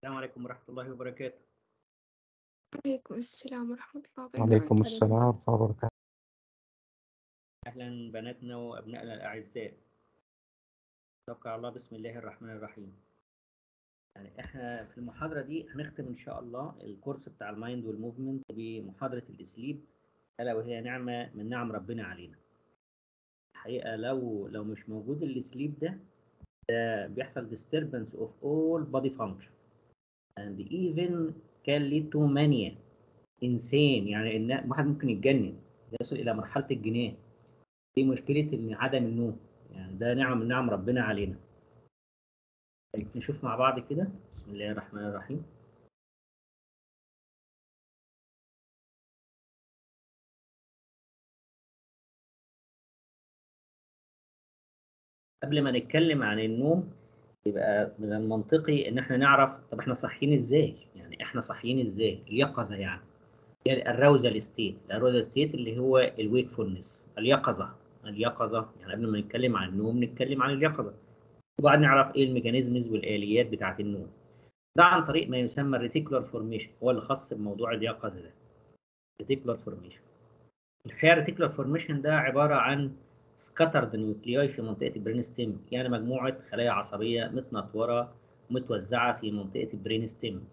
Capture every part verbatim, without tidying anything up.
السلام عليكم ورحمة الله وبركاته. وعليكم السلام ورحمة الله وبركاته. وعليكم السلام ورحمة الله وبركاته. أهلا بناتنا وأبنائنا الأعزاء. توكل الله بسم الله الرحمن الرحيم. يعني إحنا في المحاضرة دي هنختم إن شاء الله الكورس بتاع المايند والموفمنت بمحاضرة الإسليب، ألا وهي نعمة من نعم ربنا علينا. الحقيقة لو لو مش موجود الإسليب ده ده بيحصل disturbance of all body function and even can lead to mania insane، يعني إن واحد ممكن يتجنن يصل إلى مرحلة الجنان. دي مشكلة إن عدم النوم، يعني ده نعمة من نعم ربنا علينا. نشوف مع بعض كده. بسم الله الرحمن الرحيم. قبل ما نتكلم عن النوم يبقى من المنطقي إن احنا نعرف طب احنا صاحيين ازاي؟ يعني احنا صاحيين ازاي؟ اليقظة يعني. هي الأراوزال ستيت، الأراوزال ستيت اللي هو الويكفولنس، اليقظة، اليقظة يعني قبل ما نتكلم عن النوم نتكلم عن اليقظة. وبعد نعرف ايه الميكانيزمز والآليات بتاعة النوم. ده عن طريق ما يسمى الريتيكولار فورميشن، هو اللي خاص بموضوع اليقظة ده. ريتيكولار فورميشن. الحقيقة الريتيكولار فورميشن ده عبارة عن سكاترد نيوكلياي في منطقة البرين ستيم، يعني مجموعة خلايا عصبية متنطورة ومتوزعة في منطقة البرين ستيم.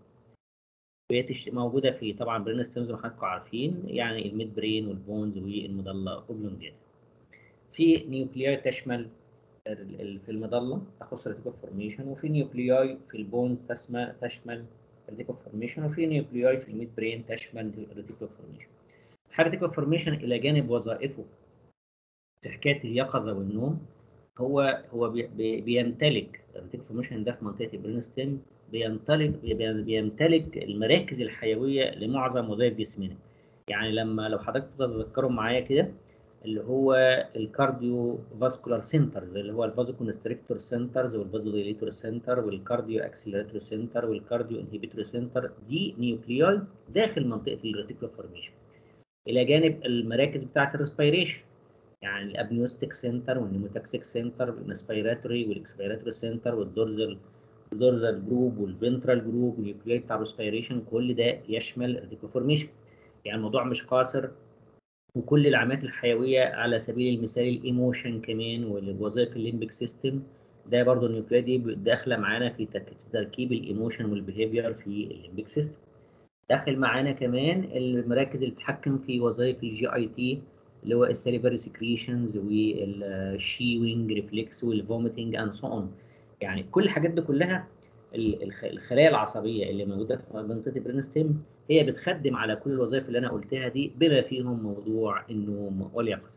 موجودة في طبعا برين ستيم زي ما حضراتكم عارفين، يعني الميد برين والبونز والمضلة اوبلونجاتا. في نيوكلياي تشمل في المضلة تخص الريتيكولار فورميشن، وفي نيوكلياي في البون تسمى تشمل الريتيكولار فورميشن، وفي نيوكلياي في الميد برين تشمل الريتيكولار فورميشن. الريتيكولار فورميشن إلى جانب وظائفه في حكاية اليقظة والنوم، هو هو بي بي بيمتلك الريتيكولار فورميشن ده في منطقة البرين ستيم، بيمتلك بيمتلك المراكز الحيوية لمعظم وظائف جسمنا. يعني لما لو حضرتك تتذكروا معايا كده اللي هو الكارديو فاسكولار سنترز، اللي هو الفازو كونستريكتور سنترز والفازو دايليتور سنتر والكارديو اكسلريتور سنتر والكارديو انهبيتور سنتر، دي نيوكلياي داخل منطقة الريتيكولار فورميشن. إلى جانب المراكز بتاعة الريسبيريشن، يعني الابنيوستيك سنتر والنيموتاكسيك سنتر والانسبيراتوري والاكسبيراتوري سنتر والدورزال الدورزال جروب والفنترال جروب والنيوكلياي بتاع الريسبيريشن، كل ده يشمل الريتيكولار فورميشن. يعني الموضوع مش قاصر، وكل العمليات الحيويه على سبيل المثال الايموشن كمان والوظائف الليمبيك سيستم، ده برضه النيوكلياي دي داخله معانا في تركيب الايموشن والبيهيفير في الليمبيك سيستم. داخل معانا كمان المراكز اللي بتتحكم في وظائف الجي اي تي، اللي هو السليفري سكريشنز والشيوينج ريفلكس والفوميتنج اند سو اون. يعني كل الحاجات دي كلها الخلايا العصبيه اللي موجوده في منطقه البرين ستيم هي بتخدم على كل الوظائف اللي انا قلتها دي، بما فيهم موضوع النوم واليقظه.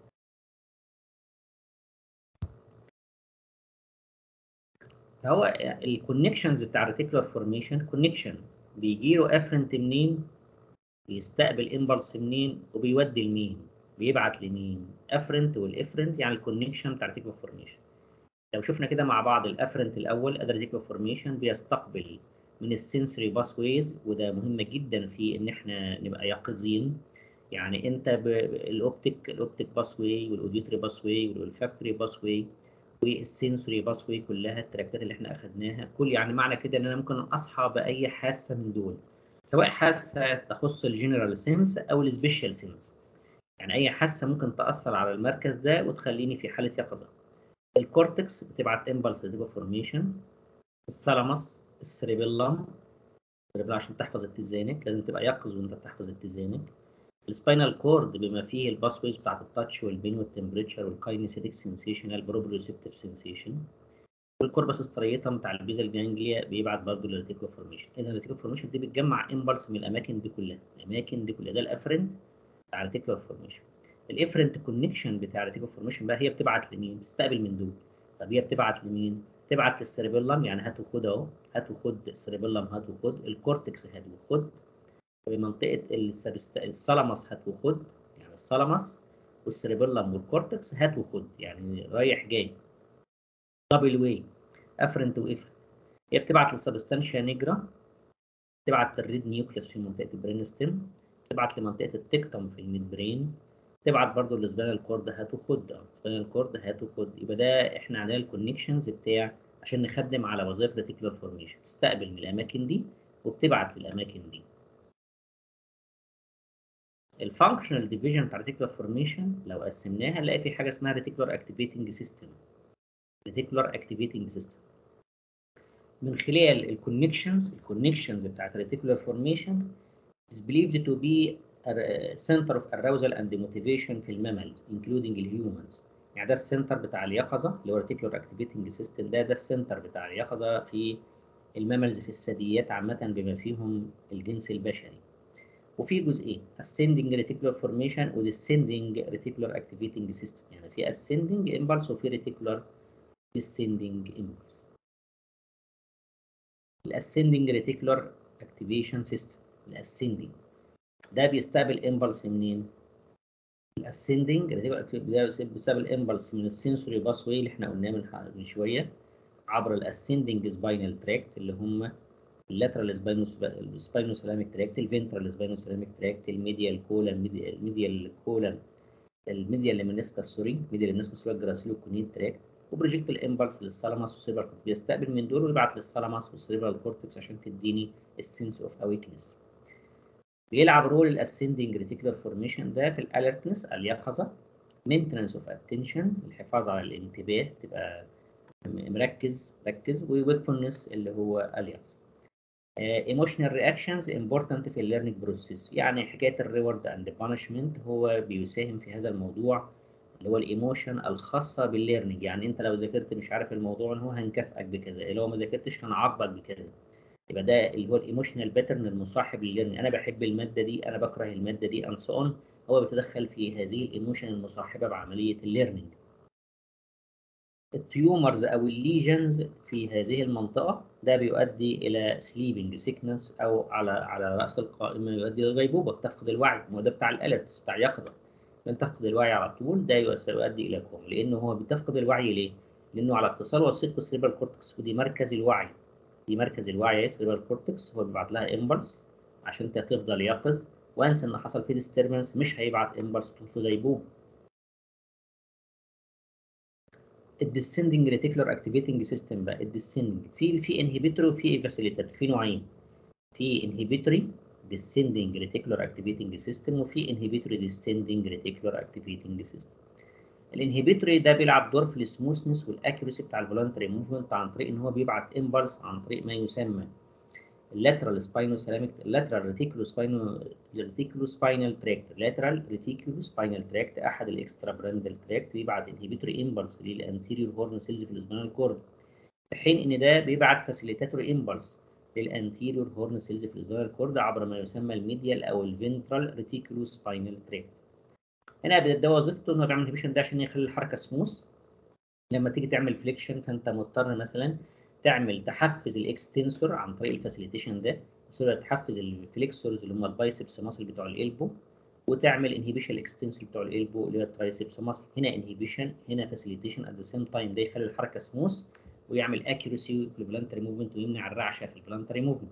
فهو الكونكشنز بتاع الريتيكولار فورميشن كونكشن بيجي له افرنت منين، بيستقبل امبلس منين، وبيودي لمين، بيبعت لمين. افرنت والافرنت يعني الكونكشن بتاع الريتيكولار فورميشن. لو شفنا كده مع بعض الافرنت الاول الريتيكولار فورميشن بيستقبل من السنسوري باس ويز، وده مهم جدا في ان احنا نبقى يقظين. يعني انت الاوبتيك الاوبتيك باس واي والاوديتري باس واي والولفاكتوري باس واي والسنسوري باس واي، كلها التراكات اللي احنا اخذناها كل، يعني معنى كده ان انا ممكن اصحى باي حاسه من دول، سواء حاسه تخص الجنرال سينس او السبيشال سينس. يعني اي حاسه ممكن تاثر على المركز ده وتخليني في حاله يقظه. الكورتكس بتبعت امبلس ريتيكولار فورميشن، الثالاموس، السريبيلم، السريبيلم عشان تحفظ اتزانك لازم تبقى يقظ وانت بتحفظ اتزانك. السباينال كورد بما فيه الباس ويز بتاعت التاتش والبين والتمبريتشر والكاينيسيتيك سنسيشن البروبريوسبتيف سنسيشن. والكوربس ستريتم بتاع البيزل جانجليا بيبعت برضه للريتيكولار فورميشن. اذا الريتيكولار فورميشن دي بتجمع امبلس من الاماكن دي كلها، الاماكن دي كلها ده الافرنت بتاع الريتيكولار فورميشن. الافرنت كونكشن بتاع الريتيكولار فورميشن بقى هي بتبعت لمين؟ بتستقبل من دول. طب هي بتبعت لمين؟ تبعت للسيربيلم، يعني هات وخد اهو، هات وخد السيربيلم، هات وخد الكورتكس، هات وخد بمنطقه الثالاموس، هات وخد يعني الثالاموس والسيربيلم والكورتكس هات وخد، يعني رايح جاي دبل واي افرنت وافرنت. هي بتبعت للسبستانشيا نيجرا، تبعت للريد نيوكليس في منطقه البرين ستيم، تبعت لمنطقه التكتم في الميد برين، تبعت برضه للسبينال كورد هات وخد، السبينال كورد هات وخد. يبقى ده احنا عندنا الكونكشنز بتاع عشان نخدم على وظائف ريتيكولار فورميشن، تستقبل من الاماكن دي وبتبعت للاماكن دي. الفانكشنال ديفيجن بتاع ريتيكولار فورميشن لو قسمناها نلاقي في حاجه اسمها ريتيكولار اكتيفيتنج سيستم. ريتيكولار اكتيفيتنج سيستم من خلال الكونكشنز الكونكشنز بتاعت الريتيكولار فورميشن is believed to be a center of arousal and motivation في المامالز including الهيومنز. يعني ده السنتر بتاع اليقظه اللي هو ريتيكولار اكتيفيتنج سيستم، ده ده السنتر بتاع اليقظه في المامالز، في الثدييات عامه بما فيهم الجنس البشري. وفي جزئين ascending reticular formation و descending reticular activating system، يعني في ascending impulse وفي reticular descending impulse. الاسcending reticular activation system الاسcending ده بيستقبل impulse منين؟ الاسcending ده بيستقبل impulse من السنسوري باسوي اللي احنا قلناه من من شويه عبر الاسcending spinal tract اللي هم اللاترال سباينوسالاميك تراكت، الفنترال سباينوسالاميك تراكت، الميديال كولن، الميديال كولن، الميديال لمنسكس سوري ميديال لمنسكس سوري الجراسيلو كونيت تراكت، وبروجكت الامبلس للثالاموس والسيربرال كورتكس، بيستقبل من دول ويبعت للثالاموس والسيربرال كورتكس عشان تديني السنس اوف اويكنس. بيلعب رول الاسندنج ريتيكولار فورميشن ده في الالرتنس اليقظه، مينتنس اوف اتنشن الحفاظ على الانتباه، تبقى مركز ركز، وويكفولنس اللي هو اليقظه. ايموشنال رياكشنز امبورتنت في الليرنينج بروسيس، يعني حكايه الريورد اند بانشمنت هو بيساهم في هذا الموضوع اللي هو الايموشن الخاصه بالليرنينج. يعني انت لو ذاكرت مش عارف الموضوع ان هو هنكافئك بكذا، لو ما ذاكرتش هنعاقبك بكذا، يبقى ده اللي هو الايموشنال باترن المصاحب للليرنينج. انا بحب الماده دي، انا بكره الماده دي، اند سو اون. هو بيتدخل في هذه الايموشن المصاحبه بعمليه الليرنينج. التيومرز او الليجنز في هذه المنطقه ده بيؤدي الى سليبنج سيكنس، او على على راس القائمه يؤدي الى غيبوبه، تفقد الوعي. ما هو ده بتاع الالرتس بتاع يقظه، من تفقد الوعي على طول ده يؤدي الى كوم. لانه هو بتفقد الوعي ليه؟ لانه على اتصال وسيط بالسيربرال كورتكس، ودي مركز الوعي، دي مركز الوعي يا سيربرال كورتكس، هو بيبعت لها امبلس عشان انت تفضل يقظ، وانس ان حصل فيه ديستربنس مش هيبعت امبلس في غيبوبه. الديسندنج ريتيكولار اكتيفيتنج سيستم بقى، الديسندنج في في انهبيتوري وفي فاسيليتاتور، في نوعين، في انهبيتوري ديسندنج ريتيكولار اكتيفيتنج سيستم، وفي انهبيتوري ديسندنج ريتيكولار اكتيفيتنج سيستم. الانهبيتوري ده بيلعب دور في السموثنس والاكيورسي بتاع الفولنتري موفمنت عن طريق ان هو بيبعت امبلس عن طريق ما يسمى اللاترال سباينوسالاميك اللاترال ريتيكولو سباينو ريتيكولو سباينال تراكت اللاترال ريتيكولو سباينال تراكت احد الاكسترا براندال تراكت، بيبعت انهبيتوري امبلس للانتيريور هورن سيلز في السباينال كورد، في حين ان ده بيبعت فاسيليتاتوري امبلس للانتيريور هورن سيلز في السباينال كورد عبر ما يسمى الميديال او الفنترال ريتيكولو سباينال تراكت. هنا ده وظيفته انه بيعمل انهبيشن ده عشان يخلي الحركه سموث. لما تيجي تعمل فليكشن فانت مضطر مثلا تعمل تحفز الاكستنسور عن طريق الفاسيليتيشن ده، تحفز الفليكسورز اللي هم البايسبس ماسل بتوع الالبو، وتعمل انهبيشن الاكستنسور بتوع الالبو اللي هي الترايسبس ماسل. هنا انهبيشن هنا فاسيليتيشن ات ذا سيم تايم، ده يخلي الحركه سموث ويعمل اكيورسي في الفولنتري موفمنت ويمنع الرعشه في الفولنتري موفمنت.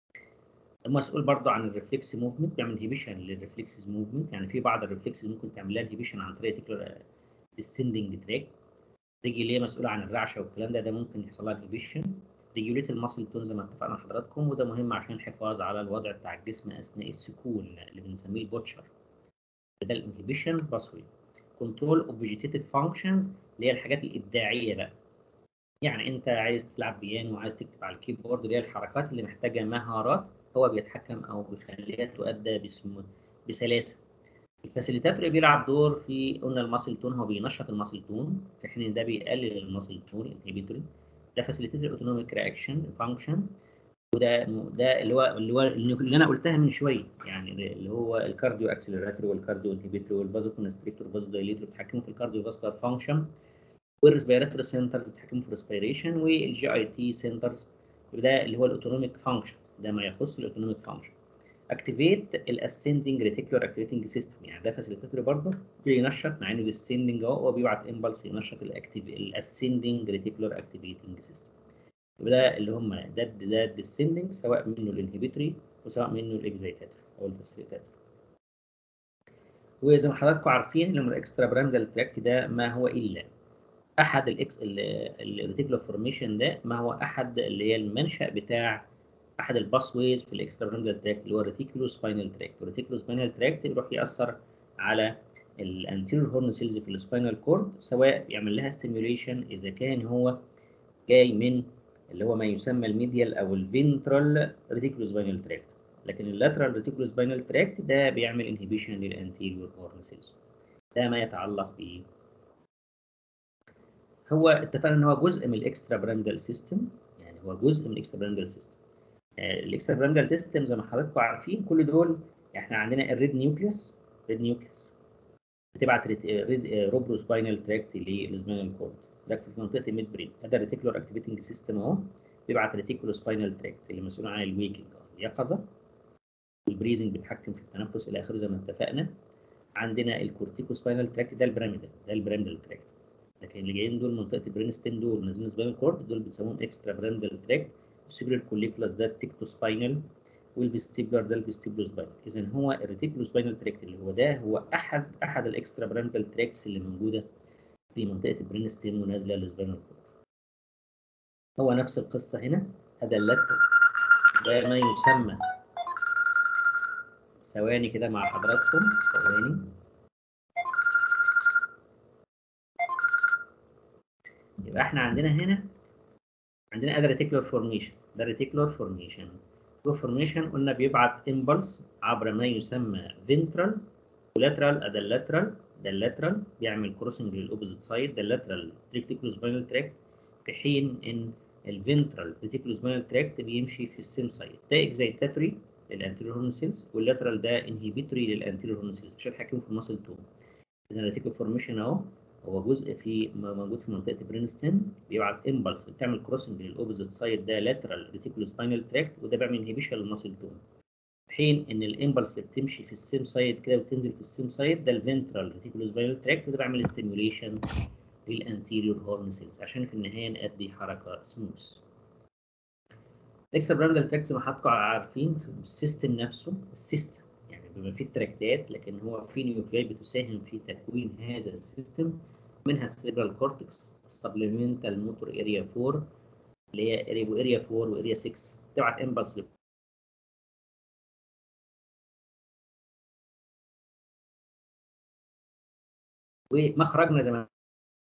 المسؤول برضه عن الريفلكس موفمنت، بيعمل انهبيشن للريفلكسز موفمنت، يعني في بعض الريفلكسز ممكن تعمل لها انهبيشن عن طريق الديسندنج تراك. تيجي اللي هي مسؤوله عن الرعشه والكلام ده، ده ممكن يحصل لها انهبيشن. ريجوليت الماسل تون زي ما اتفقنا حضراتكم، وده مهم عشان الحفاظ على الوضع بتاع الجسم اثناء السكون اللي بنسميه البوتشر. ده الانهبيشن باسوي. كنترول اوف فيجيتيف فانكشنز اللي هي الحاجات الابداعيه بقى، يعني انت عايز تلعب بيانو وعايز تكتب على الكيبورد، اللي هي الحركات اللي محتاجه مهارات هو بيتحكم او بيخليها تؤدى بسلاسه. الفاسيليتاتور بيلعب دور في قلنا الماسل تون، هو بينشط الماسل تون في حين ده بيقلل الماسل تون. الانهبيتوري ده فاسيليتاتور اوتونوميك رياكشن فانكشن، وده ده اللي هو اللي هو اللي انا قلتها من شويه، يعني اللي هو الكارديو اكسلراتور والكارديو انهبيتور والبازو كونستريكتور والبازو دايليتور بيتحكموا في الكارديو فاسكولار فانكشن، والريسبيراتوري سنترز بيتحكموا في الريسبيريشن، والجي اي تي سنترز وده اللي هو الاوتونوميك فانكشنز، ده ما يخص الاوتونوميك فانكشن. اكتيفيت الاسندنج ريتيكولار اكتيفيتنج سيستم، يعني ده فاسيليتاتوري برضه بينشط، مع انه بالسندنج اهو وبيبعت امبلس ينشط الاكتيف الاسندنج ريتيكولار اكتيفيتنج سيستم. يبقى ده اللي هم ده ده الديسندنج، سواء منه الانهبيتوري وسواء منه الاكزايتاتوري او الفاسيليتاتوري. وزي ما حضراتكم عارفين لما الاكسترا براندال تراكت ده ما هو الا احد الاكس الريتيكولار فورميشن ده ما هو احد اللي هي المنشأ بتاع احد الباس ويز في الاكسترا براندال تراكت اللي هو الريتيكولو سباينال تراكت. الريتيكولو سباينال تراكت بيروح ياثر على الانتيريور هورن سيلز في السباينال كورد، سواء يعمل لها ستيميوليشن اذا كان هو جاي من اللي هو ما يسمى الميديال او الفينترال ريتيكولو سباينال تراكت، لكن اللاترال ريتيكولو سباينال تراكت ده بيعمل انهبيشن للانتيريور هورن سيلز. ده ما يتعلق ب هو اتفقنا ان هو جزء من الاكسترا براندال سيستم، يعني هو جزء من الاكسترا براندال سيستم. الاكسترا براندال سيستم زي ما حضراتكم عارفين كل دول احنا عندنا الريد نيوكليوس، ريد نيوكليوس بتبعت ريد روبرو سباينال تراكت للسباينال كورد، ده في منطقه الميد برين. ده الريتيكولار اكتيفيتنج سيستم اهو، بيبعت ريتيكولو سباينال تراكت اللي مسؤول عن الويكنج اليقظه والبريزنج، بيتحكم في التنفس الى اخره زي ما اتفقنا. عندنا الكورتيكو سباينال تراكت ده البيراميدال، ده البيراميدال تراكت. لكن اللي جايين دول منطقه البرين ستيم دول نازلين سباينال كورد، دول بنسموهم اكسترا براندال تراكت. السوبريور كوليكولاس ده التكتو سباينال، والفيستيبولار ده الفيستيبولو سباينال. اذا هو الريتيكولو سباينال تراكت اللي هو ده هو احد احد الاكسترا براندال تراكتس اللي موجوده في منطقه البرين ستيم ونازله للسباينال كورد. هو نفس القصه هنا، هذا اللاترال ده ما يسمى، ثواني كده مع حضراتكم ثواني. يبقى احنا عندنا هنا عندنا ادي ريتيكولار فورميشن، ده ريتيكولار فورميشن. فورميشن قلنا بيبعت امبلس عبر ما يسمى فينترال ولاترال. ادي اللاترال، ده اللاترال بيعمل كروسنج للاوبوزيت سايد، ده اللاترال ريتيكولو سباينال تراكت، في حين ان الفينترال ريتيكولو سباينال تراكت بيمشي في السيم سايد. ده اكزايتاتوري للانتيريور هورن سيلز، واللاترال ده انهيبيتوري للانتيريور هورن سيلز عشان يتحكم في الماسل تون. اذا الريتيكولار فورميشن اهو هو جزء في موجود في منطقه البرينستين، بيبعت امبلس بتعمل كروسنج للاوبوزيت سايد، ده لاترال ريتيكولو سباينال تراكت، وده بيعمل انهبيشن للماسل تون. في حين ان الامبلس اللي بتمشي في السيم سايد كده وتنزل في السيم سايد ده الفنترال ريتيكولو سباينال تراكت، وده بيعمل ستيميوليشن للانتيريور هورن سيلز عشان في النهايه نأدي حركه سموث. الاكسترا براندال تراكت زي ما حضراتكم عارفين السيستم نفسه، السيستم يعني بما فيه التراكتات، لكن هو في نيوكلياي بتساهم في تكوين هذا السيستم، منها السيريبرال كورتكس، السبليمنتال موتور اريا أربعة اللي هي اريا أربعة واريا ستة، تبعت امبلس ومخرجنا زي ما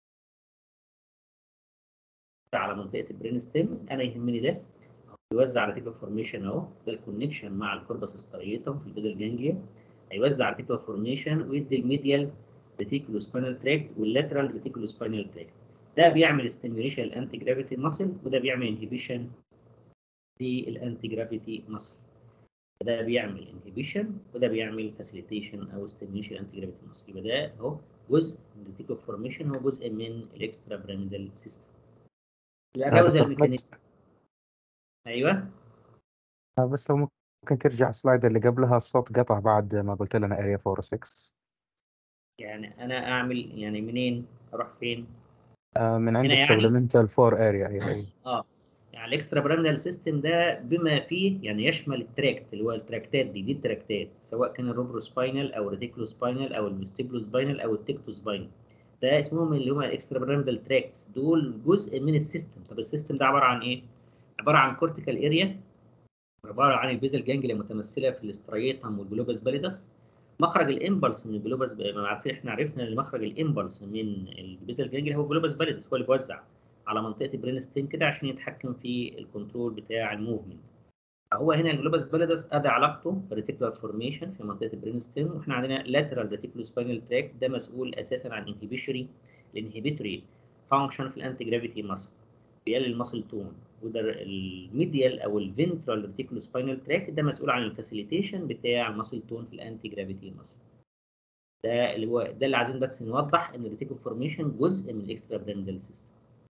على منطقه البرين ستيم. انا يهمني ده يوزع ريتيكولار فورميشن اهو، ده الكونكشن مع الكوربس ستريتم في البيزل جانجليا، هيوزع ريتيكولار فورميشن ويدي الميديال ريتيكولو سباينال تراكت واللاترال ريتيكولو سباينال تراكت. ده بيعمل ستيميوليشن للانتي جرافيتي ماسل، وده بيعمل انهبيشن للانتي جرافيتي ماسل. ده بيعمل انهبيشن وده بيعمل فاسيليتيشن او ستيميوليشن للانتي جرافيتي ماسل. يبقى ده اهو جزء من الريتيكولار فورميشن، هو جزء من الاكسترا براندال سيستم. الراوزل الميكانيزم. ايوه آه، بس لو ممكن ترجع السلايد اللي قبلها، الصوت قطع بعد ما قلت لنا اريا أربعة وستة. يعني انا اعمل يعني منين اروح فين؟ آه من عند هنا يعني السبلمنتال أربعة اريا. ايوه ايوه اه يعني الاكسترا براندال سيستم ده بما فيه يعني يشمل التراكت اللي هو التراكتات دي دي التراكتات، سواء كان الروبرو سباينال او الريتيكولو سباينال او الفيستيبولو سباينال او التكتو سباينال، ده اسمهم اللي هم الاكسترا براندال تراكتس، دول جزء من السيستم. طب السيستم ده عباره عن ايه؟ عباره عن كورتيكال اريا، عباره عن البيزل جانجليا متمثله في الاستريتم والجلوبس باليدس. مخرج الامبلس من الجلوبس، ما عارفين احنا عرفنا ان مخرج الامبلس من البيزل جانجليا هو الجلوبس باليدس، هو اللي بيوزع على منطقه البرين ستيم كده عشان يتحكم في الكنترول بتاع الموفمنت. فهو هنا الجلوبس باليدس ادى علاقته بالريتيكولار فورميشن في منطقه البرين ستيم، واحنا عندنا لاترال ريتيكولو سباينال تراك ده مسؤول اساسا عن انهبيشري الانهبيتوري فانكشن في الانتي جرافيتي ماسل، بيقلل الماسل تون. وده الميديال او الفنترال ريتيكولو سباينال تراك ده مسؤول عن الفاسيليتيشن بتاع الماسل تون في الانتي جرافيتي ماسل. ده اللي هو ده اللي عايزين بس نوضح ان الريتيكولو فورميشن جزء من الاكسترا براندال سيستم.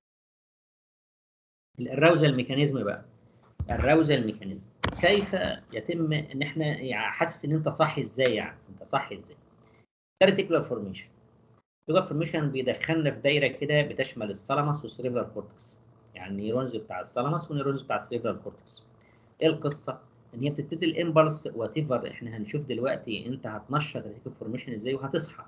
الراوزال ميكانيزم بقى، الراوزال ميكانيزم كيف يتم ان احنا يعني حاسس ان انت صاحي ازاي، يعني انت صاحي ازاي؟ ده ريتيكولار فورميشن. الريتيكولار فورميشن بيدخلنا في دايره كده بتشمل الثالاموس والسيريبرال كورتكس، يعني النيورونز بتاع الثالاموس والنيورونز بتاع السيريبرال كورتكس. ايه القصه؟ ان هي بتبتدي الامبلس وات ايفر، احنا هنشوف دلوقتي انت هتنشط الريتيكولار فورميشن ازاي وهتصحى.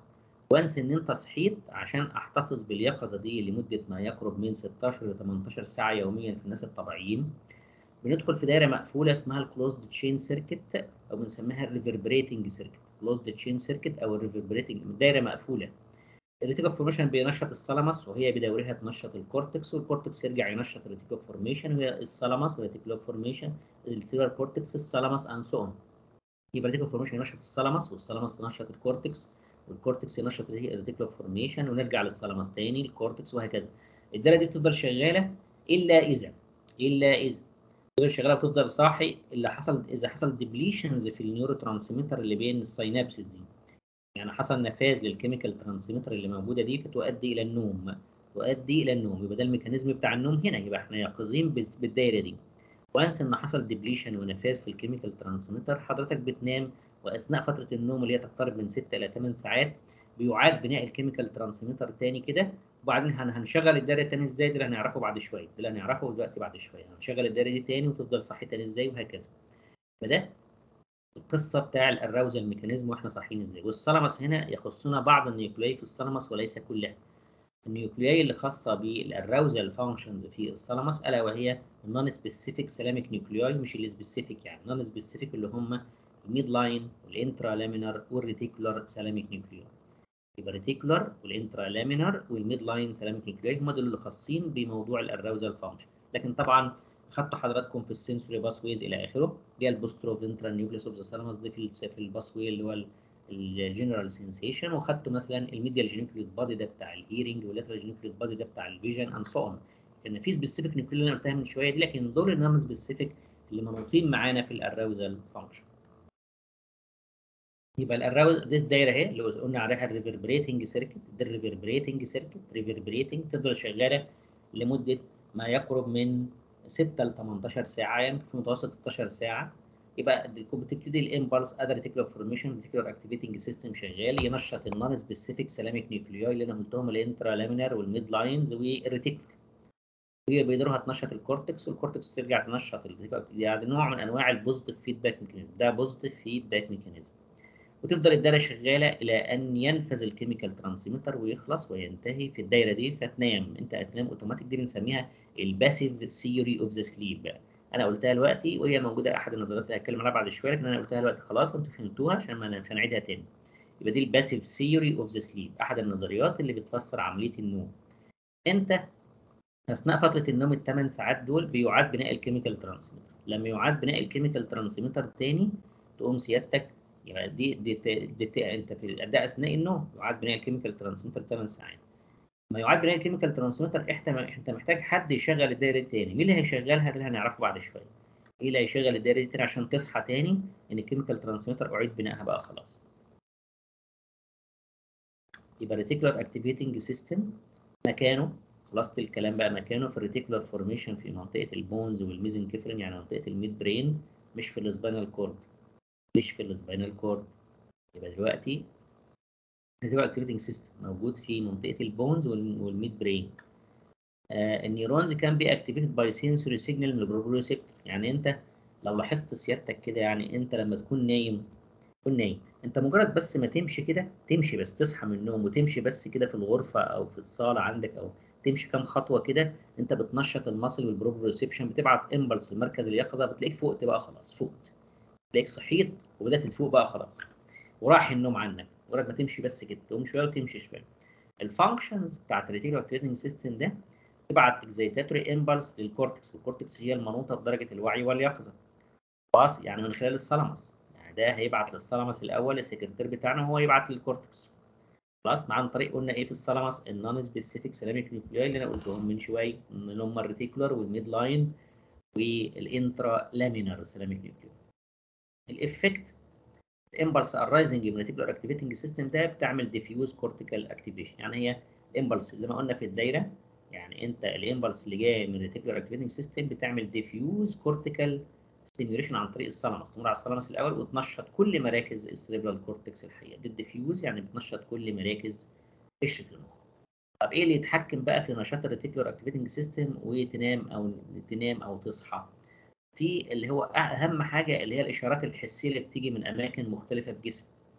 وانس ان انت صحيت عشان احتفظ باليقظه دي لمده ما يقرب من ستاشر ل تمنتاشر ساعه يوميا في الناس الطبيعيين، بندخل في دايره مقفوله اسمها الكلوزد تشين سيركت، او بنسميها الريفربريتنج سيركت. كلوزد تشين سيركت او الريفربريتنج، دايره مقفوله. الريتيكول فورميشن بينشط الثالاموس، وهي بدورها تنشط الكورتكس، والكورتكس يرجع ينشط الريتيكول فورميشن، وهي الثالاموس الريتيكول فورميشن السيلر كورتكس الثالاموس اند سو اون. يبقى الريتيكول فورميشن ينشط الثالاموس، والثالاموس تنشط الكورتكس، والكورتكس ينشط الريتيكول فورميشن، ونرجع للثالاموس تاني الكورتكس، وهكذا. الدايره دي بتفضل شغاله الا اذا الا اذا بتفضل شغاله وتفضل صاحي اللي حصل اذا حصل ديبليشنز في النيورو ترانسميتر اللي بين السينابسز دي. يعني حصل نفاذ للكيميكال ترانسميتر اللي موجوده دي، فتؤدي الى النوم. تؤدي الى النوم، يبقى ده الميكانيزم بتاع النوم هنا. يبقى احنا يقظين بالدايره دي. وانس ان حصل ديبليشن ونفاذ في الكيميكال ترانسميتر، حضرتك بتنام، واثناء فتره النوم اللي هي تقترب من ستة الى ثمانية ساعات بيعاد بناء الكيميكال ترانسميتر تاني كده. وبعدين هنشغل الدايره تاني ازاي، ده اللي هنعرفه بعد شويه، ده اللي هنعرفه دلوقتي بعد شويه. هنشغل الدايره دي تاني وتفضل صاحي تاني ازاي، وهكذا. فده القصه بتاع الراوزال ميكانيزم واحنا صاحيين ازاي. والثالاموس هنا يخصنا بعض النيوكلياي في الثالاموس وليس كلها. النيوكلياي اللي خاصه بالراوزال فانكشنز في الثالاموس الا وهي النون سبيسيفيك سيراميك نيوكلياي، مش السبيسيفيك. يعني النون سبيسيفيك اللي هم الميد لاين والانترا لامينر والريتيكولار سيراميك نيوكلياي. يبقى الريتيكولار والانترا لامينر والميد لاين سيراميك نيوكلياي هم دول اللي خاصين بموضوع الراوزال فانكشن. لكن طبعا خدتوا حضراتكم في السنسوري باس ويز الى اخره، دي البوسترو فينترال نيوكليوس اوف ذا ثالاموس، دي في في الباس واي اللي هو الجنرال سنسيشن. وخدتوا مثلا الميديال جينيكليك بادي ده بتاع الهيرنج، واللاترال جينيكليك بادي ده بتاع الفيجن اند سو اون. كان في سبيسيفيك نيوكليوس اللي انا قلتها من شويه دي، لكن دول النون سبيسيفيك اللي منوطين معانا في الراوزال فانكشن. يبقى الراوز دي الدايره اهي اللي قلنا عليها الريفربريتنج سيركت. ده الريفربريتنج سيركت ريفربريتنج تفضل شغاله لمده ما يقرب من ستة ل تمنتاشر ساعه، يعني في متوسط ستاشر ساعه. يبقى بتبتدي الامبلس ادر ريتيكولار فورميشن ريتيكولار اكتيفيتنج سيستم شغال ينشط النون سبيسيفيك سيراميك نيوكلياي اللي انا قلتهم، الانترا لامينر والميد لاينز والريتيكولار. وهي بيقدروا تنشط الكورتكس، والكورتكس ترجع تنشط الريتيكولار. يعني نوع من انواع البوزيتيف فيدباك ميكانيزم. ده بوزيتيف فيدباك ميكانيزم. وتفضل الدايره شغاله الى ان ينفذ الكيميكال ترانسميتر ويخلص وينتهي في الدايره دي، فتنام. انت هتنام اوتوماتيك. دي بنسميها الباسيف ثيوري اوف ذا سليب. انا قلتها دلوقتي وهي موجوده احد النظريات اللي هتكلم عنها بعد شويه، لكن انا قلتها دلوقتي خلاص انتوا فهمتوها عشان ما مش هنعيدها تاني. يبقى دي الباسيف ثيوري اوف ذا سليب، احد النظريات اللي بتفسر عمليه النوم. انت اثناء فتره النوم الثمان ساعات دول بيعاد بناء الكيميكال ترانسميتر. لما يعاد بناء الكيميكال ترانسميتر تاني تقوم سيادتك، يبقى دي دي, دي, دي, دي انت في ده اثناء النوم يعاد بناء الكيميكال ترانسميتر ثمان ساعات. لما يعاد بناء الكيميكال ترانسميتر احنا انت محتاج حد يشغل الدايره دي تاني. مين اللي هيشغلها؟ ده اللي هنعرفه بعد شويه. ايه اللي هيشغل الدايره دي تاني عشان تصحى تاني ان الكيميكال ترانسميتر اعيد بنائها بقى خلاص. يبقى ريتيكولار اكتيفيتنج سيستم مكانه، خلاصة الكلام بقى، مكانه في الريتيكولار فورميشن في منطقة البونز والميزنكفرين، يعني منطقة الميد برين، مش في السباينال كورد. مش في السباينال كورد. يبقى دلوقتي الريتيكولار اكتيفيتنج سيستم موجود في منطقة البونز والميد برين. آه النيورونز كان بي اكتيفيتد باي سنسوري سيجنال من البروبريوسيبتور. يعني انت لو لاحظت سيادتك كده، يعني انت لما تكون نايم تكون نايم انت مجرد بس ما تمشي كده، تمشي بس تصحى من النوم وتمشي بس كده في الغرفه او في الصاله عندك، او تمشي كام خطوه كده، انت بتنشط المصل والبروبريوسبشن، بتبعت امبلس لمركز اليقظه، بتلاقيك فقت بقى خلاص. فقت، تلاقيك صحيت وبدات تفوق بقى خلاص، وراح النوم عنك. مجرد ما تمشي بس كده، تقوم شويه وتمشي شويه. الفانكشنز بتاعت الريتيكولار اكتيفيتنج سيستم ده تبعت اكزيتاتوري امبلس للكورتكس، والكورتكس هي المنوطه بدرجه الوعي واليقظه، خلاص، يعني من خلال الثالاموس. يعني ده هيبعت للثالاموس الاول، السكرتير بتاعنا هو يبعت للكورتكس، خلاص. مع عن طريق قلنا ايه في الثالاموس؟ النون سبيسيفيك سيراميك نيوكلياي اللي انا قلتهم من شويه، اللي هم الريتيكولار والميد لاين والانترا لامينر سيراميك نيوكلياي. الافكت الامبلس ارايزنج من ريتيكولار اكتيفيتنج سيستم ده بتعمل ديفيوز كورتيكال اكتيفيشن. يعني هي امبلس زي ما قلنا في الدايره، يعني انت الامبلس اللي جاي من ريتيكولار اكتيفيتنج سيستم بتعمل ديفيوز كورتيكال ستيميوليشن عن طريق الثالاموس، تمر على الثالاموس الاول وتنشط كل مراكز السيريبرال كورتكس الحقيقه. دي الديفيوز يعني بتنشط كل مراكز قشره المخ. طب ايه اللي يتحكم بقى في نشاط الريتيكولار اكتيفيتنج سيستم وتنام او تنام او تصحى؟ في اللي هو اهم حاجه اللي هي الاشارات الحسيه اللي بتيجي من اماكن مختلفه في الجسم.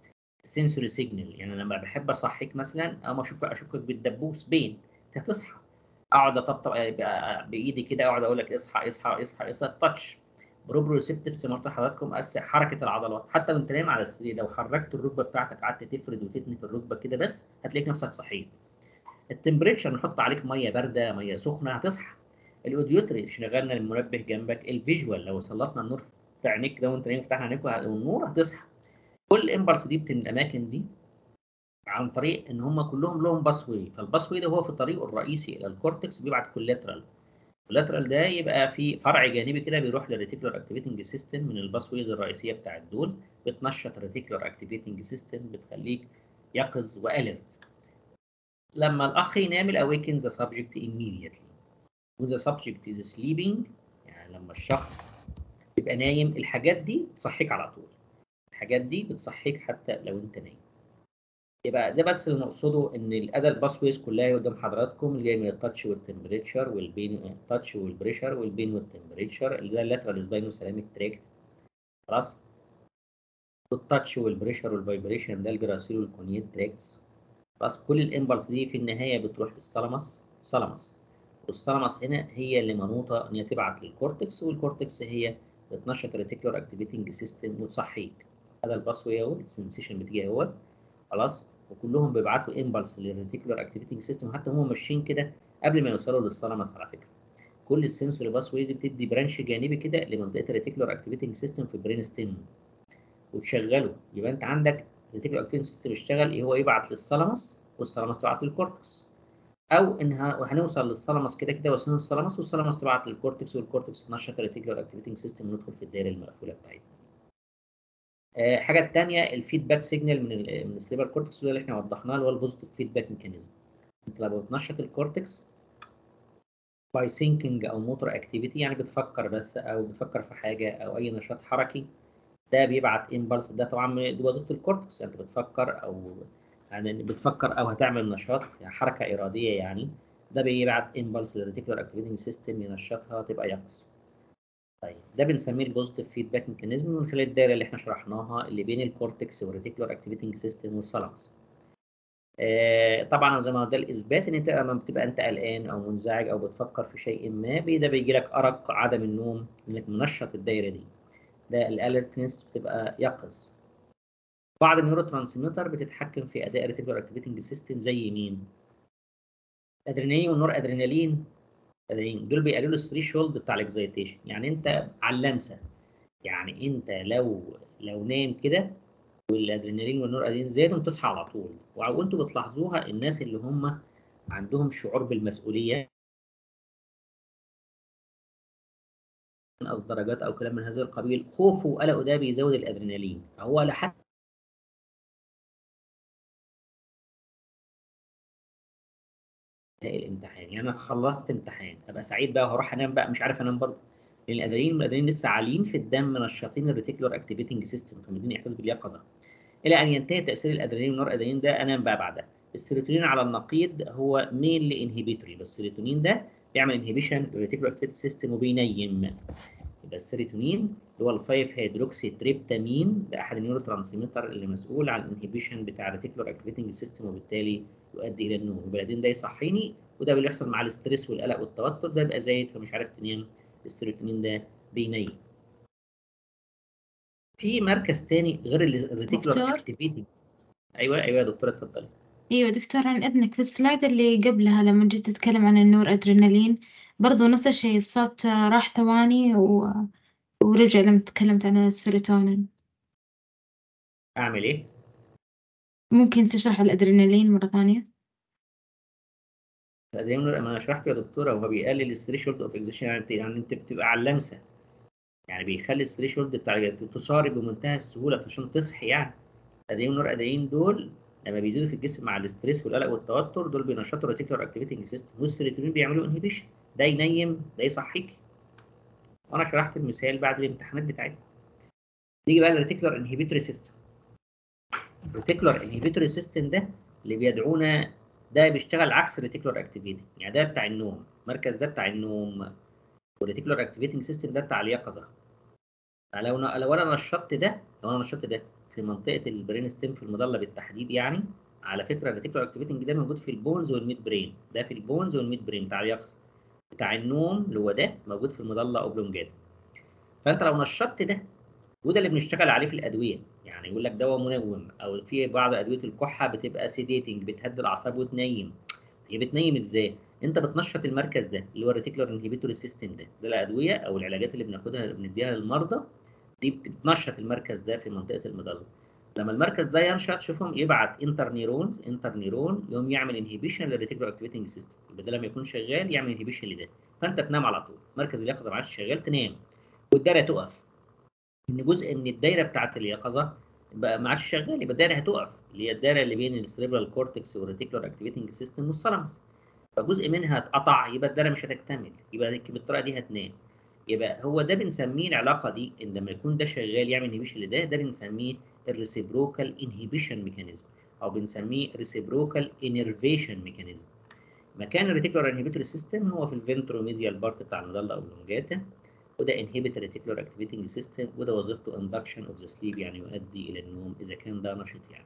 السنسوري سيجنال، يعني لما بحب اصحيك مثلا اما اشك اشكك بالدبوس بين انت هتصحى، اقعد اطبطب بايدي كده، اقعد اقول لك اصحى اصحى اصحى اصحى. التاتش بروبريوسبتيف زي ما قلت لحضراتكم، أس- حركه العضلات، حتى وانت نايم على السرير لو حركت الركبه بتاعتك، قعدت تفرد وتتني في الركبه كده بس، هتلاقي نفسك صحيت. التمبريتشر، نحط عليك ميه بارده ميه سخنه هتصحى. الاوديوتري، شغلنا المنبه جنبك. الفيجوال، لو سلطنا النور في عينيك ده وانت نايم فتحنا عينيك والنور هتصحى. كل الامبلس دي بتن الاماكن دي عن طريق ان هم كلهم لهم باس واي، فالباس واي ده هو في طريقه الرئيسي الى الكورتكس بيبعت كولاترال. الكولاترال ده يبقى في فرع جانبي كده بيروح للريتيكولار اكتيفيتنج سيستم من الباس ويز الرئيسيه بتاعت دول، بتنشط الريتيكولار اكتيفيتنج سيستم، بتخليك يقظ واليرت. لما الاخ ينام الاويكن ذا سبجكت immediately وذا سبجكت از سليبنج، يعني لما الشخص يبقى نايم الحاجات دي تصحيك على طول، الحاجات دي بتصحيك حتى لو انت نايم. يبقى ده بس اللي نقصده، ان الاداه الباسويز كلها قدام حضراتكم، اللي جاي من التاتش والتمبريتشر والبين، التاتش والبريشر والبين والتمبريتشر، اللي ده اللاترال سباينو سيراميك تراكت، خلاص. والتاتش والبريشر والفايبريشن ده الجراسيل والكونيت تراكتس، خلاص. كل الامبلس دي في النهايه بتروح للثالاموس، ثالاموس، والثالاموس هنا هي اللي منوطه ان هي تبعت للكورتكس، والكورتكس هي بتنشط الريتيكولار اكتيفيتنج سيستم وتصحيك. هذا الباسوي اهو، السنسيشن بتيجي اهو، خلاص. وكلهم بيبعتوا امبلس للريتيكولار اكتيفيتنج سيستم، حتى هم ماشيين كده قبل ما يوصلوا للثالاموس على فكره. كل السنسوري باس ويز بتدي برانش جانبي كده لمنطقه الريتيكولار اكتيفيتنج سيستم في البرين ستيم وتشغله. يبقى انت عندك الريتيكولار اكتيفيتنج سيستم اشتغل، هو يبعت للثالاموس والثالاموس تبعت للكورتكس، او انها وهنوصل للثالاموس كده كده واصلين للثالاموس والثالاموس تبعت للكورتكس والكورتكس تنشط الريتيكولار اكتيفيتنج سيستم وندخل في الدائره المقفوله بتاعتنا. الحاجه الثانيه الفيدباك سيجنال من ال من السليبر كورتكس اللي احنا وضحناه، اللي هو البوزيتيف فيدباك ميكانيزم. انت لما بتنشط الكورتكس باي ثينكينج او موتور اكتيفيتي، يعني بتفكر بس او بتفكر في حاجه او اي نشاط حركي، ده بيبعت امبلس. ده طبعا دي وظيفه الكورتكس، انت بتفكر او يعني بتفكر او هتعمل نشاط يعني حركه اراديه، يعني ده بيبعت امبلس للريتيكولار اكتيفيتنج سيستم ينشطها تبقى يقظ. طيب ده بنسميه البوزيتيف فيدباك ميكانيزم من خلال الدايره اللي احنا شرحناها اللي بين الكورتكس والريتيكولار اكتيفيتنج سيستم والثالاموس. آه طبعا زي ما ده الاثبات ان انت لما بتبقى انت قلقان او منزعج او بتفكر في شيء ما، ده بيجي لك ارق، عدم النوم، انك منشط الدايره دي، ده الالرتنس، بتبقى يقظ. بعض النيورو ترانسميتر بتتحكم في اداء الريتيكولار اكتيفيتنج سيستم زي مين؟ ادرينالين والنور ادرينالين، ادرينالين دول بيقللوا الثريشولد بتاع الاكزايتيشن. يعني انت على اللمسه، يعني انت لو لو نايم كده والادرينالين والنور ادرينالين زادوا تصحى على طول. وانتوا بتلاحظوها الناس اللي هم عندهم شعور بالمسؤوليه، نقص درجات او كلام من هذا القبيل، خوفه وقلقه ده بيزود الادرينالين، فهو لحد الامتحان. يعني انا خلصت امتحان ابقى سعيد بقى وهروح انام بقى مش عارف انام برضه، لان الادرينالين والادرينالين لسه عاليين في الدم، منشطين الريتيكولار اكتيفيتنج سيستم، فمديني احساس باليقظه. الى ان ينتهي تاثير الادرينالين والنور ادرينالين ده انام بقى بعدها. السيروتونين على النقيض هو مين انهبيتوري، بس السيروتونين ده بيعمل انهبيشن للريتيكولار اكتيفيتنج سيستم وبينيم. يبقى السيروتونين اللي هو الفايف هيدروكسي تريبتامين ده احد النيورو ترانسميتر اللي مسؤول عن الانهبيشن بتاع الريتيكولار اكتيفيتنج سيستم، وبالتالي يؤدي الى النوم. وبعدين ده يصحيني، وده اللي بيحصل مع الاستريس والقلق والتوتر، ده يبقى زايد فمش عارف تنام، السيروتونين ده بينيم. في مركز تاني غير الريتيكولار دكتور اكتيفيتنج. ايوه ايوه يا دكتوره اتفضلي. ايوه دكتور، عن اذنك في السلايد اللي قبلها لما جيت تتكلم عن النور ادرينالين برضو نفس الشيء، الصوت راح ثواني و... ورجع لما تكلمت عن السيروتونين. اعمل ايه؟ ممكن تشرح الادرينالين مرة ثانية؟ الادرينالين ما انا شرحت يا دكتوره، هو بيقلل الثريشولد اوف اكزيشن، يعني انت بتبقى على اللمسه، يعني بيخلي الثريشولد بتاع تصاري بمنتهى السهوله عشان تصحي. يعني الادرينالين والنور ادرينالين دول لما بيزيدوا في الجسم مع الاستريس والقلق والتوتر، دول بينشطوا الريتيكولار اكتيفيتنج سيستم، والسيروتونين بيعملوا انهبيشن، ده ينيم ده يصحيك. وانا شرحت المثال بعد الامتحانات بتاعتنا. نيجي بقى للريتيكولار انهبيتوري سيستم. الريتيكولار انهبيتوري سيستم ده اللي بيدعونا، ده بيشتغل عكس الريتيكولار اكتيفيتي، يعني ده بتاع النوم، المركز ده بتاع النوم، والريتيكولار اكتيفيتنج سيستم ده بتاع اليقظه. فلو لو انا نشطت ده، لو انا نشطت ده في منطقه البرين ستيم في المظله بالتحديد يعني. على فكره الريتيكولار اكتيفيتنج ده موجود في البونز والميد برين، ده في البونز والميد برين بتاع اليقظه. بتاع النوم اللي هو ده موجود في المظله اوبلونجاتا. فانت لو نشطت ده، وده اللي بنشتغل عليه في الادويه، يعني يقول لك دواء منوم، او في بعض ادويه الكحه بتبقى سيديتنج بتهدي الاعصاب وتنيم. هي بتنيم ازاي؟ انت بتنشط المركز ده اللي هو الريتيكولار انهبيتوري سيستم ده، ده الادويه او العلاجات اللي بناخدها اللي بنديها للمرضى دي بتنشط المركز ده في منطقه المظله. لما المركز ده ينشط شوفهم يبعت انتر نيرونز، انتر نيرون يقوم يعمل انهبيشن للريتيكولار اكتيفيتنج سيستم، يبقى ده لما يكون شغال يعمل انهبيشن لده، فانت تنام على طول، مركز اليقظه ما عادش شغال تنام والدايره تقف. ان جزء من الدايره بتاعت اليقظه بقى ما عادش شغال، يبقى الدايره هتقف، اللي هي الدايره اللي بين السيريبرال كورتكس والريتيكولار اكتيفيتنج سيستم والثالاموس، فجزء منها اتقطع يبقى الدايره مش هتكتمل، يبقى بالطريقه دي هتنام. يبقى هو ده بنسميه العلاقه دي، ان لما يكون ده شغال يعمل انهبيشن لده، ده بنسميه الريسيبروكال انهبيشن ميكانيزم، او بنسميه ريسيبروكال انرفيشن ميكانيزم. مكان الريتيكولار انهبيتوري سيستم هو في الفنتروميديال بارت بتاع المظله اوبلونجاتا، وده انهبيت ريتيكولار اكتيفيتنج سيستم، وده وظيفته اندكشن اوف ذا سليب، يعني يؤدي الى النوم اذا كان ده نشط يعني.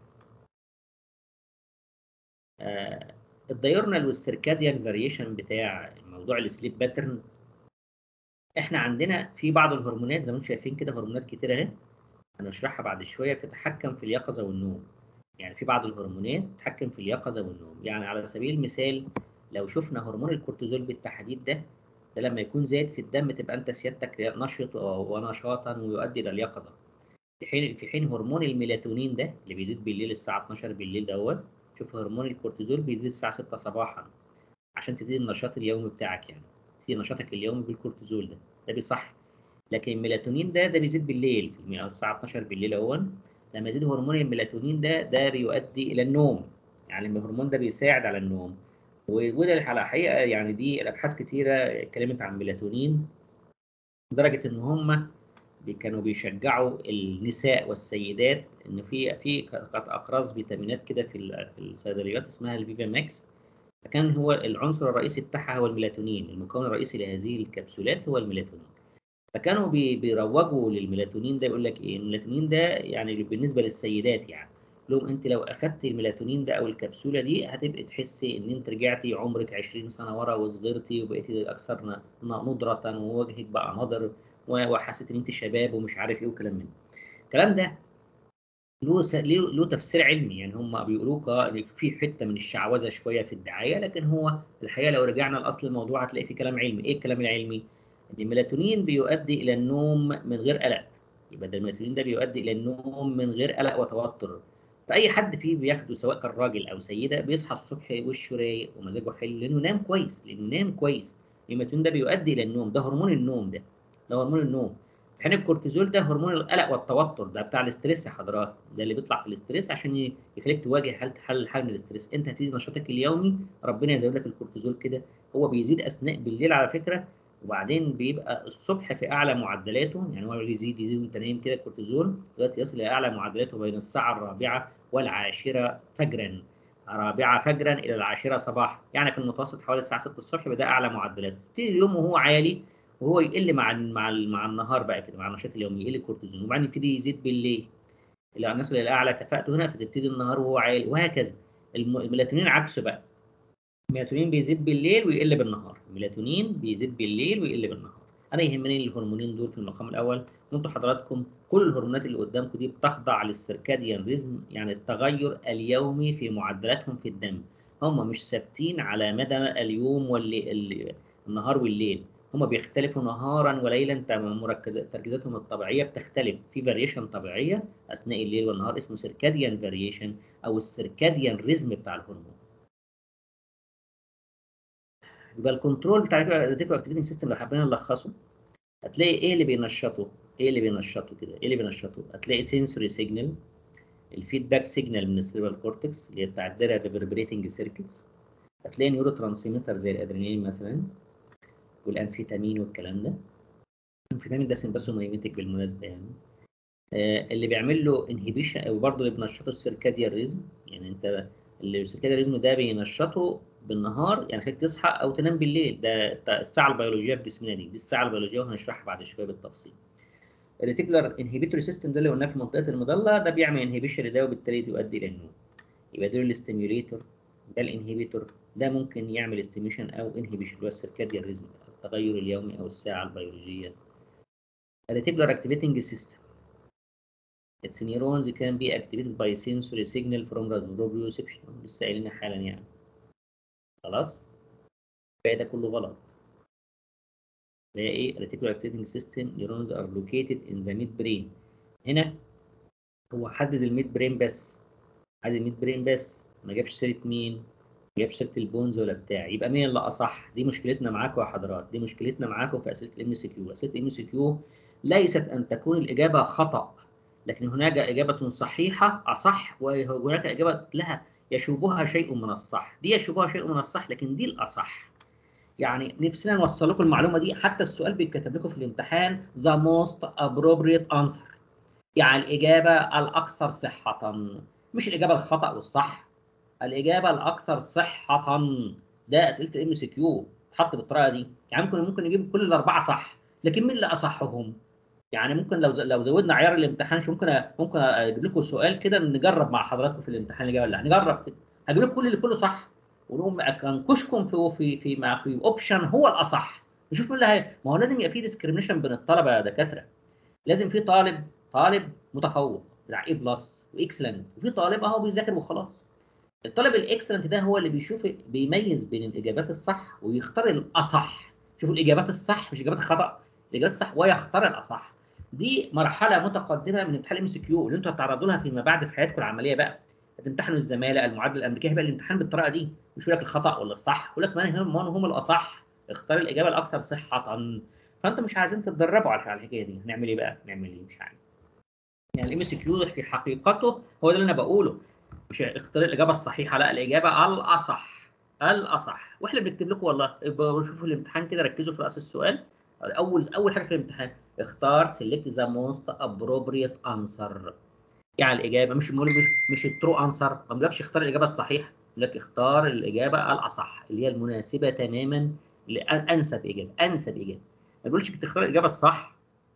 آه الدايورنال والسيركاديان فاريشن بتاع موضوع السليب باترن، احنا عندنا في بعض الهرمونات زي ما انتم شايفين كده، هرمونات كتيره اهي هنشرحها بعد شويه بتتحكم في اليقظه والنوم. يعني في بعض الهرمونات تتحكم في اليقظه والنوم، يعني على سبيل المثال لو شفنا هرمون الكورتيزول بالتحديد ده، ده لما يكون زايد في الدم تبقى انت سيادتك نشط ونشاطا ويؤدي الى اليقظه. في حين في حين هرمون الميلاتونين ده اللي بيزيد بالليل الساعه اتناشر بالليل دوت، شوف هرمون الكورتيزول بيزيد الساعه ستة صباحا عشان تزيد النشاط اليومي بتاعك، يعني في نشاطك اليومي بالكورتيزول ده، ده بيصح. لكن الميلاتونين ده ده بيزيد بالليل في الساعه اتناشر بالليل اهو، لما يزيد هرمون الميلاتونين ده ده بيؤدي الى النوم، يعني الهرمون ده بيساعد على النوم. وده على حقيقه يعني دي الابحاث كتيره اتكلمت عن الميلاتونين لدرجه ان هم كانوا بيشجعوا النساء والسيدات ان في في اقراص فيتامينات كده في في الصيدليات اسمها الفيفا ماكس، فكان هو العنصر الرئيسي بتاعها هو الميلاتونين، المكون الرئيسي لهذه الكبسولات هو الميلاتونين. فكانوا بي بيروجوا للميلاتونين ده، يقول لك ايه الميلاتونين ده يعني بالنسبه للسيدات، يعني لهم انت لو اخذت الميلاتونين ده او الكبسوله دي هتبقي تحسي ان انت رجعتي عمرك عشرين سنه ورا وصغرتي وبقيتي اكثر نضره ووجهك بقى نضر وحسيت ان انت شباب ومش عارف ايه وكلام من الكلام ده. له له تفسير علمي، يعني هم بيقولوا في حته من الشعوذه شويه في الدعايه، لكن هو الحقيقه لو رجعنا لاصل الموضوع هتلاقي في كلام علمي. ايه الكلام العلمي؟ ان الميلاتونين بيؤدي الى النوم من غير قلق، يبقى ده الميلاتونين ده بيؤدي الى النوم من غير قلق وتوتر. فاي حد فيه بياخده سواء كان راجل او سيده بيصحى الصبح وشه رايق ومزاجه حلو لانه نام كويس، لانه نام كويس. الميلاتونين ده بيؤدي الى النوم، ده هرمون النوم، ده ده هرمون النوم. في حين الكورتيزول ده هرمون القلق والتوتر، ده بتاع الاستريس يا حضرات، ده اللي بيطلع في الاستريس عشان يخليك تواجه حاله حل حل من الاستريس. انت هتزيد نشاطك اليومي ربنا يزود لك الكورتيزول كده، هو بيزيد اثناء بالليل على فكره، وبعدين بيبقى الصبح في اعلى معدلاته، يعني هو يزيد يزيد وانت نايم كده الكورتيزول لغايه يصل الى اعلى معدلاته بين الساعه الرابعه والعاشره فجرا، رابعه فجرا الى العاشره صباحا، يعني في المتوسط حوالي الساعه ستة الصبح بدا اعلى معدلاته. تبتدي اليوم وهو عالي وهو يقل مع مع مع النهار بقى كده، مع النشاط اليومي يقل الكورتيزون، وبعدين يبتدي يزيد بالليل الى النسبه للاعلى كفاءته هنا، فتبتدي النهار وهو عالي، وهكذا. الميلاتونين عكسه بقى، الميلاتونين بيزيد بالليل ويقل بالنهار، الميلاتونين بيزيد بالليل ويقل بالنهار. انا يهمني الهرمونين دول في المقام الاول، وانتم حضراتكم كل الهرمونات اللي قدامكم دي بتخضع للسيركاديان ريزم، يعني التغير اليومي في معدلاتهم في الدم، هم مش ثابتين على مدى اليوم والليل، النهار والليل، هم بيختلفوا نهارا وليلا، مركزات تركيزاتهم الطبيعيه بتختلف، في فاريشن طبيعيه اثناء الليل والنهار اسمه سيركاديان فاريشن او السيركاديان ريزم بتاع الهرمون. يبقى الكنترول بتاع الريتيكولار اكتيفيتنج سيستم لو حبينا نلخصه هتلاقي ايه اللي بينشطه؟ ايه اللي بينشطه كده؟ ايه اللي بينشطه؟ هتلاقي سنسوري سيجنال، الفيدباك سيجنال من السيربرال كورتكس اللي هي بتاع الدايره ريفربريتنج سيركتس، هتلاقي نيورو ترانسميتر زي الادرينالين مثلا والانفيتامين والكلام ده. الانفيتامين ده سمباثومايميتيك بالمناسبه يعني، آه اللي بيعمل له انهبيشن او برضه اللي بينشطه السيركاديان ريزم، يعني انت اللي السيركاديان ريزم ده بينشطه بالنهار، يعني خليك تصحى او تنام بالليل، ده الساعه البيولوجيه في جسمنا دي، دي الساعه البيولوجيه وهنشرحها بعد شويه بالتفصيل. الريتيكولار انهبيتوري سيستم ده اللي قلناه في منطقه المظله، ده بيعمل انهبيشن لده وبالتالي يؤدي الى النوم. يبقى دول الاستيميوليتور، ده الانهبيتور، ده ممكن يعمل استيميشن او انهبيشن اللي هو السيركاديان ريزم، التغير اليومي او الساعه البيولوجيه. الريتيكولار اكتيفيتنج سيستم، its neurons can be activated by sensory signal from the proprioception، لسه قايلينها حالا يعني. خلاص؟ الباقي ده كله غلط. ده ايه؟ reticular activating system neurons are located in the midbrain. هنا هو حدد الميد برين بس، حدد الميد برين بس، ما جابش سيره مين؟ ما جابش سيره البونز ولا بتاع. يبقى مين اللي اصح؟ دي مشكلتنا معاكم يا حضرات، دي مشكلتنا معاكم في اسئله الام سي كيو. اسئله الام سي كيو ليست ان تكون الاجابه خطا، لكن هناك اجابه صحيحه اصح، وهناك اجابه لها يشوبها شيء من الصح. دي يشوبها شيء من الصح لكن دي الاصح. يعني نفسنا نوصل لكم المعلومه دي، حتى السؤال بيتكتب لكم في الامتحان the most appropriate answer، يعني الاجابه الاكثر صحه، مش الاجابه الخطا والصح، الاجابه الاكثر صحه. ده اسئله الام سي كيو تحط بالطريقه دي. يعني ممكن ممكن نجيب كل الاربعه صح، لكن مين اللي اصحهم؟ يعني ممكن لو لو زودنا عيار الامتحان شو، ممكن ممكن اجيب لكم سؤال كده نجرب مع حضراتكم في الامتحان اللي جاي ولا نجرب كده، هجيب لكم كل اللي كله صح ونقوم انكشكم في في في مع في اوبشن هو الاصح، نشوف مين اللي هي. ما هو لازم يبقى في ديسكريميشن بين الطلبه يا دكاتره. لازم في طالب طالب متفوق بتاع اي بلس واكسلنت، وفي طالب اهو بيذاكر وخلاص. الطالب الاكسلنت ده هو اللي بيشوف بيميز بين الاجابات الصح ويختار الاصح. شوفوا الاجابات الصح مش الاجابات الخطا، الاجابات الصح ويختار الاصح. دي مرحله متقدمه من امتحان الام سي كيو اللي انتوا هتتعرضوا لها فيما بعد في حياتكم العمليه بقى. هتمتحنوا الزماله، المعادله الامريكيه، هيبقى الامتحان بالطريقه دي، مش يقول لك الخطا ولا الصح، يقول لك من هم من هم الاصح، اختار الاجابه الاكثر صحه. فانتم مش عايزين تتدربوا على الحكايه دي، هنعمل ايه بقى؟ نعمل ايه؟ مش عارف. يعني الام اس كيو في حقيقته هو ده اللي انا بقوله، مش اختار الاجابه الصحيحه، لا، الاجابه الاصح، الاصح. واحنا بنكتب لكم والله، شوفوا الامتحان كده، ركزوا في راس السؤال. اول اول حاجه في الامتحان اختار سيلكت ذا موست ابروبريت انسر، يعني الاجابه مش مش مش الترو انسر، ما بيقولكش اختار الاجابه الصحيحه، لك اختار الاجابه الاصح اللي هي المناسبه تماما لانسب اجابه، انسب اجابه. ما بيقولش بتختار الاجابه الصح.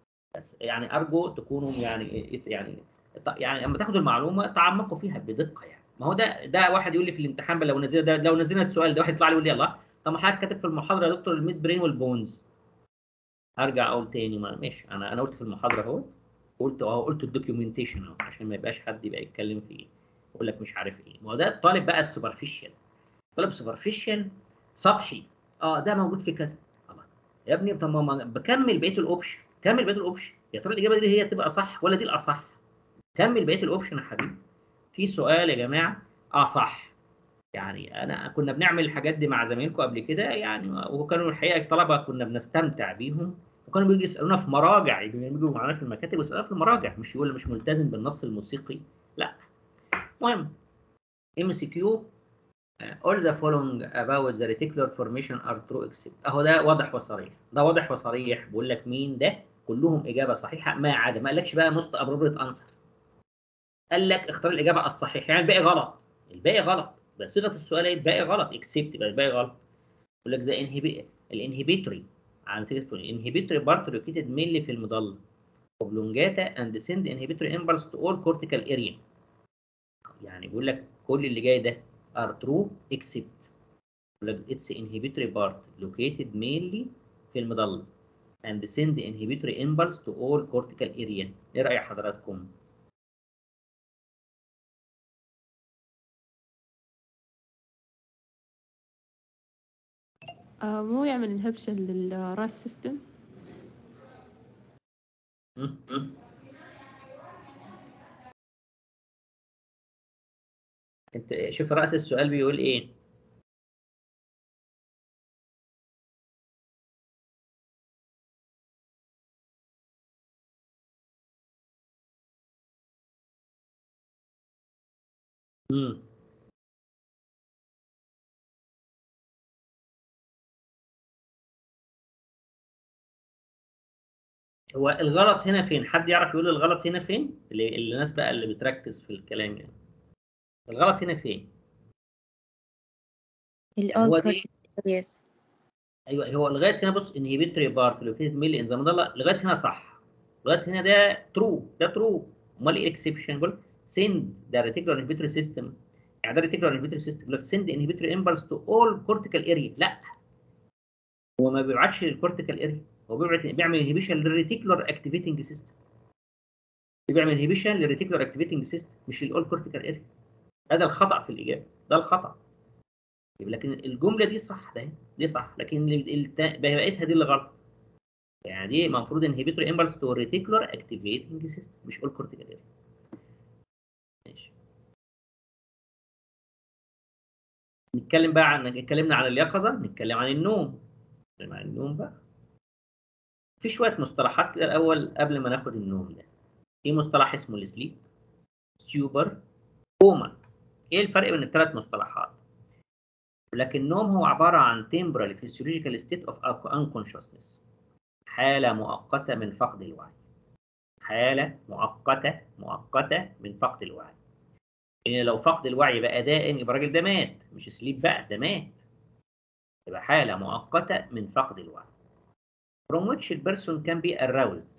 بس يعني ارجو تكونوا يعني يعني يعني لما تاخدوا المعلومه تعمقوا فيها بدقه. يعني ما هو ده ده واحد يقول لي في الامتحان لو نزلنا ده لو نزلنا السؤال ده واحد يطلع لي يقول لي يلا طب ما حضرتك كاتب في المحاضره يا دكتور الميد برين والبونز. هرجع اقول تاني، ما ماشي، انا انا قلت في المحاضره اهو، قلت اهو، قلت الدوكيومنتيشن اهو عشان ما يبقاش حد يبقى يتكلم في ايه يقول لك مش عارف ايه. ما هو ده الطالب بقى السوبرفيشال، طالب سوبرفيشال سطحي، اه ده موجود في كذا. يا ابني طب ما بكمل بقيه الاوبشن، كمل بقيه الاوبشن، يا ترى الاجابه دي هي تبقى صح ولا دي الاصح؟ كمل بقيه الاوبشن يا حبيبي. في سؤال يا جماعه اصح، يعني انا كنا بنعمل الحاجات دي مع زمايلكم قبل كده يعني، وكانوا الحقيقه الطلبه كنا بنستمتع بيهم، وكانوا بيجوا يسالونا في مراجع، يجوا معانا في المكاتب ويسالونا في المراجع، مش يقول مش ملتزم بالنص الموسيقي، لا. المهم ام سي كيو all the following about the reticular formation are true except، اهو ده واضح وصريح، ده واضح وصريح بيقول لك مين ده، كلهم اجابه صحيحه ما عدا، ما قالكش بقى most appropriate answer، قال لك اختار الاجابه الصحيحه، يعني الباقي غلط، الباقي غلط، بس صيغه السؤال ايه؟ الباقي غلط except، يبقى الباقي غلط. يقول لك زي انهبي الانهبيتوري على تليفون الانهبيتوري بارت لوكيتد مينلي في المضله اوبلونجاتا اند سند انهبيتوري امبلس تو اول كورتيكال اريا، يعني بيقول لك كل اللي جاي ده ار ترو اكسبت، يقول لك اتس انهبيتوري بارت لوكيتد مينلي في المضله and send inhibitory impulse to all cortical area. ايه رأي حضراتكم؟ آه مو يعمل انهبشن للراس سيستم؟ انت شوف رأس السؤال بيقول ايه؟ امم هو الغلط هنا فين؟ حد يعرف يقول الغلط هنا فين؟ اللي اللي الناس بقى اللي بتركز في الكلام يعني. الغلط هنا فين؟ يعني هو دي يس ايوه، هو لغايه هنا بص انهبيتوري بارت لوكيتد ميلي ان ذا مضله، لغايه هنا صح. لغايه هنا ده ترو، ده ترو. امال ايه اكسبشن؟ بقول سند ده ريتيكولار انهبيتوري سيستم، يعني ده ريتيكولار انهبيتوري سيستم بيقول لك سند انهبيتوري امبلس تو اول كورتيكال اريا. لا، هو ما بيبعتش للكورتيكال اريا، هو بيبعت بيعمل انهبيشن للريتيكولار اكتيفيتنج سيستم، بيعمل انهبيشن للريتيكولار اكتيفيتنج سيستم مش للاول كورتيكال اريا. هذا الخطا في الاجابه، ده الخطا. لكن الجمله دي صح، ده دي صح، لكن بقيتها دي اللي غلط. يعني دي المفروض انهبيتوري امبلس تو ريتيكولار اكتيفيتنج سيستم مش اول كورتيكال اريا. ماشي. نتكلم بقى عن اتكلمنا عن اليقظه، نتكلم عن النوم. نتكلم عن النوم بقى. في شويه مصطلحات كده الاول قبل ما ناخد النوم ده. في مصطلح اسمه السليب، ستيوبر، كوما. ايه الفرق بين الثلاث مصطلحات؟ لكن النوم هو عباره عن temporary physiological state of unconsciousness، حاله مؤقته من فقد الوعي. حاله مؤقته مؤقته من فقد الوعي. يعني لو فقد الوعي بقى دائم يبقى الراجل ده مات، مش سليب بقى، ده مات. يبقى حاله مؤقته من فقد الوعي. from which a person can be aroused.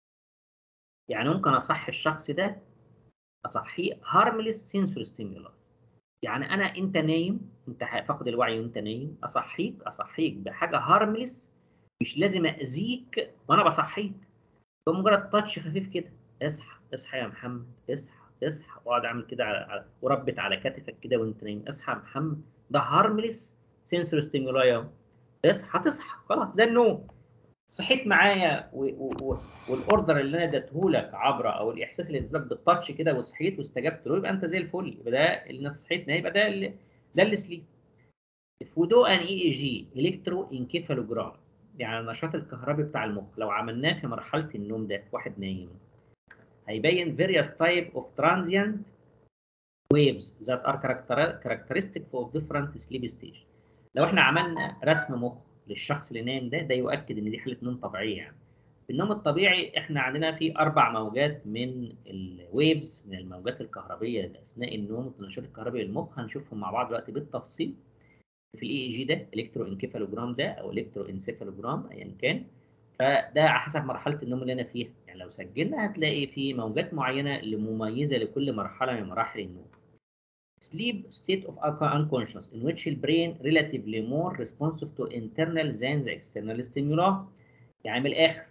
يعني ممكن اصحي الشخص ده، اصحيه harmless sensory stimuli. يعني انا انت نايم، انت فاقد الوعي وانت نايم، اصحيك اصحيك بحاجه هارملس، مش لازم اذيك وانا بصحيك. بمجرد تاتش خفيف كده، اصحى اصحى يا محمد، اصحى اصحى، واقعد اعمل كده على وربت على كتفك كده وانت نايم، اصحى يا محمد. ده هارملس سنسور ستيمولاي. اصحى تصحى خلاص، ده النوم. صحيت معايا والاوردر اللي انا اديته لك عبر، او الاحساس اللي اديته لك بالتاتش كده وصحيت واستجبت له، يبقى انت زي الفل. يبقى ده اللي صحيت يبقى ده اللي ده اللي سليب. فودو ان اي اي جي الكترو انكيفالوجرام، يعني النشاط الكهربي بتاع المخ لو عملناه في مرحله النوم ده واحد نايم، هيبين various type of transient waves that are characteristic of different sleep stage. لو احنا عملنا رسم مخ للشخص اللي نايم ده، ده يؤكد ان دي حاله نوم طبيعيه. يعني في النوم الطبيعي احنا عندنا في اربع موجات من الويفز، من الموجات الكهربيه اثناء النوم، التنشيط الكهربي للمخ، هنشوفهم مع بعض دلوقتي بالتفصيل. في الاي اي جي ده الكترو انكيفالوجرام ده او الكترو انسيفالوجرام ايا كان، فده على حسب مرحله النوم اللي انا فيها. يعني لو سجلنا هتلاقي في موجات معينه اللي مميزه لكل مرحله من مراحل النوم. Sleep state of unconscious in which the brain relatively more responsive to internal than the external stimuli. يعني من الآخر،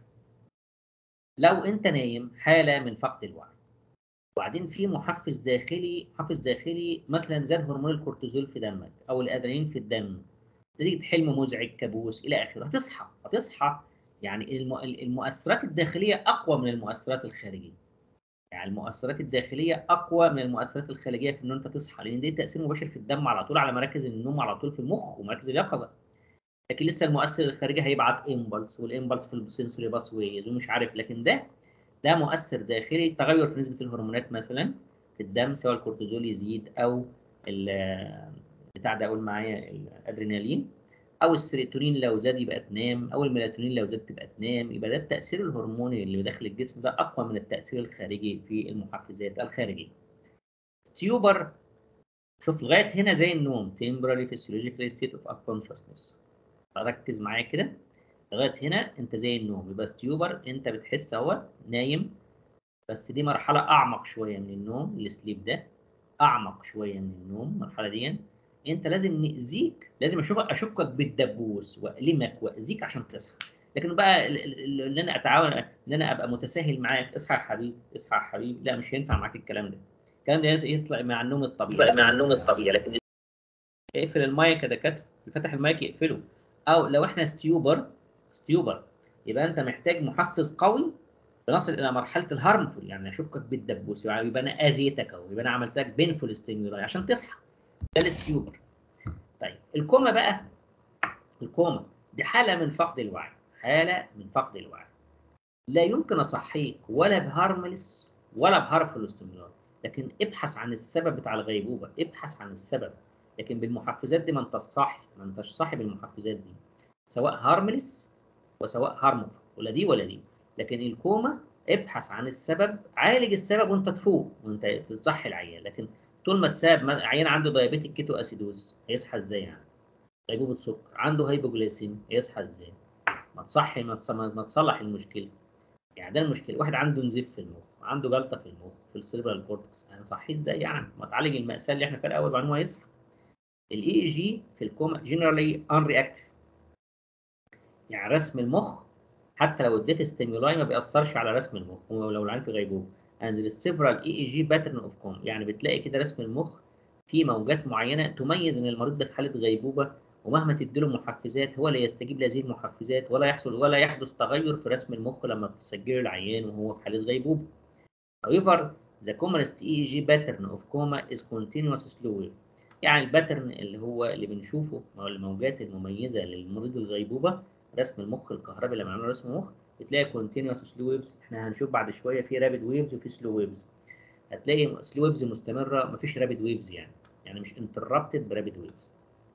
لو أنت نايم حالة من فقد الوعي، وبعدين في محفز داخلي، محفز داخلي مثلا زاد هرمون الكورتيزول في دمك أو الأدرينالين في الدم، نتيجة حلم مزعج، كابوس إلى آخره، هتصحى هتصحى يعني المؤثرات الداخلية أقوى من المؤثرات الخارجية. يعني المؤثرات الداخليه اقوى من المؤثرات الخارجيه في ان انت تصحى، لان دي تاثير مباشر في الدم على طول على مراكز النوم، على طول في المخ ومراكز اليقظه. لكن لسه المؤثر الخارجي هيبعت امبلس، والامبلس في السنسوري باس ويز ومش عارف، لكن ده ده مؤثر داخلي، تغير في نسبه الهرمونات مثلا في الدم، سواء الكورتيزول يزيد او بتاع ده، اقول معايا الادرينالين، او السيروتونين لو زاد يبقى تنام، او الميلاتونين لو زاد تبقى تنام. يبقى ده التاثير الهرموني اللي داخل الجسم ده اقوى من التاثير الخارجي في المحفزات الخارجيه. ستيوبر، شوف لغايه هنا زي النوم، temporary physiological state of unconsciousness. ركز معايا كده، لغايه هنا انت زي النوم. يبقى ستيوبر انت بتحس اهو نايم، بس دي مرحله اعمق شويه من النوم. السليب ده اعمق شويه من النوم. المرحله دي انت لازم نأذيك، لازم اشوفك اشكك بالدبوس واألمك واذيك عشان تصحى. لكن بقى اللي انا اتعاون، ان انا ابقى متساهل معاك، اصحى يا حبيبي اصحى يا حبيبي، لا مش هينفع معاك الكلام ده. الكلام ده يطلع مع النوم الطبيعي، مع النوم الطبيعي. لكن اقفل المايك يا دكاتره، اللي فتح المايك يقفله. او لو احنا ستيوبر ستيوبر يبقى انت محتاج محفز قوي بنصل الى مرحله الهارمفول، يعني اشكك بالدبوس، يعني يبقى انا اذيتك او يبقى انا عملت لك بينفول ستيمولاي عشان تصحى. ده الستيوبر. طيب الكوما بقى، الكوما دي حاله من فقد الوعي، حاله من فقد الوعي. لا يمكن اصحيك ولا بهارملس ولا بهارمفول ستيمولاي، لكن ابحث عن السبب بتاع الغيبوبه، ابحث عن السبب. لكن بالمحفزات دي ما انتش صاحي، ما انتش صاحي بالمحفزات دي، سواء هارملس وسواء هارمفول، ولا دي ولا دي. لكن الكوما ابحث عن السبب، عالج السبب وانت تفوق وانت تصحي العيان. لكن طول ما السبب، عيان عنده دايابيتيك كيتو اسيدوز، هيصحى ازاي يعني؟ غيبوبه سكر، عنده هايبوجليسيميا، هيصحى ازاي؟ ما تصحي، ما تصلح المشكله. يعني ده المشكله، واحد عنده نزيف في المخ، عنده جلطه في المخ في السيربرال كورتكس، انا صحيح ازاي يعني؟ ما تعالج المأساة اللي احنا فيها الاول وبعدين هو يصحى. الاي اي جي في الكوما جنرالي ان رياكتيف، يعني رسم المخ حتى لو اديت ستيمولاي ما بيأثرش على رسم المخ ولو العين في غيبوبه. and there is several اي اي جي pattern of coma، يعني بتلاقي كده رسم المخ في موجات معينه تميز ان المريض ده في حاله غيبوبه، ومهما تديله محفزات هو لا يستجيب لهذه المحفزات ولا يحصل ولا يحدث تغير في رسم المخ لما بتسجله العيان وهو في حاله غيبوبه. however the commonest اي اي جي pattern of coma is continuous slow wave، يعني الباترن اللي هو اللي بنشوفه أو الموجات المميزه للمريض الغيبوبه رسم المخ الكهربي لما عملنا رسم مخ بتلاقي continuous slow waves. احنا هنشوف بعد شويه في رابيد ويفز وفي سلو ويفز، هتلاقي سلو ويفز مستمره مفيش رابيد ويفز، يعني يعني مش انتربتد برابيد ويفز.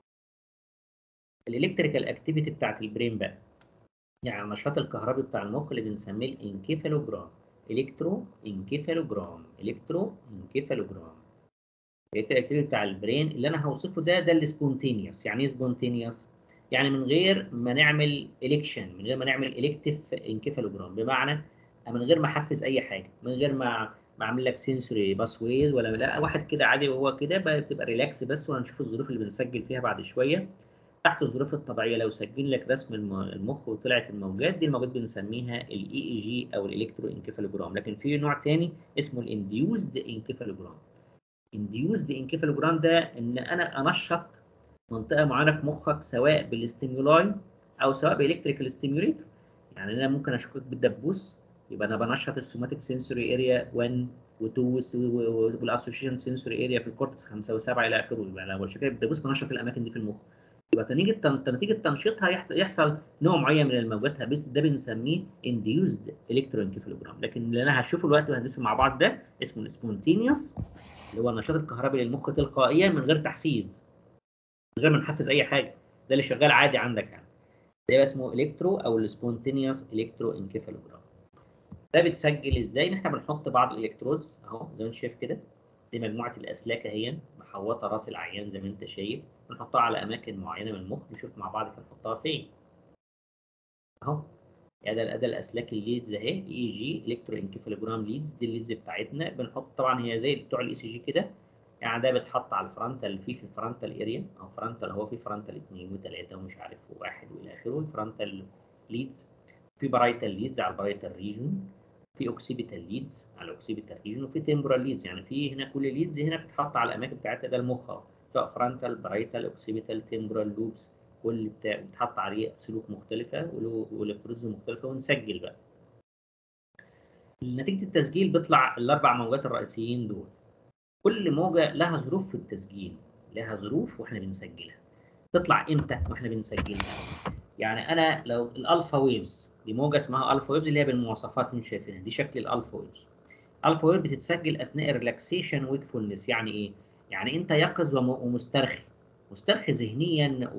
الالكتريكال اكتيفيتي بتاعت البرين بقى، يعني النشاط الكهربي بتاع المخ اللي بنسميه الانكيفالوجرام، الكترو انكيفالوجرام، الكترو انكيفالوجرام. الاكتيفيتي بتاع البرين اللي انا هوصفه ده ده السبونتينيوس. يعني ايه سبونتينيوس؟ يعني من غير ما نعمل الكشن، من غير ما نعمل الكتيف انكيفالوجرام، بمعنى من غير ما احفز اي حاجه، من غير ما ما اعمل لك سنسوري باسويز ولا لا، واحد كده عادي وهو كده بتبقى ريلاكس بس. وهنشوف الظروف اللي بنسجل فيها بعد شويه. تحت الظروف الطبيعيه لو سجل لك رسم المخ وطلعت الموجات دي، الموجات بنسميها الاي اي جي او الالكترو انكيفالوجرام. لكن في نوع تاني اسمه الانديوزد انكيفالوجرام. انديوزد انكيفالوجرام ده ان انا انشط منطقه معينه في مخك سواء بالاستيمولاي او سواء بالكتريكال ستيموليتور. يعني انا ممكن اشكك بالدبوس، يبقى انا بنشط السوماتيك سنسوري اريا واحد و2 والاسوشيشن سنسوري اريا في الكورتكس خمسة و7 الى اخره. يبقى لو شكيت بالدبوس بنشط الاماكن دي في المخ، يبقى نتيجه نتيجه تنشيطها يحصل يحصل نوع معين من الموجات، بس ده بنسميه انديوزد الكترو انكيفالوجرام. لكن اللي انا هشوفه دلوقتي وهندسه مع بعض ده اسمه السبونتينيوس، اللي هو النشاط الكهربي للمخ تلقائيا من غير تحفيز، من غير ما نحفز اي حاجه، ده اللي شغال عادي عندك يعني. ده يبقى اسمه الكترو او السبونتينيوس الكترو انكيفالوجرام. ده بتسجل ازاي؟ ان احنا بنحط بعض الالكترودز اهو زي ما انت شايف كده، دي مجموعه الاسلاك اهي محوطه راس العيان زي ما انت شايف، بنحطها على اماكن معينه من المخ، نشوف مع بعض هنحطها فين اهو. يعني ده ده الاسلاك الليدز اهي، اي اي جي الكترو انكيفالوجرام ليدز، دي الليدز بتاعتنا. بنحط طبعا هي زي بتوع الاي سي جي كده، يعني ده بيتحط على الفرونتال، في في الفرونتال اريا او فرونتال، هو في فرونتال اثنين وثلاثه ومش عارف واحد والى اخره، فرونتال ليدز. في برايتال ليدز على البرايتال ريجون، في اوكسيبيتال ليدز على الاوكسيبيتال ريجون، وفي تمبرال ليدز. يعني في هنا كل ليدز هنا بتتحط على الاماكن بتاعتها، ده المخ اهو، سواء فرونتال برايتال اوكسيبيتال تمبرال لوبس، كل بتاع بتحط عليه سلوك مختلفه والكترودز مختلفه، ونسجل بقى. نتيجه التسجيل بيطلع الاربع موجات الرئيسيين دول، كل موجه لها ظروف في التسجيل، لها ظروف واحنا بنسجلها. تطلع امتى واحنا بنسجلها؟ يعني انا لو الالفا ويفز دي موجه اسمها الفا ويفز اللي هي بالمواصفات اللي شايفينها دي، شكل الالفا ويفز. الفا ويف بتتسجل اثناء الريلاكسيشن ويكفولنس. يعني ايه؟ يعني انت يقظ ومسترخي، مسترخي ذهنيا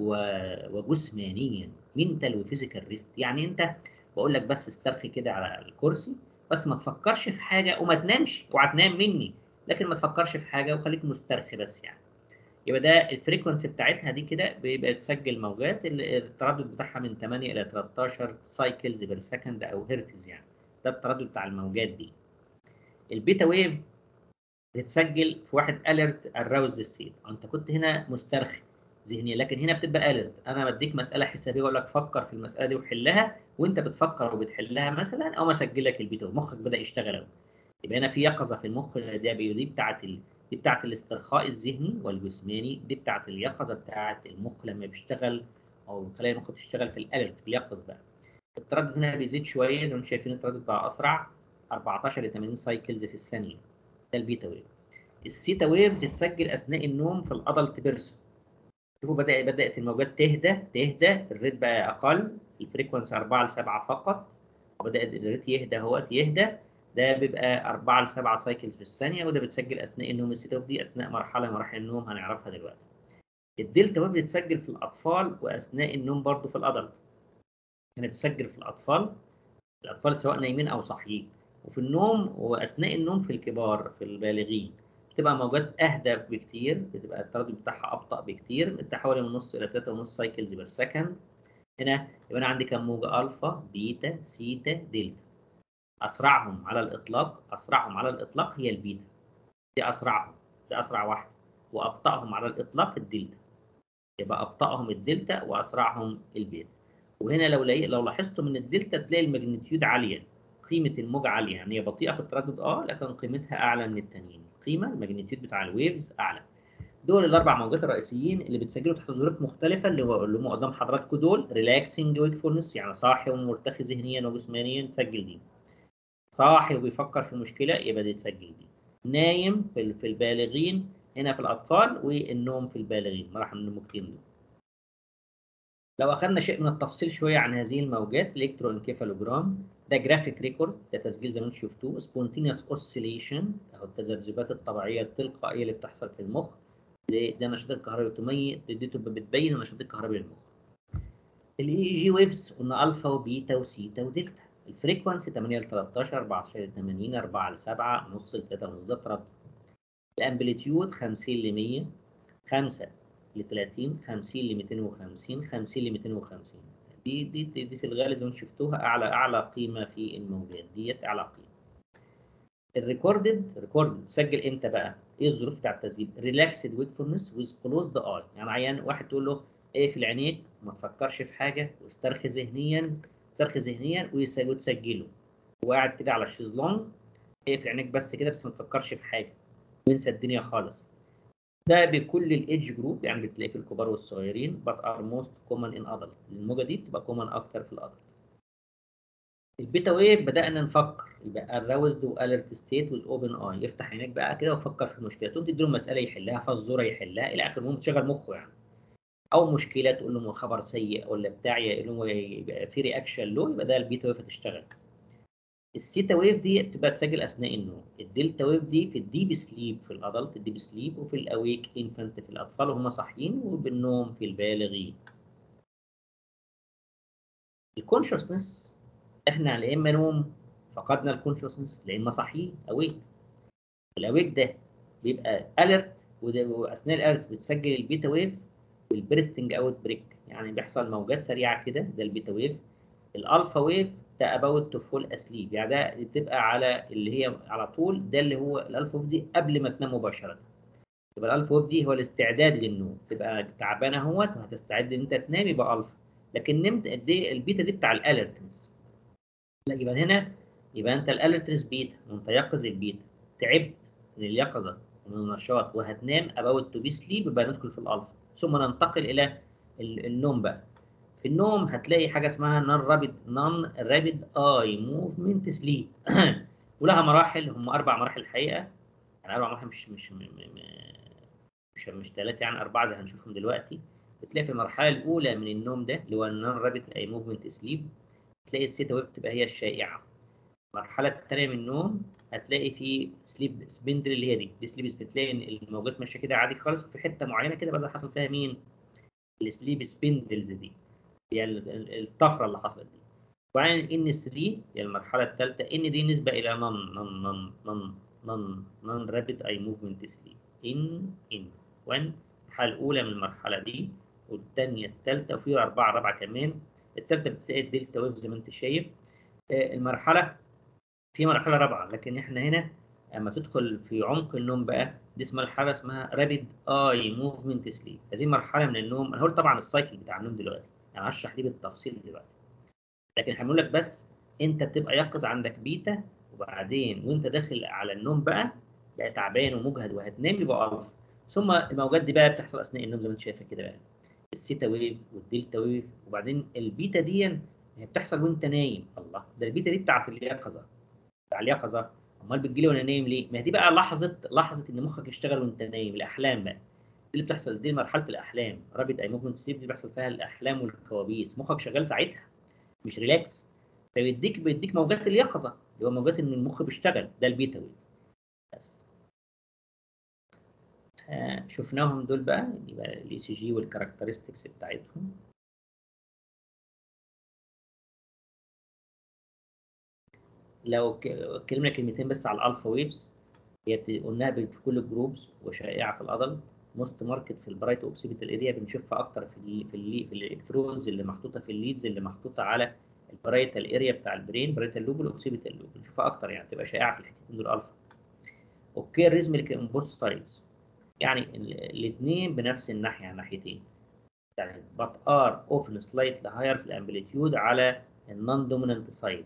وجسمانيا، منتال وفيزيكال ريست. يعني انت بقول لك بس استرخي كده على الكرسي، بس ما تفكرش في حاجه وما تنامش، اوعى تنام مني، لكن ما تفكرش في حاجه وخليك مسترخي بس يعني. يبقى ده الفريكونسي بتاعتها دي كده، بيبقى تسجل موجات التردد بتاعها من ثمانية الى ثلاثة عشر سايكلز بير سكند او هرتز، يعني ده التردد بتاع الموجات دي. البيتا ويف بتتسجل في واحد اليرت اراوزد ستيت، انت كنت هنا مسترخي ذهنيا، لكن هنا بتبقى اليرت. انا بديك مساله حسابيه واقول لك فكر في المساله دي وحلها، وانت بتفكر وبتحلها مثلا، او اسجل لك البيتا ويف، مخك بدا يشتغل اهو. يبقى هنا في يقظه في المخ، ده دي بتاعت ال... دي بتاعت الاسترخاء الذهني والجسماني، دي بتاعت اليقظه بتاعت المخ لما بيشتغل، او خلايا المخ بتشتغل في الاليرت في اليقظه بقى. التردد هنا بيزيد شويه زي ما انتم شايفين، التردد بقى اسرع، أربعتاشر ل ثمانين سايكلز في الثانيه، ده البيتا ويف. الثيتا ويف بتتسجل اثناء النوم في الادلت بيرسون. شوفوا بدا بدات الموجات تهدى تهدى، الريت بقى اقل، الفريكونسي أربعة ل سبعة فقط، وبدا الريت يهدى اهوت يهدى، ده بيبقى أربعة ل سبعة سايكلز في الثانيه، وده بتسجل اثناء النوم. الثيتا ويف دي اثناء مرحله من مراحل النوم هنعرفها دلوقتي. الدلتا ويف بتتسجل في الاطفال واثناء النوم برضه في الادلت، يعني بتسجل في الاطفال الاطفال سواء نايمين او صاحيين، وفي النوم واثناء النوم في الكبار في البالغين. بتبقى موجات اهدى بكتير، بتبقى التردد بتاعها ابطا بكتير، بتبقى حوالي من نص الى ثلاثة ونص سايكلز بير سكند. هنا يبقى انا عندي كام موجه؟ الفا بيتا سيتا دلتا. اسرعهم على الاطلاق اسرعهم على الاطلاق هي البيتا، دي اسرعهم، دي اسرع واحده، وابطاهم على الاطلاق الدلتا، يبقى ابطاهم الدلتا واسرعهم البيتا. وهنا لو لقي... لو لاحظتوا من الدلتا تلاقي الماجنتيود عاليه، قيمه الموجه عاليه، يعني هي بطيئه في التردد اه لكن قيمتها اعلى من التانيين، قيمه الماجنتيود بتاع الويفز اعلى. دول الاربع موجات الرئيسيين اللي بتسجلوا تحت ظروف مختلفه، اللي هو اللي هم قدام حضراتكم دول. ريلاكسنج ويكفولنس يعني صاحي ومرتخي ذهنيا وجسمانيا، تسجل دي. صاحي وبيفكر في مشكله يبقى دي تسجل دي. نايم في في البالغين هنا في الاطفال، والنوم في البالغين، ما راح من الموجتين دول. لو اخذنا شيء من التفصيل شويه عن هذه الموجات، الالكتروانكيفالوجرام ده جرافيك ريكورد، ده تسجيل زي ما انتم شفتوه. سبونتينيوس اوسيليشن او التذبذبات الطبيعيه التلقائيه اللي بتحصل في المخ، ده, ده النشاط الكهربي تميز، دي تبقى بتبين النشاط الكهربي للمخ. الاي اي جي ويفز قلنا الفا وبيتا وسيتا ودلتا. الفريكونسي ثمانية ل ثلاثة عشر، أربعتاشر ل ثمانين، أربعة ل سبعة، نص ل ثلاثة ونص، ده تردد. الامبليتيود خمسين ل مية، خمسة ل ثلاثين، خمسين ل مئتين وخمسين، خمسين ل مئتين وخمسين. دي دي دي في الغالب زي ما شفتوها اعلى اعلى قيمه في الموجات ديت، اعلى قيمه. الريكوردد ريكوردد تسجل امتى بقى؟ ايه الظروف بتاع التسجيل؟ ريلاكسد ويكفولنس ويز كلوزد اي، يعني عيان واحد تقول له ايه في العينيك وما تفكرش في حاجه واسترخي ذهنيا، استرخي ذهنيا وتسجله وقاعد كده على الشيزلونج، ايه في عينيك بس كده بس ما تفكرش في حاجه وانسى الدنيا خالص. ده بكل الايدج جروب، يعني بتلاقيه في الكبار والصغيرين، but are most common in adult. الموجه دي بتبقى common اكتر في الادلت. البيتا ويف بدانا نفكر، يبقى aroused و alert state with open eye، يفتح عينيك بقى كده وفكر في المشكله، تقوم تدي له مساله يحلها، فزوره يحلها الى اخره، المهم تشغل مخه يعني. او مشكله تقول له خبر سيء ولا بتاع، يقول له يبقى في رياكشن له، يبقى ده البيتا ويف هتشتغل. الثيتا ويف دي بتبقى تسجل اثناء النوم. الدلتا ويف دي في الديب سليب في الادلت، الديب سليب، وفي الاويك انفانت في الاطفال وهم صاحيين، وبالنوم في البالغين. الكونشسنس احنا يا اما نوم فقدنا الكونشسنس، يا اما صاحيين اويك. الاويك ده بيبقى اليرت، واثناء الاليرت بتسجل البيتا ويف والبريستنج اوت بريك، يعني بيحصل موجات سريعه كده، ده البيتا ويف. الالفا ويف ده اباوت تو فول اسليب، يعني ده بتبقى على اللي هي على طول، ده اللي هو الالفا ويف دي قبل ما تنام مباشره. يبقى الالفا ويف دي هو الاستعداد للنوم، تبقى تعبانه اهوت وهتستعد ان انت تنام يبقى الفا. لكن نمت قد ايه؟ البيتا دي بتاع الالرتنس. لا يبقى هنا يبقى انت الالرتنس بيتا وانت يقظ البيتا، تعبت من اليقظه ومن النشاط وهتنام اباوت تو بي سليب، يبقى ندخل في الالفا، ثم ننتقل الى النوم بقى. في النوم هتلاقي حاجه اسمها نون رابيد نون رابيد اي موفمنت سليب، ولها مراحل، هم اربع مراحل الحقيقه، يعني اربع مراحل مش مش مش مش ثلاثه، يعني اربعه زي هنشوفهم دلوقتي. بتلاقي في المرحله الاولى من النوم ده اللي هو النون رابيد اي موفمنت سليب، تلاقي الثيتا ويف تبقى هي الشائعه. المرحله الثانيه من النوم هتلاقي في سليب سبندل اللي هي دي دي سليب، بتلاقي الموجات ماشيه كده عادي خالص، في حته معينه كده بقى حصل فيها مين؟ السليب سبندلز دي هي الطفره اللي حصلت دي. وبعدين ان ثلاثة هي المرحله الثالثه، ان دي نسبه الى نون نون نون نون نون نون رابيد اي موفمنت سليب. ان ان واحد الحاله الاولى من المرحله دي، والثانيه الثالثه، وفي اربعه رابعه كمان. الثالثه بتلاقي الدلتا ويف زي ما انت شايف. المرحله في مرحله رابعه، لكن احنا هنا اما تدخل في عمق النوم بقى، دي اسمها مرحله اسمها رابيد اي موفمنت سليب. هذه مرحله من النوم، انا هقول طبعا السايكل بتاع النوم دلوقتي، يعني هشرح دي بالتفصيل دلوقتي، لكن هنقول لك بس انت بتبقى يقظ عندك بيتا، وبعدين وانت داخل على النوم بقى بقى تعبان ومجهد وهتنام يبقى الفا. ثم الموجات دي بقى بتحصل اثناء النوم زي ما انت شايفه كده بقى، الثيتا ويف والدلتا ويف، وبعدين البيتا دي هي بتحصل وانت نايم. الله، ده البيتا دي بتاعت اليقظه، بتاع اليقظه. امال بتجيلي وانا نايم ليه؟ ما دي بقى لحظه لحظه ان مخك يشتغل وانت نايم، الاحلام بقى دي اللي بتحصل، دي مرحله الاحلام. رابيد اي موفمنت سليب دي بيحصل فيها الاحلام والكوابيس، مخك شغال ساعتها مش ريلاكس، فبيديك بيديك موجات اليقظه اللي هو موجات ان المخ بيشتغل، ده البيتا ويف. بس آه شفناهم دول بقى، يبقى الاي سي جي والكاركترستكس بتاعتهم. لو اتكلمنا كلمتين بس على الالفا ويفز، هي قلناها في كل الجروبس وشائعه في الادلت، موست ماركت في البرايت اوكسيبيتال اريا، بنشوفها اكتر في ال في ال في الالكترونز اللي محطوطه في الليدز اللي محطوطه على البرايتال اريا بتاع البرين، برايتال لوب والاوكسيبيتال لوب، بنشوفها اكتر يعني بتبقى شائعه في الحتتين دول الفا. اوكي الريزميك ان بوث سايدز، يعني الاثنين بنفس الناحيه على الناحيتين، يعني but are often slightly higher في الامبليتيود على النون دومينانت سايد.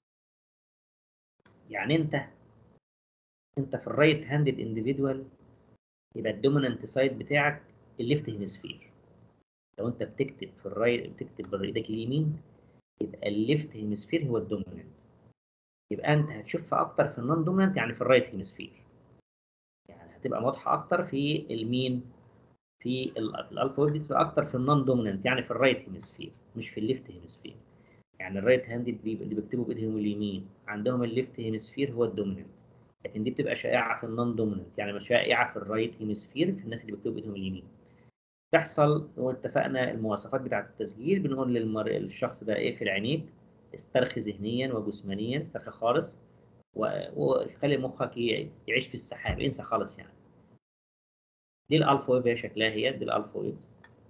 يعني انت انت في الرايت هاندد انديفيدوال يبقى الدومينانت سايد بتاعك الليفت هيمسفير. لو انت بتكتب في الرايت بتكتب بايدك اليمين يبقى الليفت هيمسفير هو الدومينانت، يبقى انت هتشوفها اكتر في النون دومينانت يعني في الرايت هيمسفير، يعني هتبقى واضحه اكتر في المين في الالفا ويف، بتبقى اكتر في النون دومينانت يعني في الرايت هيمسفير مش في الليفت هيمسفير. يعني الرايت هاند اللي بيكتبوا بايدهم اليمين عندهم الليفت هيمسفير هو الدومينانت، لكن دي بتبقى شائعه في النون دومينانت يعني مش شائعه في الرايت هيمسفير في الناس اللي بيكتبوا بايدهم اليمين. تحصل واتفقنا المواصفات بتاعه التسجيل، بنقول للمر... للشخص ده اقفل عينيك، استرخي ذهنيا وجسمانيا، استرخي خالص وخلي مخك يعيش في السحاب، انسى خالص يعني. دي الالفا ويف هي شكلها هي دي الالفا ويف.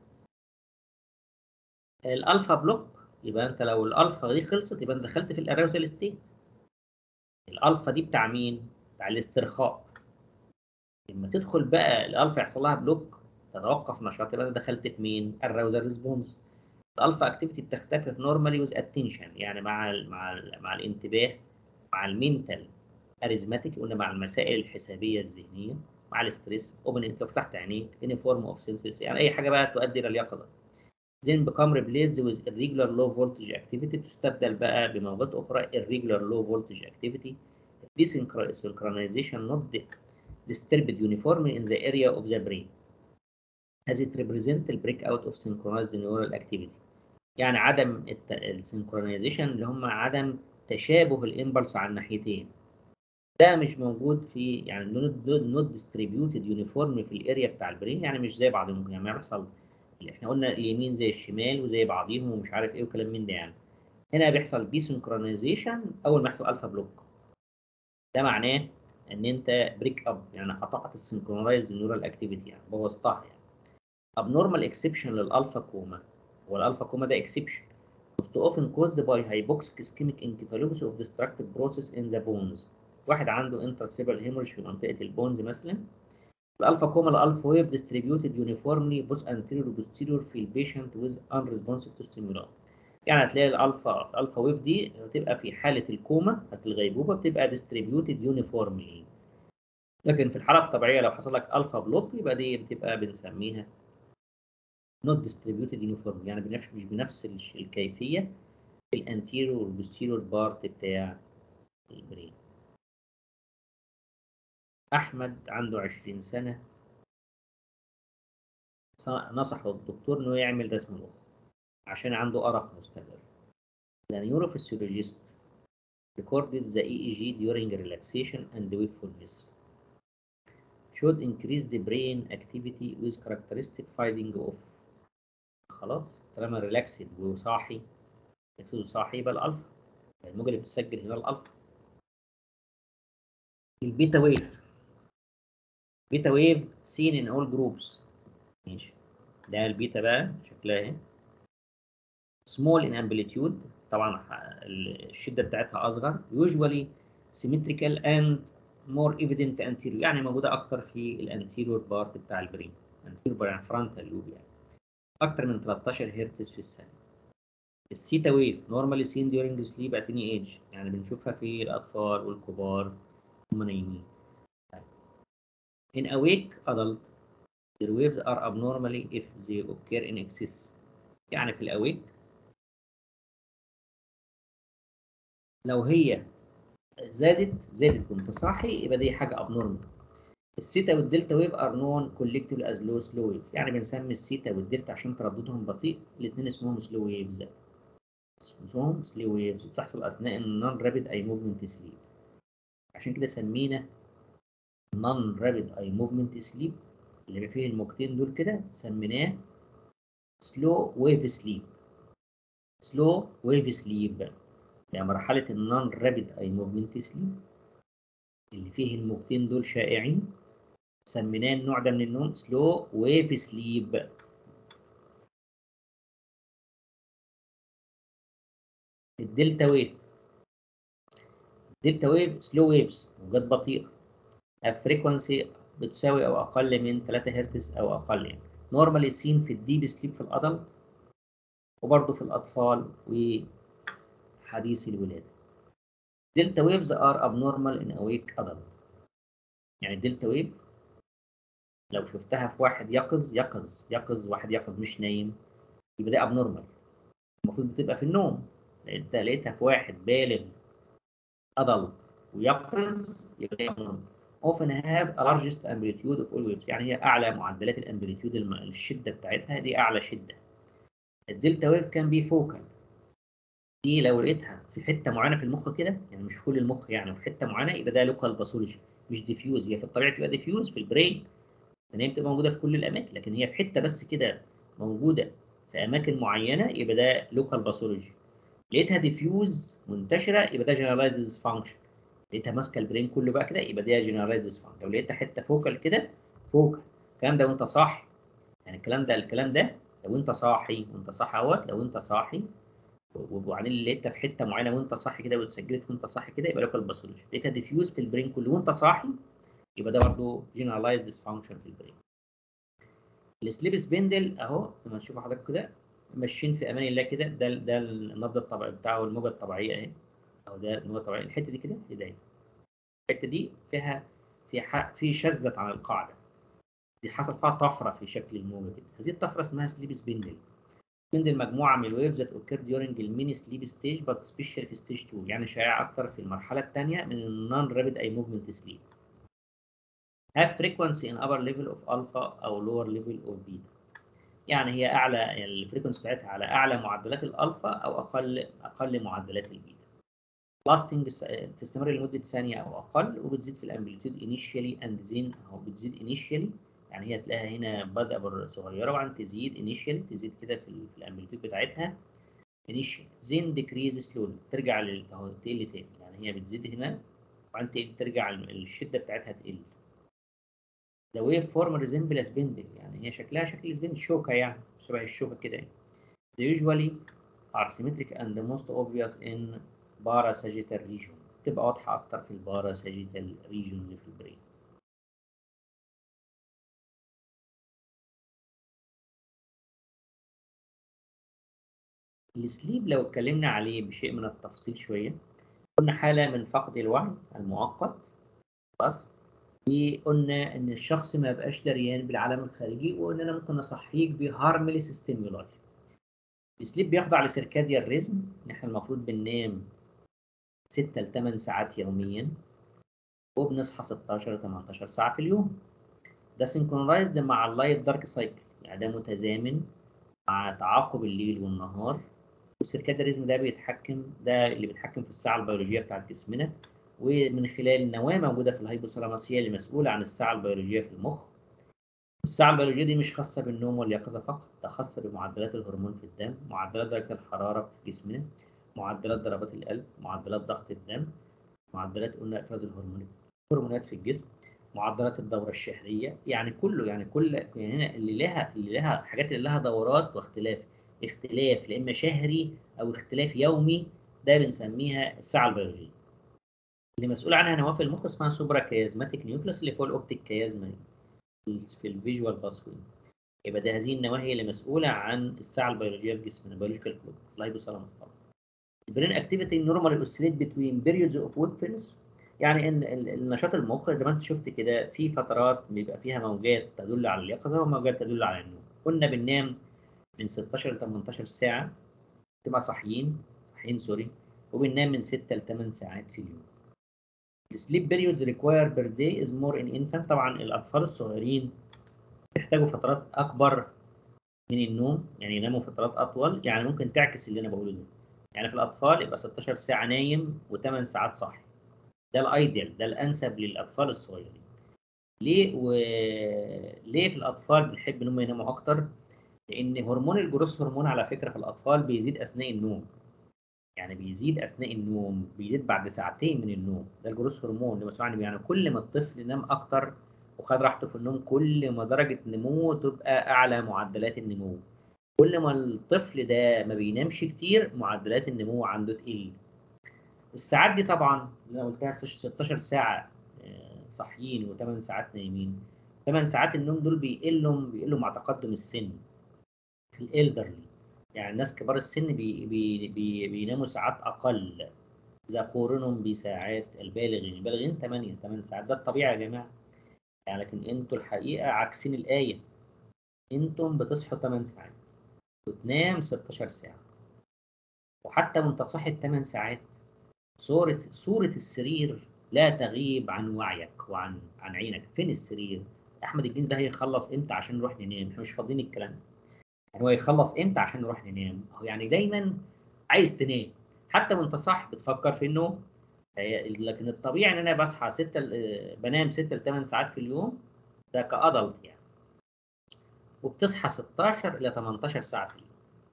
الالفا بلوك يبقى انت لو الالفا دي خلصت يبقى انت دخلت في الاراوزال ستيت. الالفا دي بتاع مين؟ بتاع الاسترخاء. لما تدخل بقى الالفا يحصل لها بلوك تتوقف نشاط يبقى انت دخلت في مين؟ الراوزال ريسبونس. الالفا اكتيفيتي بتختفي نورمالي ويز اتنشن، يعني مع ال مع ال مع الانتباه، مع المينتال اريزماتيك، قلنا مع المسائل الحسابيه الذهنيه، مع الاستريس، اوبن انت لو فتحت عينيك، اني فورم اوف سنسز، يعني اي حاجه بقى تؤدي الى اليقظه. then become replaced with irregular low voltage activity، تستبدل بقى بموجات اخرى irregular low voltage activity. Desynchronization not disturbed uniformly in the area of the brain as it represents the breakout of synchronized neural activity. يعني عدم السynchronization اللي هم عدم تشابه الامبلس على الناحيتين، ده مش موجود في يعني not distributed uniformly في الاريا بتاع البرين، يعني مش زي بعضهم، يعني ما بيحصل اللي احنا قلنا اليمين زي الشمال وزي بعضيهم ومش عارف ايه وكلام من ده. يعني هنا بيحصل دي سنكرونايزيشن اول ما يحصل الفا بلوك، ده معناه ان انت بريك اب يعني قطعت السنكرونايزد نيورال اكتيفيتي يعني بوظتها. يعني ابنورمال اكسبشن للالفا كوما، والالفا كوما ده اكسبشن most often caused by hypoxic ischemic encephalopathy of destructive process in the bones. واحد عنده intracerebral hemorrhage في منطقه البونز مثلا. الالفا كوما الالفا ويف distributed uniformly both anterior و posterior في البيشنت with unresponsive to stimuli. يعني هتلاقي الالفا الالفا ويف دي بتبقى في حاله الكوما، حاله الغيبوبه بتبقى distributed uniformly، لكن في الحاله الطبيعيه لو حصل لك الفا بلوك يبقى دي بتبقى بنسميها not distributed uniformly، يعني بنفس مش بنفس الكيفيه في الانتيريور والبوستيريور بارت بتاع البرين. احمد عنده عشرين سنه، نصحه الدكتور انه يعمل رسم مخ عشان عنده ارق مستمر. The neurophysiologist recorded the E E G during relaxation and wakefulness showed increased brain activity with characteristic finding of. خلاص طالما ريلاكسد وصاحي ريلاكسد وصاحي يبقى الالفا، الموجة اللي بتسجل هنا الالفا. البيتا ويف بيتا ويف seen in all groups. ماشي، ده البيتا بقى شكلها اهي small in amplitude، طبعا الشدة بتاعتها أصغر، usually symmetrical and more evident anterior، يعني موجودة أكتر في الانتيريور بارت بتاع البرين، anterior يعني frontal lobe، يعني أكتر من تلتاشر هرتز في الثانية. الثيتا ويف normally seen during sleep at any age، يعني بنشوفها في الأطفال والكبار هم نايمين. In awake adult their waves are abnormally if they occur in excess، يعني في الأويك لو هي زادت زادت وانت صاحي يبقى دي حاجه ابنورمال. الثيتا والدلتا ويف ار نون كولكتيف از لو سلو ويف، يعني بنسمي الثيتا والدلتا عشان ترددهم بطيء الاثنين اسمهم سلو ويفز، اسمهم سلو ويفز، بتحصل اثناء النون رابيد اي موفمنت سليب، عشان كده سمينا نون رابيد اي موفمنت سليب اللي فيه الموجتين دول كده سميناه سلو ويف سليب. سلو ويف سليب يعني مرحله النون رابيد اي موفمنت سليب اللي فيه الموجتين دول شائعين، سميناه النوع ده من النوم سلو ويف سليب. الدلتا ويف. الدلتا ويف سلو ويفز، موجات بطيئة، فريكونسي بتساوي او اقل من ثلاثة هرتز او اقل يعني. نورمالي سين في الديب سليب في الادلت، وبرضه في الاطفال وحديث الولاده. دلتا ويفز ار ابنورمال ان اويك ادلت. يعني الدلتا ويف لو شفتها في واحد يقظ يقظ يقظ واحد يقظ مش نايم، يبقى ده ابنورمال، المفروض بتبقى في النوم. انت لقيتها في واحد بالغ ادلت ويقظ، يبقى ده ابنورمال. often have a largest amplitude of all waves، يعني هي اعلى معدلات الامبليتيود، الشده بتاعتها دي اعلى شده. الدلتا ويف كان بي فوكال، دي لو لقيتها في حته معينه في المخ كده، يعني مش في كل المخ يعني، في حته معينه، يبقى ده لوكال باثولوجي مش ديفيوز. هي في الطبيعه بتبقى ديفيوز في البرين، يعني هي بتبقى موجوده في كل الاماكن، لكن هي في حته بس كده موجوده في اماكن معينه، يبقى ده لوكال باثولوجي. لقيتها ديفيوز منتشره، يبقى ده جنرالايزد ديسفانكشن. لقيتها ماسكه البرين كله بقى كده، يبقى ده جنرالايزد ديسفانكشن. لو لقيتها حته فوكال كده، فوكال. الكلام ده وانت صاحي، يعني الكلام ده الكلام ده لو انت صاحي، وانت صاحي اهوت، لو انت صاحي وبعدين لقيتها في حته معينه وانت صاحي كده، واتسجلت وانت صاحي كده، يبقى لوكال باثولوجي. لقيتها ديفيوز في البرين كله وانت صاحي، يبقى ده برضه جنرالايزد ديسفانكشن في البرين. السليب سبندل اهو لما تشوفوا حضرتك كده ماشيين في امان الله كده، ده ده النبض الطبيعي بتاعه، الموجه الطبيعيه اهي، او ده الموجه الطبيعيه. الحته دي كده ايه، الحته دي فيها في في شذت عن القاعده، دي حصل فيها طفره في شكل الموجه كده. هذه الطفره اسمها سليب سبندل. سبندل مجموعه من الويفز that occur during الميني سليب ستيج but especially في ستيج اتنين، يعني شائعه اكثر في المرحله الثانيه من النون رابيد اي موفمنت سليب. have frequency in upper level of alpha او lower level of beta، يعني هي اعلى، يعني الفريكونسي بتاعتها على اعلى معدلات الالفا او اقل اقل معدلات البيتا. لاستنج بتستمر لمده ثانيه او اقل، وبتزيد في الامبليتيود انيشيالي اند زين، او بتزيد انيشيالي، يعني هي تلاقيها هنا بادئه صغيره وبعدين تزيد انيشيالي، تزيد كده في, في الامبليتيود بتاعتها انيشيالي، زين ديكريز سلولي، ترجع تقل تاني، يعني هي بتزيد هنا وبعدين ترجع الشده بتاعتها تقل. The wave form resemble a spindle، يعني هي شكلها شكل السبندل، شوكة يعني شبه الشوكة كده يعني. They usually are symmetric and the most obvious in parasagittal region، تبقى واضحة أكتر في الباراساجيتال regions في البرين. السليب لو اتكلمنا عليه بشيء من التفصيل شوية، قلنا حالة من فقد الوعي المؤقت بس، وقلنا ان الشخص ما يبقاش دريان بالعالم الخارجي، وقلنا انا ممكن اصحيك بهارمليس ستيمولاي. السليب بيخضع لسيركاديان ريزم، ان احنا المفروض بننام ستة ل ثمانية ساعات يوميا، وبنصحى ستاشر ل تمنتاشر ساعة في اليوم. ده سينكرونايزد مع اللايت دارك سايكل، يعني ده متزامن مع تعاقب الليل والنهار. والسيركاديان ريزم ده بيتحكم، ده اللي بيتحكم في الساعة البيولوجية بتاعت جسمنا، ومن خلال نواة موجودة في الهايبوثالاموس هي اللي مسؤولة عن الساعة البيولوجية في المخ. الساعة البيولوجية دي مش خاصة بالنوم واليقظة فقط، ده خاصة بمعدلات الهرمون في الدم، معدلات درجة الحرارة في جسمنا، معدلات ضربات القلب، معدلات ضغط الدم، معدلات قلنا افراز الهرمونات هرمونات في الجسم، معدلات الدورة الشهرية، يعني كله، يعني كل يعني هنا اللي لها اللي لها حاجات اللي لها دورات واختلاف، اختلاف لا اما شهري او اختلاف يومي، ده بنسميها الساعة البيولوجية. اللي مسؤول عنها نواة في المخ اسمها سوبرا كيازماتيك نيوكليس، اللي فوق الاوبتيك كيازما في الفيجوال باسوي. يبقى ده هذه النواة هي اللي مسؤولة عن الساعة البيولوجية في جسمنا، بيولوجيكال كلوك، الهايبوثالاموس طبعا. البرين اكتيفيتي نورمال اوسيليت بتوين بيريودز اوف ويكفلنس، يعني ان النشاط المخ زي ما انت شفت كده في فترات بيبقى فيها موجات تدل على اليقظة وموجات تدل على النوم. كنا بننام من ستاشر ل تمنتاشر ساعة، تبقى صاحيين صاحيين سوري، وبننام من ستة ل ثمانية ساعات في اليوم. السليب بيريودز ريكواير بير داي از مور ان انفانت، طبعا الاطفال الصغيرين يحتاجوا فترات اكبر من النوم، يعني يناموا فترات اطول، يعني ممكن تعكس اللي انا بقوله ده، يعني في الاطفال يبقى ستاشر ساعه نايم وثمان ساعات صاحي، ده الايديال، ده الانسب للاطفال الصغيرين. ليه و... ليه في الاطفال بنحب ان هم يناموا اكتر؟ لان هرمون الجروث هرمون على فكره في الاطفال بيزيد اثناء النوم، يعني بيزيد اثناء النوم، بيزيد بعد ساعتين من النوم، ده الجروث هرمون اللي مسؤول عنه. يعني كل ما الطفل نام اكتر وخد راحته في النوم، كل ما درجه نموه تبقى اعلى معدلات النمو. كل ما الطفل ده ما بينامش كتير معدلات النمو عنده تقل. الساعات دي طبعا اللي انا قلتها ستاشر ساعه صاحيين وثمان ساعات نايمين، ثمان ساعات النوم دول بيقلوا بيقلوا مع تقدم السن في الالدرلي، يعني الناس كبار السن بي بي بي بيناموا ساعات اقل اذا قورنهم بساعات البالغين. البالغين ثمانية ثمان ساعات ده الطبيعي يا جماعه يعني، لكن انتوا الحقيقه عكسين الايه، انتم بتصحوا ثمان ساعات وتنام ستاشر ساعه، وحتى وانت صاحي ثمان ساعات صورة صورة السرير لا تغيب عن وعيك وعن عن عينك. فين السرير؟ أحمد الجندي ده هيخلص إمتى عشان نروح ننام؟ إحنا مش فاضيين الكلام ده. يعني هو يخلص إمتى عشان نروح ننام؟ هو يعني دايماً عايز تنام، حتى وأنت صح بتفكر في النوم. لكن الطبيعي إن أنا بصحى ستة بنام ستة لثمان ساعات في اليوم، ده كأدلت يعني، وبتصحى ستاشر إلى تمنتاشر ساعة في اليوم.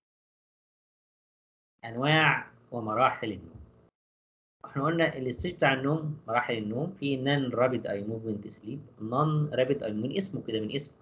أنواع ومراحل النوم. احنا قلنا الستيج بتاع النوم، مراحل النوم، في نون رابيد اي موفمنت سليب، نون رابيد اي، من اسمه كده من اسمه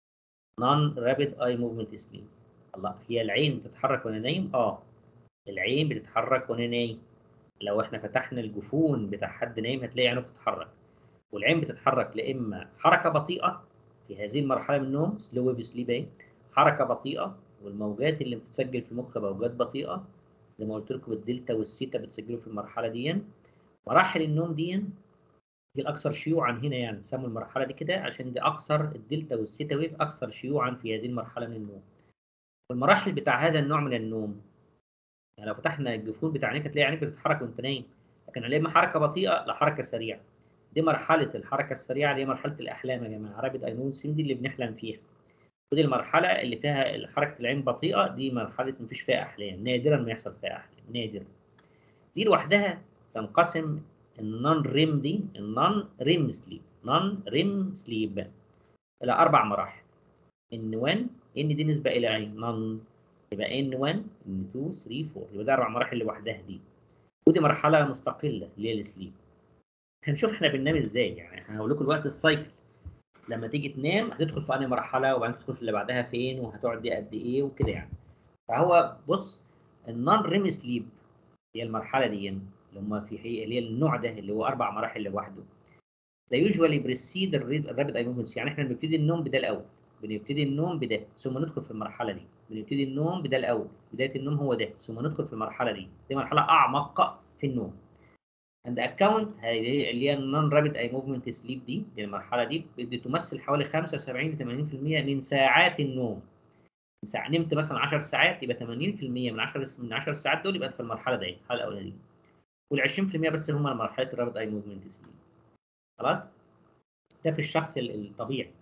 نون رابيد اي موفمنت سليب. الله، هي العين بتتحرك وانا نايم؟ اه العين بتتحرك وانا نايم. لو احنا فتحنا الجفون بتاع حد نايم هتلاقي عينه بتتحرك، والعين بتتحرك لاما حركه بطيئه في هذه المرحله من النوم سلو ويف سليب، حركه بطيئه والموجات اللي بتتسجل في المخ موجات بطيئه زي ما قلت لكم الدلتا والثيتا بتسجلوا في المرحله دي. مراحل النوم دي دي الاكثر شيوعا هنا، يعني سموا المرحله دي كده عشان دي اكثر، الدلتا والثيتا ويف اكثر شيوعا في هذه المرحله من النوم. والمراحل بتاع هذا النوع من النوم، يعني لو فتحنا الجفون بتاع عينيك هتلاقي عينيك بتتحرك وانت نايم، لكن على اما حركه بطيئه لحركه سريعه. دي مرحله الحركه السريعه اللي هي مرحله الاحلام يا جماعه، رابيد اي موفمنت دي اللي بنحلم فيها. ودي المرحله اللي فيها حركه العين بطيئه، دي مرحله مفيش فيها احلام، نادرا ما يحصل فيها احلام، نادرا. دي لوحدها تنقسم النون ريم دي، النون ريم سليب، نون ريم سليب الى اربع مراحل. ان واحد، ان دي نسبه الى ايه؟ نون، يبقى ان واحد ان اتنين تلاتة اربعة، يبقى ده اربع مراحل لوحدها دي. ودي مرحله مستقله اللي هي السليب. هنشوف احنا بننام ازاي، يعني هقول لكم الوقت السايكل لما تيجي تنام هتدخل في انهي مرحله وبعدين تدخل في اللي بعدها فين وهتقعد دي قد ايه وكده يعني. فهو بص، النون ريم سليب هي المرحله دي اللي هم في هي اللي هي النوع ده اللي هو اربع مراحل لوحده. ده يوجوالي بريسيد الرابيد اي موفمنتس، يعني احنا بنبتدي النوم بده الاول، بنبتدي النوم بده ثم ندخل في المرحله دي، بنبتدي النوم بده الاول، بدايه النوم هو ده ثم ندخل في المرحله دي، دي مرحله اعمق في النوم. عند اكونت اللي هي النون رابيد اي موفمنت سليب دي، دي المرحله دي بتمثل حوالي خمسة وسبعين ل ثمانين بالمئة من ساعات النوم. ساعة نمت مثلا عشر ساعات يبقى ثمانين بالمئة من عشر من عشر ساعات دول يبقى في المرحله دي، المرحله الاولانيه، وال عشرين بالمئة بس هم مرحله الرابيد اي موفمنت سليب. خلاص، ده في الشخص الطبيعي.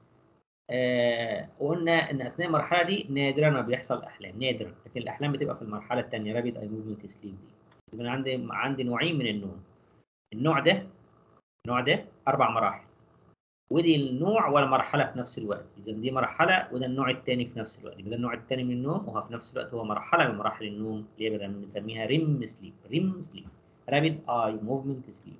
آه وقلنا ان اثناء المرحله دي نادرا ما بيحصل احلام، نادرا، لكن الاحلام بتبقى في المرحله الثانيه رابيد اي موفمنت سليب دي. يبقى عندي عندي نوعين من النوم، النوع ده النوع ده اربع مراحل، ودي النوع والمرحله في نفس الوقت، اذا دي مرحله وده النوع الثاني في نفس الوقت، يبقى ده النوع الثاني من النوم وهو في نفس الوقت هو مرحله من مراحل النوم اللي هي بنسميها ريم سليب، ريم سليب، رابيد اي موفمنت سليب.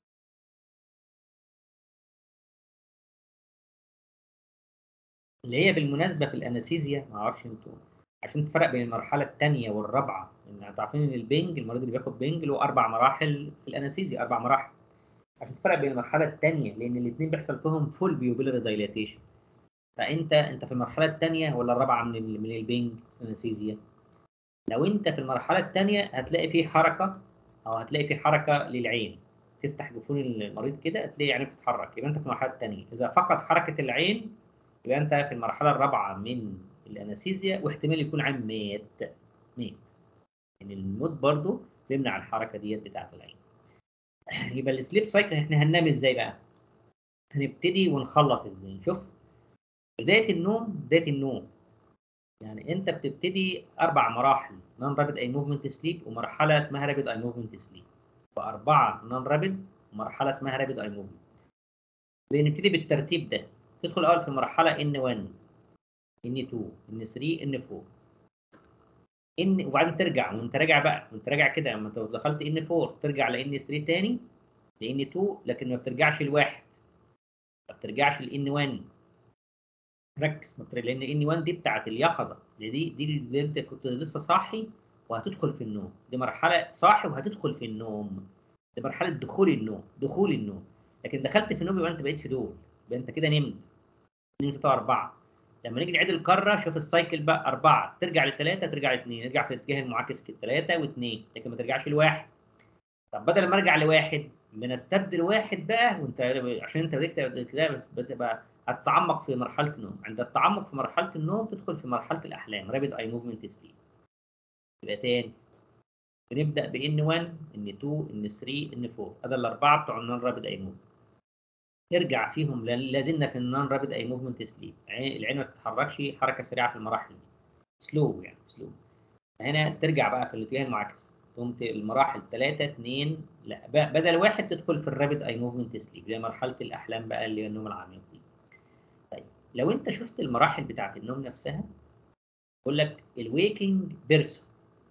اللي هي بالمناسبه في الانستيزيا، ما اعرفش انتوا عشان تفرق بين المرحله الثانيه والرابعه، ان انتوا عارفين ان البنج، المريض اللي بياخد بنج له اربع مراحل في الانستيزيا، اربع مراحل، عشان تفرق بين المرحله الثانيه لان الاثنين بيحصل فيهم فول بيوبيلر دايلاتيشن. فانت انت في المرحله الثانيه ولا الرابعه من ال من البنج الانستيزيا؟ لو انت في المرحله الثانيه هتلاقي في حركه، او هتلاقي في حركه للعين، تفتح جفون المريض كده هتلاقي عينه بتتحرك، يبقى انت في المرحله الثانيه. اذا فقد حركه العين يبقى انت في المرحله الرابعه من الانستيزيا، واحتمال يكون عين مات مات يعني الموت برضو بيمنع الحركه ديت بتاعه العين. يبقى السليب سايكل احنا هننام ازاي بقى؟ هنبتدي ونخلص ازاي؟ شوف، بدايه النوم، بدايه النوم يعني انت بتبتدي اربع مراحل نون رابيد اي موفمنت سليب ومرحله اسمها رابيد اي موفمنت سليب، واربعه نون رابيد ومرحله اسمها رابيد اي موفمنت. بنبتدي بالترتيب ده، تدخل اول في مرحله ان واحد، ان اتنين، ان تلاتة، ان اربعة، ان، وبعدين ترجع وانت راجع بقى وانت راجع كده، لما انت دخلت ان اربعة ترجع لان تلاتة تاني، لان اتنين، لكن ما بترجعش لواحد، ما بترجعش لان واحد، ركز لان ان واحد دي بتاعت اليقظه، دي دي دي اللي انت كنت لسه صاحي وهتدخل في النوم، دي مرحله صاحي وهتدخل في النوم، دي مرحله دخول النوم، دخول النوم. لكن دخلت في النوم يبقى انت بقيت في دول، يبقى انت كده نمت. نمت بتاع اربعه. لما نيجي نعيد الكره شوف السايكل بقى اربعه، ترجع لثلاثه، ترجع لاثنين، نرجع في الاتجاه المعاكس كده ثلاثه واثنين، لكن ما ترجعش لواحد. طب بدل ما ارجع لواحد بنستبدل واحد بقى، وانت عشان انت بدأت كده بتبقى هتتعمق في مرحله النوم. عند التعمق في مرحله النوم تدخل في مرحله الاحلام، رابيد اي موفمنت سليب. يبقى تاني بنبدا بان واحد، ان اتنين، ان تلاتة، ان اربعة، هذا الاربعه بتوع النون رابيد اي موفمنت. ارجع فيهم لازلنا في النون رابيد اي موفمنت سليب، العين ما تتحركش حركه سريعه في المراحل دي، سلو يعني سلو. هنا ترجع بقى في الاتجاه المعاكس، قمت المراحل ثلاثة اتنين، لا بدل واحد تدخل في الرابيد اي موفمنت سليب اللي هي مرحله الاحلام بقى اللي هي النوم العميق دي. طيب لو انت شفت المراحل بتاعت النوم نفسها، بقول لك الويكنج بيرسون.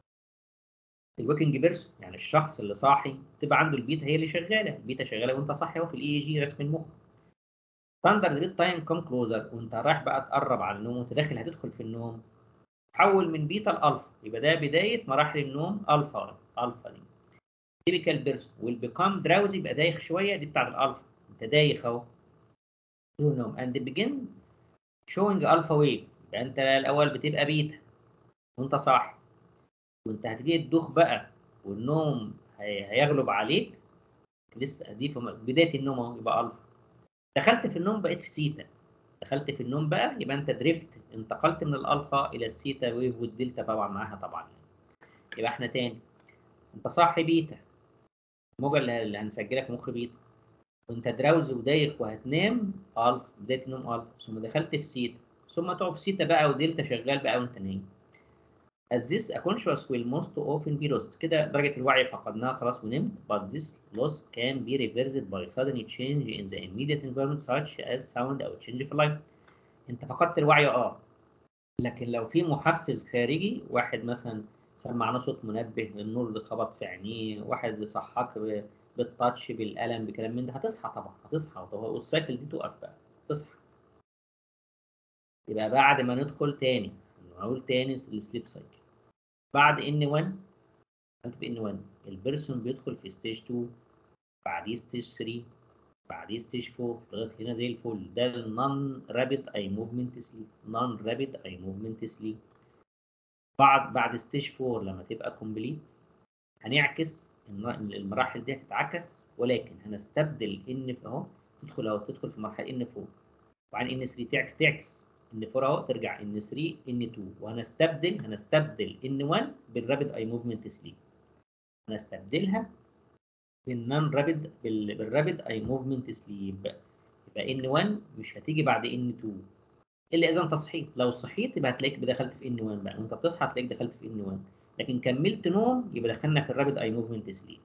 الويكنج بيرسون يعني الشخص اللي صاحي تبقى عنده البيتا هي اللي شغاله، البيتا شغاله وانت صاحي اهو في الاي اي جي رسم المخ. ستاندرد بيت تايم كام كلوزر، وانت رايح بقى تقرب على النوم وانت داخل هتدخل في النوم، تحول من بيتا لالفا، يبقى ده بدايه مراحل النوم الفا. الفا دي تيبيكال بيرسون will become drowsy، يبقى دايخ شويه، دي بتاعت الالفا، انت دايخ اهو. you know and begin showing alpha wave، يبقى انت الاول بتبقى بيتا وانت صاحي، وانت هتيجي تدوخ بقى والنوم هي... هيغلب عليك، لسه دي في بدايه النوم اهو، يبقى الفا. دخلت في النوم بقيت في سيتا، دخلت في النوم بقى يبقى انت دريفت، انتقلت من الالفا الى السيتا ويف والدلتا طبعا معاها طبعا. يبقى احنا تاني، انت صاحي بيتا، الموجه اللي هنسجلها في مخ بيتا، وانت دراوزي ودايخ وهتنام الفا، بدايه النوم الفا، ثم دخلت في سيتا، ثم تقف في سيتا بقى ودلتا شغال بقى وانت نايم. as this a conscious will most often be lost، كده درجه الوعي فقدناها خلاص ونمت. but this loss can be reversed by sudden change in the immediate environment such as sound او change في light. انت فقدت الوعي اه، لكن لو في محفز خارجي، واحد مثلا سمعنا صوت منبه، النور اللي خبط في عينيه، واحد صحاك بالتاتش بالقلم بكلام من ده، هتصحى طبعا، هتصحى والسايكل دي تقف بقى تصحى. يبقى بعد ما ندخل تاني نقول تاني السليب سايكل، بعد ان واحد قلت في ان واحد البيرسون بيدخل في ستيج اتنين، بعديه ستيج تلاتة، بعديه ستيج اربعة، لغايه هنا زي الفل. ده النون رابيد اي موفمنت سليب، نون رابيد اي موفمنت سليب. بعد بعد ستيج اربعة لما تبقى كومبليت هنعكس المراحل دي، هتتعكس، ولكن هنستبدل ان اهو، تدخل اهو تدخل في مرحله ان اربعة، وبعدين ان تلاتة تعكس ان اربعة اهو، ترجع ان تلاتة ان اتنين، وهنستبدل هنستبدل ان واحد بالرابيد اي موفمنت سليب، هنستبدلها بالنون رابيد بالرابيد اي موفمنت سليب. يبقى ان واحد مش هتيجي بعد ان اتنين الا اذا انت صحيت، لو صحيت يبقى هتلاقيك دخلت في ان واحد بقى، وانت بتصحى هتلاقيك دخلت في ان واحد، لكن كملت نوم يبقى دخلنا في الرابيد اي موفمنت سليب.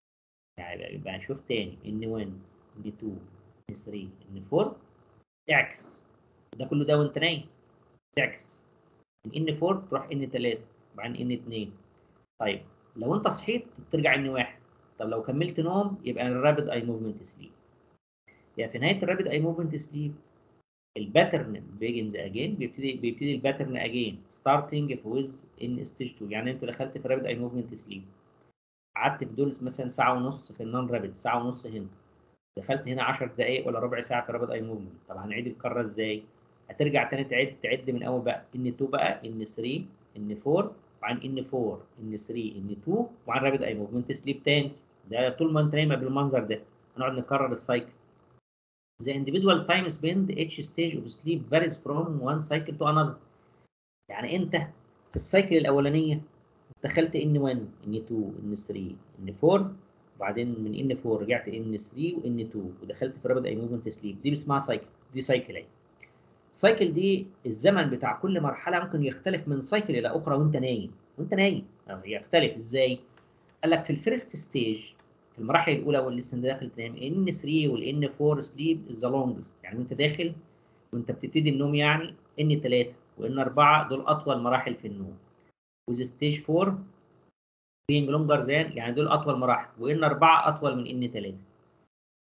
يعني يبقى نشوف تاني ان واحد ان اتنين ان تلاتة ان اربعة، تعكس ده كله ده وانت نايم، تعكس من ان اربعة تروح ان تلاتة، وبعدين ان اتنين. طيب لو انت صحيت ترجع ان واحد، طب لو كملت نوم يبقى الرابيد اي موفمنت سليب. يعني في نهايه الرابيد اي موفمنت سليب الباترن بيجنز اجين، بيبتدي بيبتدي الباترن اجين ستارتنج ويز ان ستيج اتنين. يعني انت دخلت في رابيد اي موفمنت سليب، قعدت في دول مثلا ساعه ونص في النون رابيد، ساعه ونص هنا، دخلت هنا عشر دقائق ولا ربع ساعه في رابيد اي موفمنت. طب هنعيد الكره ازاي؟ هترجع تاني تعد تعد من اول بقى، ان اتنين بقى ان تلاتة ان اربعة، وبعدين ان اربعة ان تلاتة ان اتنين، وبعدين رابيد اي موفمنت سليب تاني. ده طول ما انت نايمه بالمنظر ده هنقعد نكرر السايكل. The individual time spent each stage of sleep varies from one cycle to another. يعني انت في السايكل الاولانيه دخلت ان واحد ان اتنين ان تلاتة ان اربعة، وبعدين من ان اربعة رجعت ان تلاتة وان اتنين، ودخلت في رابيد اي موفمنت سليب. دي اسمها سايكل، دي سايكل اهي. السايكل دي الزمن بتاع كل مرحله ممكن يختلف من سايكل الى اخرى وانت نايم، وانت نايم يختلف ازاي؟ قال لك في الفيرست ستيج، في المراحل الاولى واللي لسه داخل تنام، ان تلاتة والان اربعة سليب از ذا لونجست، يعني وانت داخل وانت بتبتدي النوم، يعني ان تلاتة وان اربعة دول اطول مراحل في النوم، وذ ستيج اربعة being longer than، يعني دول اطول مراحل، وان اربعة اطول من ان تلاتة.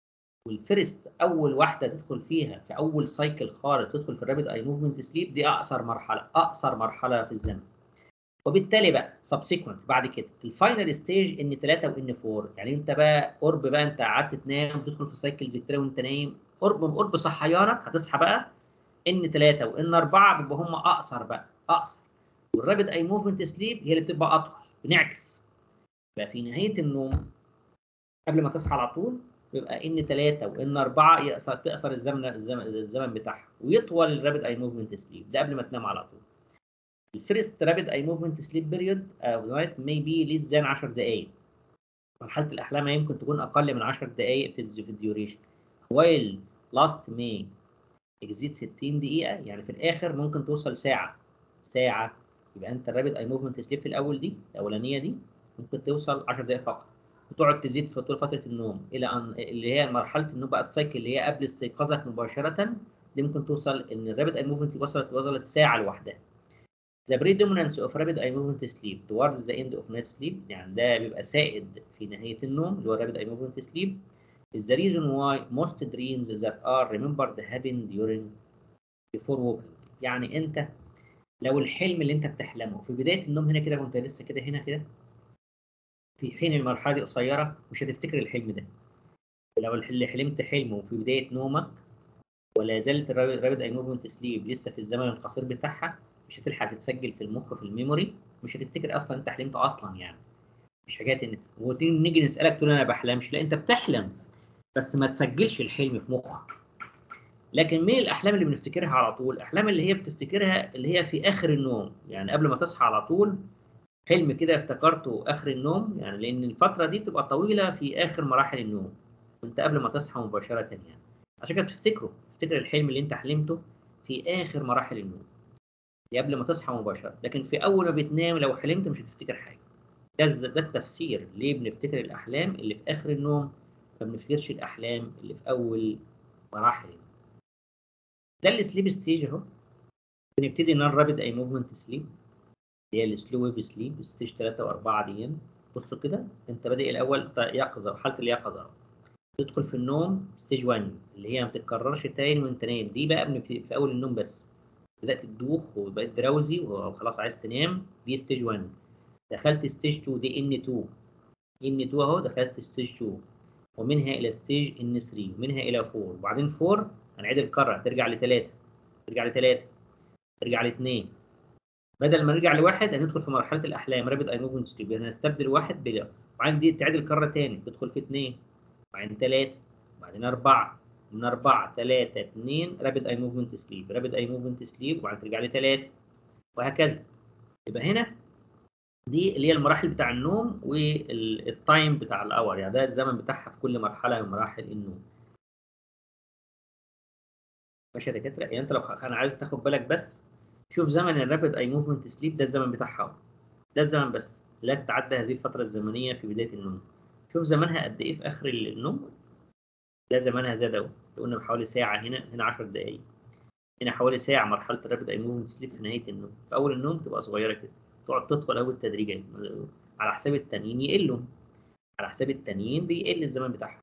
والفيرست اول واحده تدخل فيها في اول سايكل خالص تدخل في الرابيد اي موفمنت سليب دي اقصر مرحله اقصر مرحله في الزمن. وبالتالي بقى سبسيكونت بعد كده الفاينل ستيج ان ثلاثة وان أربعة، يعني انت بقى قرب بقى انت قعدت تنام تدخل في سايكلز كتير وانت نايم، قرب من قرب صحيانك هتصحى بقى ان ثلاثة وان أربعة بيبقى هم اقصر بقى اقصر، والرابيد اي موفمنت سليب هي اللي بتبقى اطول. بنعكس بقى في نهايه النوم قبل ما تصحى على طول يبقى ان ثلاثة وان أربعة يقصر تقصر الزمن الزمن الزمن بتاعها، ويطول الرابيد اي موفمنت سليب ده قبل ما تنام على طول. الفيرست رابيد اي موفمنت سليب بيريود اوف نايت may be less than عشر دقائق. مرحله الاحلام يمكن تكون اقل من عشر دقائق في الديوريشن، while last may exceed ستين دقيقه، يعني في الاخر ممكن توصل ساعه ساعه. يبقى انت الرابيد اي موفمنت سليب في الاول دي الاولانيه دي ممكن توصل عشر دقائق فقط، وتقعد تزيد في طول فتره النوم الى ان اللي هي مرحله النوم بقى السايكل اللي هي قبل استيقاظك مباشره دي ممكن توصل ان الرابيد اي موفمنت وصلت وصلت ساعه لوحدها. The predominance of rapid eye movement sleep towards the end of night sleep، يعني ده بيبقى سائد في نهاية النوم اللي هو rapid eye movement sleep is the reason why most dreams that are remembered happen during before waking. يعني انت لو الحلم اللي انت بتحلمه في بداية النوم هنا كده وانت لسه كده هنا كده في حين المرحلة دي قصيرة مش هتفتكر الحلم ده. لو اللي حلمت حلمه في بداية نومك ولا زالت الرابيد اي موفمنت سليب لسه في الزمن القصير بتاعها مش هتلحق تتسجل في المخ في الميموري، مش هتفتكر اصلا انت حلمت اصلا. يعني مش حكايه ان ونيجي نسالك تقول انا بحلمش، لا انت بتحلم بس ما تسجلش الحلم في مخك. لكن من الاحلام اللي بنفتكرها على طول الاحلام اللي هي بتفتكرها اللي هي في اخر النوم، يعني قبل ما تصحى على طول حلم كده افتكرته اخر النوم، يعني لان الفتره دي بتبقى طويله في اخر مراحل النوم وانت قبل ما تصحى مباشره، يعني عشان كده بتفتكره تفتكر الحلم اللي انت حلمته في اخر مراحل النوم دي قبل ما تصحى مباشره. لكن في اول ما بتنام لو حلمت مش هتفتكر حاجه. ده ده التفسير ليه بنفتكر الاحلام اللي في اخر النوم ما بنفتكرش الاحلام اللي في اول مراحل النوم. ده السليب ستيج اهو. بنبتدي نون رابيد اي موفمنت سليب اللي هي السلو ويف سليب ستيج ثلاثة وأربعة دي. بصوا كده انت بادئ الاول يقظه حاله اليقظه، تدخل في النوم ستيج واحد اللي هي ما بتتكررش تاني وانت نايم، دي بقى بنبتدي في اول النوم بس بدات تدوخ وبقيت دراوزي وخلاص عايز تنام، دي ستيج واحد. دخلت ستيج اتنين دي ان اتنين ان اتنين اهو، دخلت ستيج اتنين ومنها الى ستيج ان تلاتة ومنها الى أربعة وبعدين أربعة هنعيد الكره ترجع لثلاثة ترجع لثلاثة ترجع لاثنين. بدل ما نرجع لواحد هندخل في مرحله الاحلام رابيد اي موفمنت سليب، هنستبدل واحد بلا وبعدين دي تعيد الكره ثاني تدخل في اثنين وبعدين ثلاثة وبعدين أربعة من أربعة ثلاثة اثنين رابيد اي موفمنت سليب رابيد اي موفمنت سليب وبعدين ترجع لثلاثة وهكذا. يبقى هنا دي اللي هي المراحل بتاع النوم والتايم بتاع الاور، يعني ده الزمن بتاعها في كل مرحله من مراحل النوم. ماشي يا دكاتره؟ يعني انت لو انا عايز تاخد بالك بس شوف زمن الرابيد اي موفمنت سليب ده الزمن بتاعها، ده الزمن بس لا تتعدى هذه الفتره الزمنيه في بدايه النوم. شوف زمانها قد ايه في اخر النوم، ده زمانها زاد اهو، قلنا بحوالي ساعه، هنا هنا عشر دقائق، هنا حوالي ساعه. مرحله الرابيد اي موفمنت سليب في نهايه النوم، في اول النوم تبقى صغيره كده تقعد تدخل اول تدريجيا على حساب التانيين يقلوا، على حساب التانيين بيقل الزمن بتاعهم.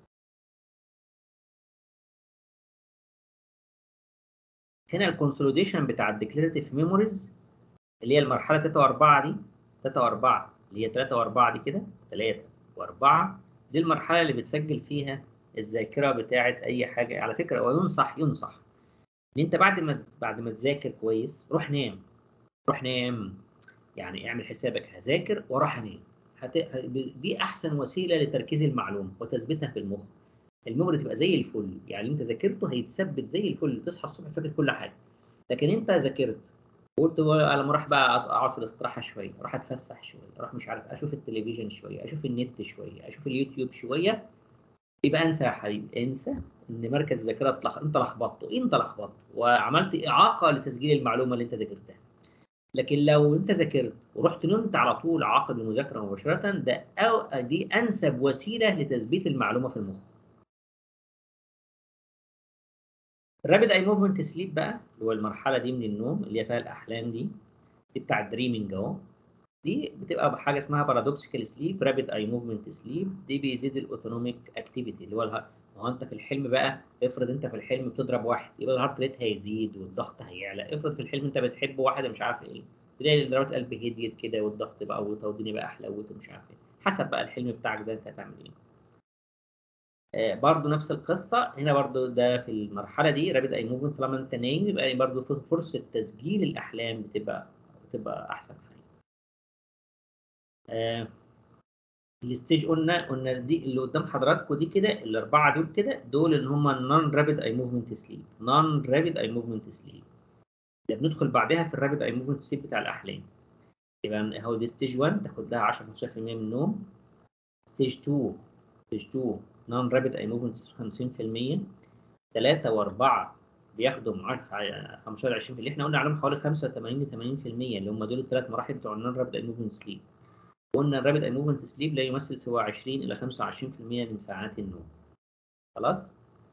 هنا الكونسوليديشن بتاع الديكليراتيف ميموريز اللي هي المرحله ثلاثة وأربعة دي، ثلاثة وأربعة اللي هي ثلاثة وأربعة دي كده، ثلاثة وأربعة دي المرحله اللي بتسجل فيها الذاكره بتاعه اي حاجه. على فكره وينصح ينصح ان انت بعد ما بعد ما تذاكر كويس روح نام، روح نام، يعني اعمل حسابك هذاكر واروح انام. هت... دي احسن وسيله لتركيز المعلومه وتثبيتها في المخ. الميموري تبقى زي الفل، يعني اللي انت ذاكرته هيتثبت زي الفل، تصحى الصبح فاكر كل حاجه. لكن انت ذاكرت وقلت انا لما اروح بقى اقعد في الاستراحه شويه، اروح اتفسح شويه، اروح مش عارف اشوف التلفزيون شويه، اشوف النت شويه، اشوف اليوتيوب شويه، يبقى انسى يا حبيبي، انسى ان مركز الذاكره تلخ... انت لخبطته انت لخبطته وعملت اعاقه لتسجيل المعلومه اللي انت ذاكرتها. لكن لو انت ذاكرت ورحت نمت على طول عقب المذاكره مباشره، ده أو دي انسب وسيله لتثبيت المعلومه في المخ. الرابيد اي موفمنت سليب بقى اللي هو المرحله دي من النوم اللي هي فيها الاحلام دي دي بتاع الدريمنج اهو، دي بتبقى بحاجه اسمها بارادوكسيكال سليب رابيد اي موفمنت سليب، دي بيزيد الاوتونوميك اكتيفيتي اللي هو هو انت في الحلم بقى، افرض انت في الحلم بتضرب واحد، يبقى الهارت ريت هيزيد والضغط هيعلى. افرض في الحلم انت بتحب واحده مش عارف ايه، تلاقي ضربات القلب هديت كده والضغط بقى والدنيا بقى حلوت ومش عارف ايه. حسب بقى الحلم بتاعك ده انت هتعمل ايه. آه برضو نفس القصه هنا، برضو ده في المرحله دي رابيد اي موفمنت، طالما انت نايم يبقى برضو في فرصه تسجيل الاحلام بتبقى بتبقى احسن حاجه. آه الستيج قلنا قلنا دي اللي قدام حضراتكم دي كده، الاربعه دول كده، دول اللي هم النون رابيد اي موفمنت سليب. نون رابيد اي موفمنت سليب ده بندخل بعدها في الرابيد اي موفمنت سليب بتاع الاحلام. يبقى هو دي ستيج واحد تاخد لها عشرة خمستاشر في المية من النوم. ستيج اتنين ستيج اتنين نون رابيد اي موفمنت خمسين في المية. ثلاثة واربعة بياخدوا خمستاشر عشرين في المية اللي احنا قلنا عليهم حوالي خمسة وثمانين ل ثمانين في المية اللي هم دول الثلاث مراحل بتوع النون رابيد اي موفمنت سليب. قلنا الرابيد اي موفمنت سليب لا يمثل سوى عشرين الى خمسة وعشرين في المية من ساعات النوم. خلاص.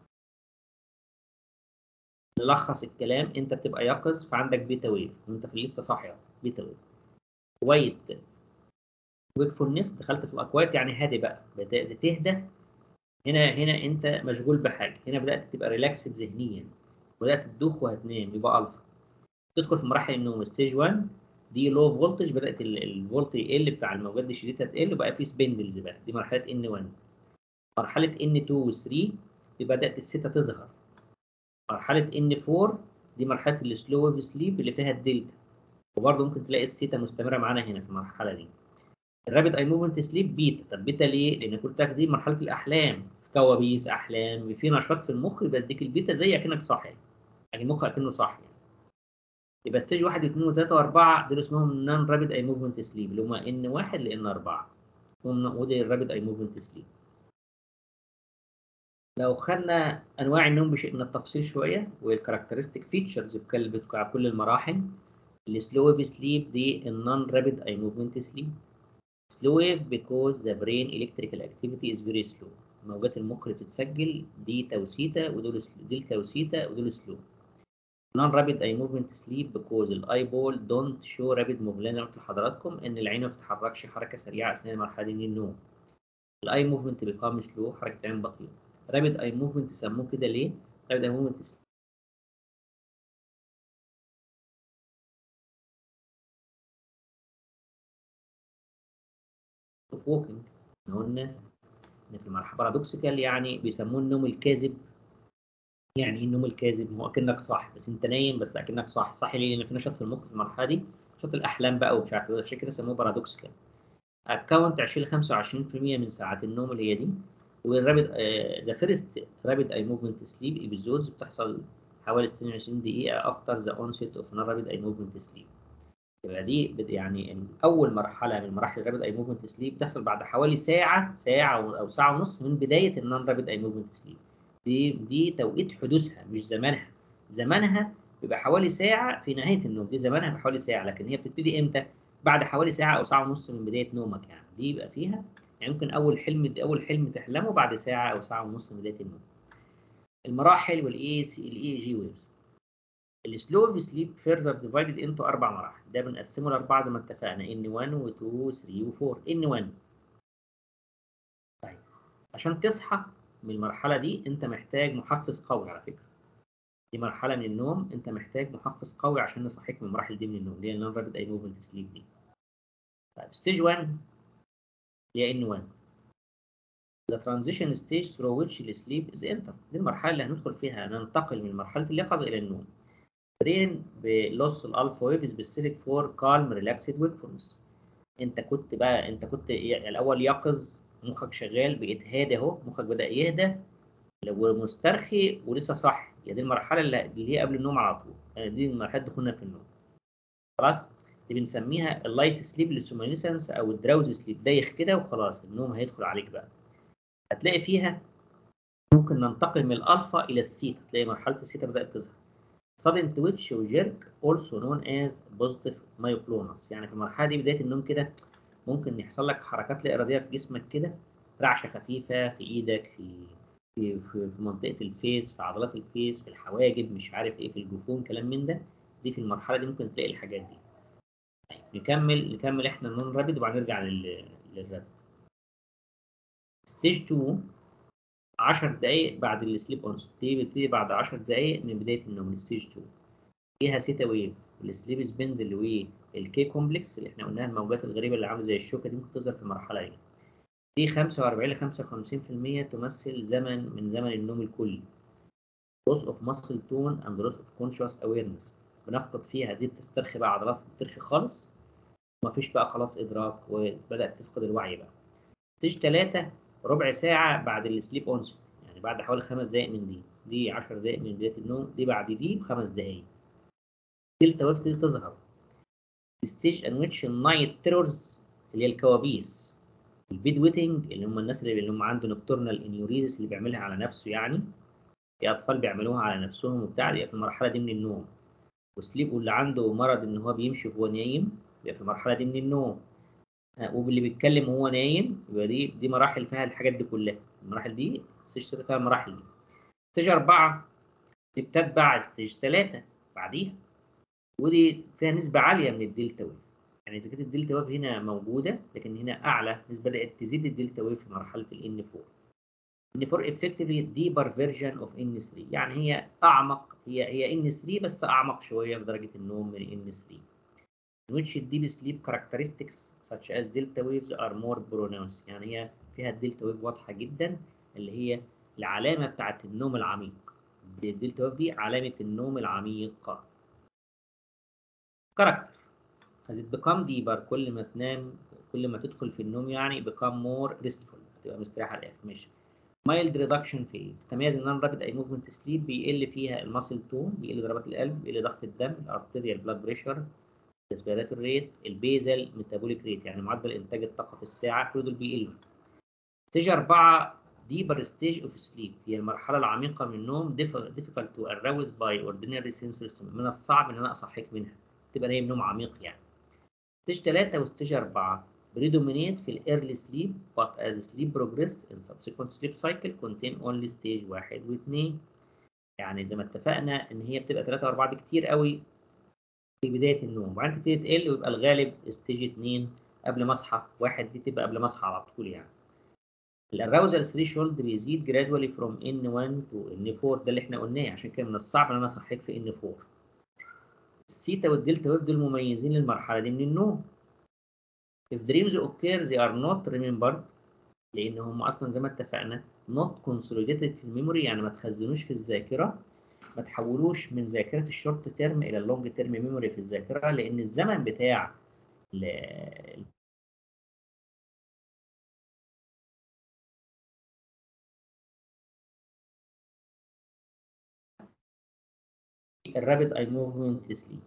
نلخص الكلام، انت بتبقى يقظ فعندك بيتا ويف وانت في لسه صاحي، بيتا ويف. وايت ويكفولنس، دخلت في الاكوات يعني هادي بقى، بدات تهدى. هنا هنا انت مشغول بحاجه، هنا بدات تبقى ريلاكسد ذهنيا، بدات تدوخ وهتنام، يبقى الفا. تدخل في مراحل النوم ستيج واحد دي لو فولتج، بدات الفولت يقل بتاع الموجات دي شدتها تقل وبقى في سبندلز بقى، دي مرحله ان واحد. مرحله ان اتنين و تلاتة دي بدات الثيتا تظهر. مرحله ان اربعة دي مرحله السلو ويف سليب اللي فيها الدلتا، وبرضه ممكن تلاقي الثيتا مستمره معانا هنا في المرحله دي. الرابيد اي موفمنت سليب بيتا. طب بيتا ليه؟ لان كنت دي مرحله الاحلام، كوابيس احلام، في نشاط في المخ، يبقى اديك البيتا زي اكنك صاحي، يعني المخ اكنه صاحي. يبقى ستيج واحد واثنين وثلاثه واربعه دول اسمهم نون رابيد اي موفمنت سليب، اللي هم ان واحد لان اربعه، ودي الرابيد اي موفمنت سليب. لو خدنا انواع النوم بشيء من التفصيل شويه والكاركترستيك فيتشرز بتاع كل المراحل. السلو ويف سليب دي النون رابيد اي موفمنت سليب. slow wave because the brain electrical activity is very slow. موجات المخ اللي بتتسجل دي توسيتا ودول دي توسيتا ودول slow. non rapid eye movement sleep because ال eyeball don't show rapid movement. انا قلت لحضراتكم ان العين ما بتتحركش حركه سريعه اثناء المرحله دي من النوم. الاي موفمنت بيقام سلو، حركه العين بطيئه. rapid eye movement سموه كده ليه؟ rapid eye movement sleep of walking. قلنا ان في المرحله بارادوكسيكال يعني بيسموه النوم الكاذب. يعني ايه النوم الكاذب؟ هو اكنك صاحي بس انت نايم، بس اكنك صاحي. صاحي ليه؟ لان في نشاط في المخ في المرحله دي، نشاط الاحلام بقى ومش عارف ايه، عشان كده سموه بارادوكسيكال. اكونت عشرين ل خمسة وعشرين في المية من ساعات النوم اللي هي دي. والرابد ذا فيرست رابد اي موفمنت سليب ايبيزودز بتحصل حوالي ستين وعشرين دقيقه افتر ذا اونست اوف رابد اي موفمنت سليب. يبقى دي يعني اول مرحله من مراحل الرابد اي موفمنت سليب بتحصل بعد حوالي ساعه ساعه او ساعه ونص من بدايه النون رابد اي موفمنت سليب. دي دي توقيت حدوثها مش زمانها. زمانها بيبقى حوالي ساعه في نهايه النوم، دي زمانها بحوالي ساعه، لكن هي بتبتدي امتى؟ بعد حوالي ساعه او ساعه ونص من بدايه نومك، يعني دي يبقى فيها يعني ممكن اول حلم اول حلم تحلمه بعد ساعه او ساعه ونص من بدايه النوم. المراحل والاي سي الاي جي ويفز. السلو سليب فيرذر ديفايدد انتو اربع مراحل، ده بنقسمه لاربعه زي ما اتفقنا، ان واحد و اتنين و تلاتة و اربعة. ان واحد طيب عشان تصحى من المرحله دي انت محتاج محفز قوي على فكره. دي مرحله من النوم انت محتاج محفز قوي عشان نصحيك من المراحل دي من النوم، اللي هي النون رابيد اي موفمنت سليب دي. طيب ستيج واحد هي ان واحد the transition stage through which the sleep is entered. دي المرحله اللي هندخل فيها ننتقل من مرحله اليقظه الى النوم. برين بلوس الالفا ويف سبيسيفيك فور كالم ريلاكسد ويكفولنس. انت كنت بقى انت كنت الاول يقظ، مخك شغال، بقيت هادي اهو، مخك بدا يهدى ومسترخي ولسه صح. هي دي المرحله اللي هي قبل النوم على طول، يعني دي مرحله دخولنا في النوم. خلاص، دي بنسميها اللايت سليب للسومنسنس او الدراوزي سليب، دايخ كده وخلاص النوم هيدخل عليك بقى. هتلاقي فيها ممكن ننتقل من الالفا الى السيتا، تلاقي مرحله السيتا بدات تظهر. sudden twitch وجيرك also known as positive myoclonus. يعني في المرحله دي بدايه النوم كده ممكن يحصل لك حركات لا اراديه في جسمك كده، رعشه خفيفه في ايدك، في في في منطقه الفيس، في عضلات الفيس، في الحواجب، مش عارف ايه، في الجفون، كلام من ده. دي في المرحله دي ممكن تلاقي الحاجات دي. طيب نكمل نكمل احنا النون رابيد وبعدين نرجع لل للرابيد. ستيج اتنين عشر دقائق بعد السليب اونست، دي بتبتدي بعد عشر دقائق من بدايه النوم، ستيج اتنين فيها سيتا ويف والسليب سبندل والكي كومبلكس اللي احنا قلناها، الموجات الغريبه اللي عامله زي الشوكه دي ممكن تظهر في المرحله دي. دي خمسة وأربعين ل خمسة وخمسين في المية تمثل زمن من زمن النوم الكلي. loss of muscle tone and loss of conscious awareness، بنفقد فيها، دي بتسترخي بقى، عضلات بترخي خالص، مفيش بقى خلاص ادراك وبدات تفقد الوعي بقى. ستيج ثلاثة ربع ساعه بعد السليب اونست، يعني بعد حوالي خمس دقائق من دي، دي عشر دقائق من بدايه النوم، دي بعد دي بخمس دقائق. دلتا ويف تبتدي تظهر. ستيج ان ويتش النايت تيرورز اللي هي الكوابيس، البيد ويتنج اللي هم الناس اللي هم عنده نوكتورنال انيوريزس اللي بيعملها على نفسه، يعني في اطفال بيعملوها على نفسهم وبتاع، يبقى في المرحله دي من النوم. وسليب واللي عنده مرض ان هو بيمشي وهو نايم يبقى في المرحله دي من النوم. واللي بيتكلم وهو نايم يبقى دي دي مراحل فيها الحاجات دي كلها، المراحل دي ستيج فيها المراحل دي. ستيج أربعة دي بتتبع ستيج ثلاثة بعديها، ودي فيها نسبة عالية من الدلتا ويف، يعني إذا كانت الدلتا ويف هنا موجودة لكن هنا أعلى نسبة، بدأت تزيد الدلتا ويف في مرحلة ال إن فور. إن فور effectively deeper version of إن ثري، يعني هي أعمق، هي هي إن ثري بس أعمق شوية في درجة النوم من إن ثري. In which deep sleep characteristics such as delta waves are more pronounced، يعني هي فيها الدلتا ويف واضحة جدا اللي هي العلامة بتاعت النوم العميق. الدلتا ويف دي علامة النوم العميق. كاركتر as it become deeper، كل ما تنام كل ما تدخل في النوم يعني become more restful، هتبقى مستريح على الآخر. ماشي. mild reduction في تتميز ان انا رابط اي موفمنت سليب بيقل فيها الماسل تون، بيقل ضربات القلب، بيقل ضغط الدم، الارتيريال بلاد بريشر، الريسبيراتوري ريت، البيزل ميتابوليك ريت يعني معدل انتاج الطاقه في الساعه، كل دول بيقلوا. ستيج أربعة ديبر ستيج اوف سليب، هي المرحله العميقه من النوم، difficult to arouse by ordinary sensory، من الصعب ان انا اصحيك منها، تبقى نايم نوم عميق يعني. ستيج ثلاثة وستيج أربعة predominate في early sleep but as sleep progress in subsequent sleep cycle contain only stage واحد واثنين، يعني زي ما اتفقنا ان هي بتبقى ثلاثة وأربعة دي كتير قوي في بداية النوم، وبعدين تبتدي تقل ويبقى الغالب ستيج اثنين قبل ما اصحى، واحد دي تبقى قبل ما اصحى على طول يعني. الاراوزال ثريشولد بيزيد gradually from إن واحد to إن فور، ده اللي احنا قلناه، عشان كده من الصعب ان انا اصحيك في إن فور. الثيتا والدلتا ويف دول مميزين للمرحلة دي من النوم. If dreams occur they are not remembered، لأن هم أصلا زي ما اتفقنا not consolidated في الميموري، يعني ما تخزنوش في الذاكرة، ما تحولوش من ذاكرة الشورت تيرم إلى اللونج تيرم ميموري في الذاكرة، لأن الزمن بتاع الرابid اي موفمنت سليب.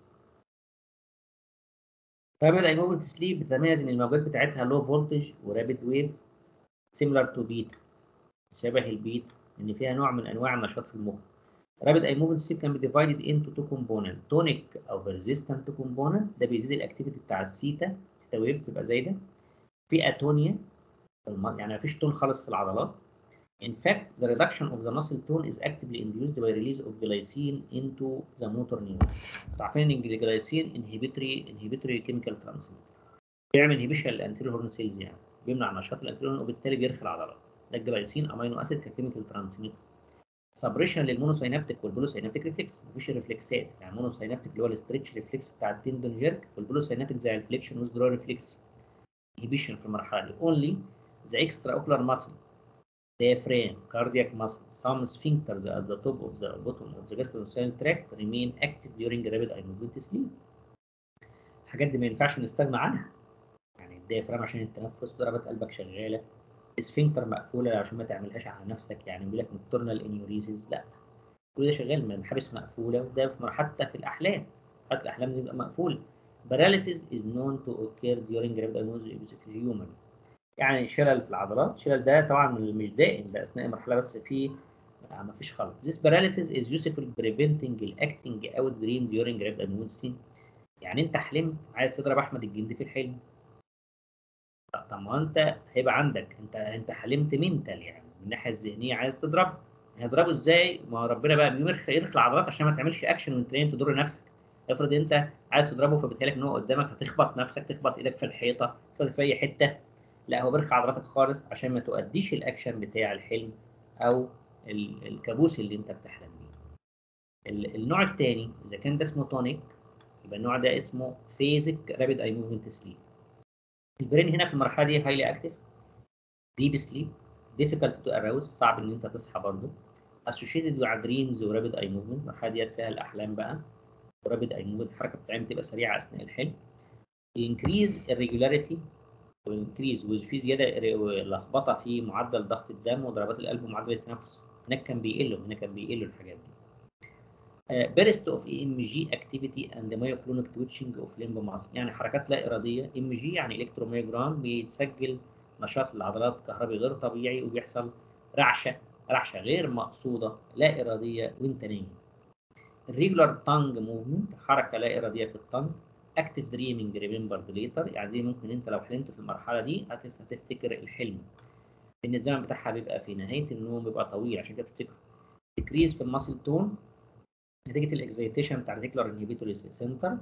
الرابid اي موفمنت سليب بتتميز إن الموجات بتاعتها لو فولتج ورابid ويف similar to بيتا، شبه البيتا، إن فيها نوع من أنواع النشاط في المخ. Rapid eye movement sleep can be divided into two components، tonic أو persistent component، ده بيزيد الأكتيفيتي بتاع الثيتا، الثيتا ويف بتبقى زايدة. في أتونيا يعني مفيش تون خالص في العضلات. In fact, the reduction of the muscle tone is actively induced by release of glycine into the motor neuron. عارفين إن الجلايسين inhibitory inhibitory chemical transmitter، بيعمل inhibition للانتيريور هورن سيلز، يعني بيمنع نشاط الانتيريور هورن وبالتالي بيرخي العضلات. ده الجلايسين أمينو أسيد ككيميكال ترانسميتر. سبريشن للمونوسينابتيك والبولوسينابتيك ريفلكس، مفيش ريفلكسات، يعني المونوسينابتيك اللي هو الاسترتش ريفلكس بتاع التندون جيرك، والبولوسينابتيك زي الفليكشن ويزدرو ريفلكس. انهبيشن في المرحله دي only the extraocular muscle diaphragm cardiac muscle some sphincters at the top of the bottom of the gastrointestinal tract remain active during rapid eye movement sleep. الحاجات دي ما ينفعش نستغنى عنها، يعني الديافرام عشان التنفس، ضربات قلبك شغاله، السفنكتر مقفوله عشان ما تعملهاش على نفسك، يعني بيقول لك نوكتورنال انيوريزز، لا كل ده شغال، من الحبس مقفوله، وده في حتى في الاحلام، حتى الاحلام دي بتبقى مقفوله. paralysis is known to occur during rapid eye movement في الهيومن، يعني شلل في العضلات، شلل ده طبعا مش دائم، ده اثناء المرحله بس، في ما فيش خالص. this paralysis is useful preventing acting out dream during rapid eye movement. يعني انت حلمت عايز تضرب احمد الجندي في الحلم، طب ما انت هيبقى عندك، انت انت حلمت منتال، يعني من الناحيه الذهنيه عايز تضرب، هتضربه ازاي؟ ما ربنا بقى بيرخي يرخي العضلات عشان ما تعملش اكشن وانت نايم تضر نفسك. افرض انت عايز تضربه فبتهيألك ان هو قدامك، هتخبط نفسك، تخبط ايدك في الحيطه، تخبط في اي حته، لا هو بيرخي عضلاتك خالص عشان ما تؤديش الاكشن بتاع الحلم او ال- الكابوس اللي انت بتحلم بيه. ال- النوع الثاني اذا كان ده اسمه تونيك يبقى النوع ده اسمه فيزيك رابيد اي موفمنت سليب. البرين هنا في المرحله دي هايلي اكتف، ديب سليب، difficult to arouse، صعب ان انت تصحى برضه، associated with dreams ورابيد اي موفمنت. المرحله ديت فيها الاحلام بقى ورابيد اي موفمنت، الحركه بتاعتهم بتبقى سريعه اثناء الحلم. increase irregularity وانكريز وفي زياده لخبطه في معدل ضغط الدم وضربات القلب ومعدل التنفس. هناك كان بيقلوا هنا كان بيقلوا الحاجات دي. بيرست اوف اي ام جي اكتيفيتي اند مايوكلونيك تويتشنج اوف ليمب ماسل، يعني حركات لا اراديه. ام جي يعني الكتروميوجرام، بيتسجل نشاط العضلات الكهربي غير طبيعي وبيحصل رعشه رعشه غير مقصوده لا اراديه وانت نايم. الريجولار تانج موفمنت، حركه لا اراديه في التانج. اكتف دريمينج ريمبرد ليتر، يعني دي ممكن انت لو حلمت في المرحله دي هتفتكر الحلم لان الزمن بتاعها بيبقى في نهايه النوم بيبقى طويل عشان كده تفتكره. ديكريز في الماسل تون نتيجه الاكزيتيشن بتاع الريجولار انهبيتوري سنتر،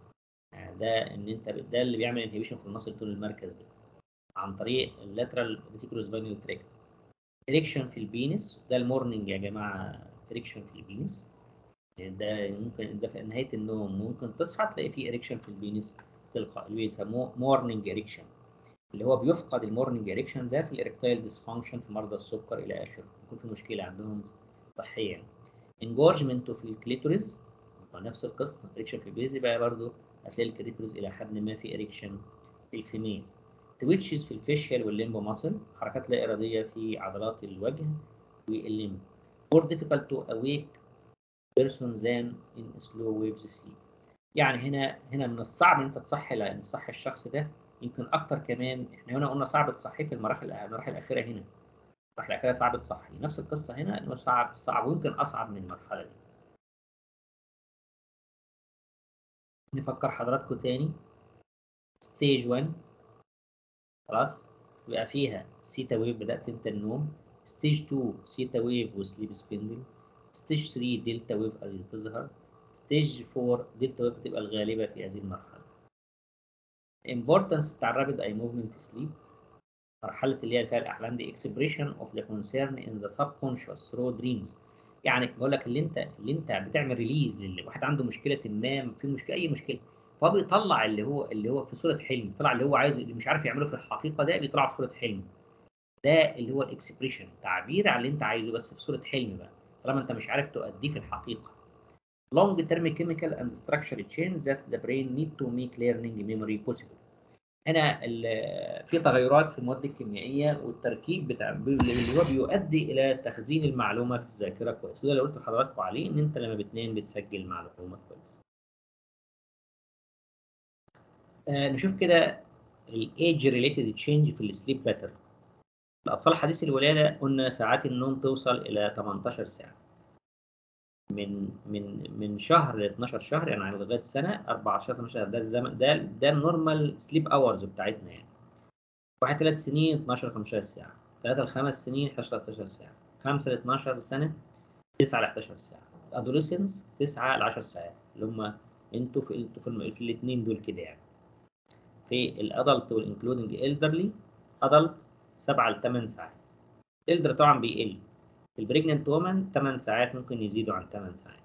ده ان انت ده اللي بيعمل انهبيشن في الماسل تون المركز ده عن طريق اللاترال ريتيكولوس فانيول تراكت. اريكشن في البينس، ده المورنينج يا جماعه، اريكشن في البينس ده ممكن ده في نهايه النوم ممكن تصحى تلاقي فيه اريكشن في البينس تلقائي، اللي بيسموه مورنينج اريكشن، اللي هو بيفقد المورنينج اريكشن ده في الاريكتايل ديسفانكشن في مرضى السكر الى اخره، يكون في مشكله عندهم صحيا. انجورجمنت في الكليتوريز نفس القصه، اريكشن في البيز يبقى برضه هتلاقي الكليتوريز الى حد ما في اريكشن في الفيميل. تويتشز في الفيشيال والليمبو ماسل، حركات لا اراديه في عضلات الوجه والليمب. more difficult to awake person than in slow waves sleep، يعني هنا هنا من الصعب ان انت تصحي لان تصحي الشخص ده يمكن اكتر كمان. احنا هنا قلنا صعب تصحيه في المراحل المراحل الاخيره، هنا المراحل الاخيره صعب تصحيه، نفس القصه هنا انه صعب صعب ويمكن اصعب من المرحله دي. نفكر حضراتكم تاني. ستيج واحد خلاص بيبقى فيها سيتا ويف، بدات انت النوم. ستيج اتنين سيتا ويف وسليب سبندل. ستيج تلاتة دلتا ويف اللي تظهر. ستيج اربعة دلتا ويف بتبقى الغالبه في هذه المرحله. importance بتاع الرابيد اي موفمنت سليب، مرحله اللي هي فيها الاحلام دي expression of the concern in the subconscious through dreams، يعني بقول لك اللي انت اللي انت بتعمل ريليز لواحد عنده مشكله ما في مشكله اي مشكله، فهو بيطلع اللي هو اللي هو في صوره حلم، طلع اللي هو عايز اللي مش عارف يعمله في الحقيقه ده بيطلع في صوره حلم. ده اللي هو الاكسبريشن، تعبير عن اللي انت عايزه بس في صوره حلم بقى طالما انت مش عارف تؤديه في الحقيقه. long term chemical and structural change that the brain need to make learning memory possible. هنا في تغيرات في المواد الكيميائيه والتركيب بتاع اللي هو بيؤدي الى تخزين المعلومه في الذاكره كويس، وده اللي قلت لحضراتكم عليه ان انت لما بتنام بتسجل معلومه كويس. آه نشوف كده الايدج ريليتد تشينج في السليب باترن. الاطفال حديثي الولاده قلنا ساعات النوم توصل الى تمنتاشر ساعه، من من من شهر ل اتناشر شهر، يعني لغايه سنه اربعتاشر اتناشر، ده الزمن ده ده النورمال سليب اورز بتاعتنا يعني. واحد ثلاث سنين اتناشر خمستاشر ساعه، ثلاثة لخمس سنين احداشر تلتاشر ساعه، خمسة ل اتناشر سنه تسعة ل احداشر ساعه، الادوليسنس تسعة ل عشر ساعات، اللي هم انتوا في انتوا في, في الاثنين دول كده يعني. في الادلت والانكلودنج الدرلي ادلت سبعة ل تمن ساعات، الدر طبعا بيقل. في البريجننت وومن تمن ساعات ممكن يزيدوا عن تمن ساعات.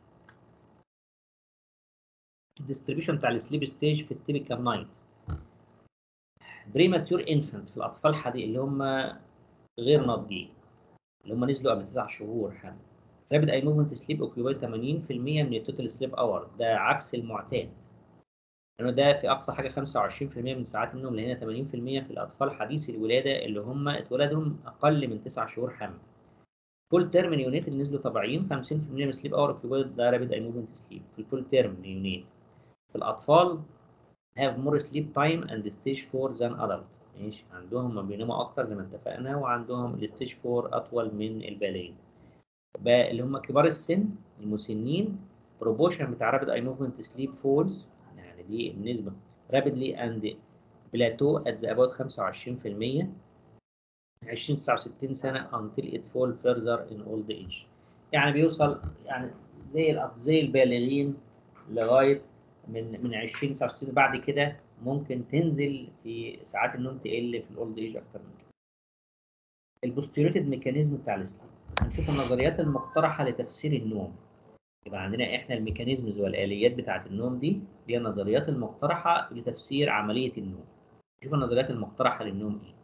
الديستريبيوشن بتاع السليب ستيج في التيبيكال نايت. بريماتيور انفانت في الاطفال الحديث اللي هم غير ناضجين، اللي هم نزلوا قبل تسع شهور حمل. رابيد اي موفمنت سليب اوكيوباي ثمانين في المية من التوتال سليب اور، ده عكس المعتاد لانه ده في اقصى حاجه خمسة وعشرين في المية من ساعات النوم، اللي هنا ثمانين في المية في الاطفال حديثي الولاده اللي هم اتولدهم اقل من تسع شهور حمل. فول تيرم نيونيت اللي نزلوا طبيعيين خمسين في المية من سليب اور اوكيوباي، ده رابيد اي موفمنت سليب في الفول تيرم نيونيت. في الاطفال have more sleep time and stage four than adult، ماشي، عندهم ما بيناموا اكتر زي ما اتفقنا، وعندهم الستيج أربعة اطول من البالغين. بقى اللي هم كبار السن المسنين بروبوشن بتاع رابيد اي موفمنت سليب فولز، يعني دي النسبه رابيدلي اند بلاتو ات ذا اباوت خمسة وعشرين في المية عشرين تسعة وستين سنه until it fall further in old age، يعني بيوصل يعني زي زي البالغين لغايه من من عشرين تسعة وستين، بعد كده ممكن تنزل في ساعات النوم تقل في الاولد ايج اكتر من كده. البوستيريتد ميكانيزم بتاع السليب، كان في شوفوا النظريات المقترحة لتفسير النوم. يبقى عندنا احنا الميكانيزمز والآليات بتاعة النوم دي هي النظريات المقترحة لتفسير عملية النوم. شوفوا النظريات المقترحة للنوم ايه.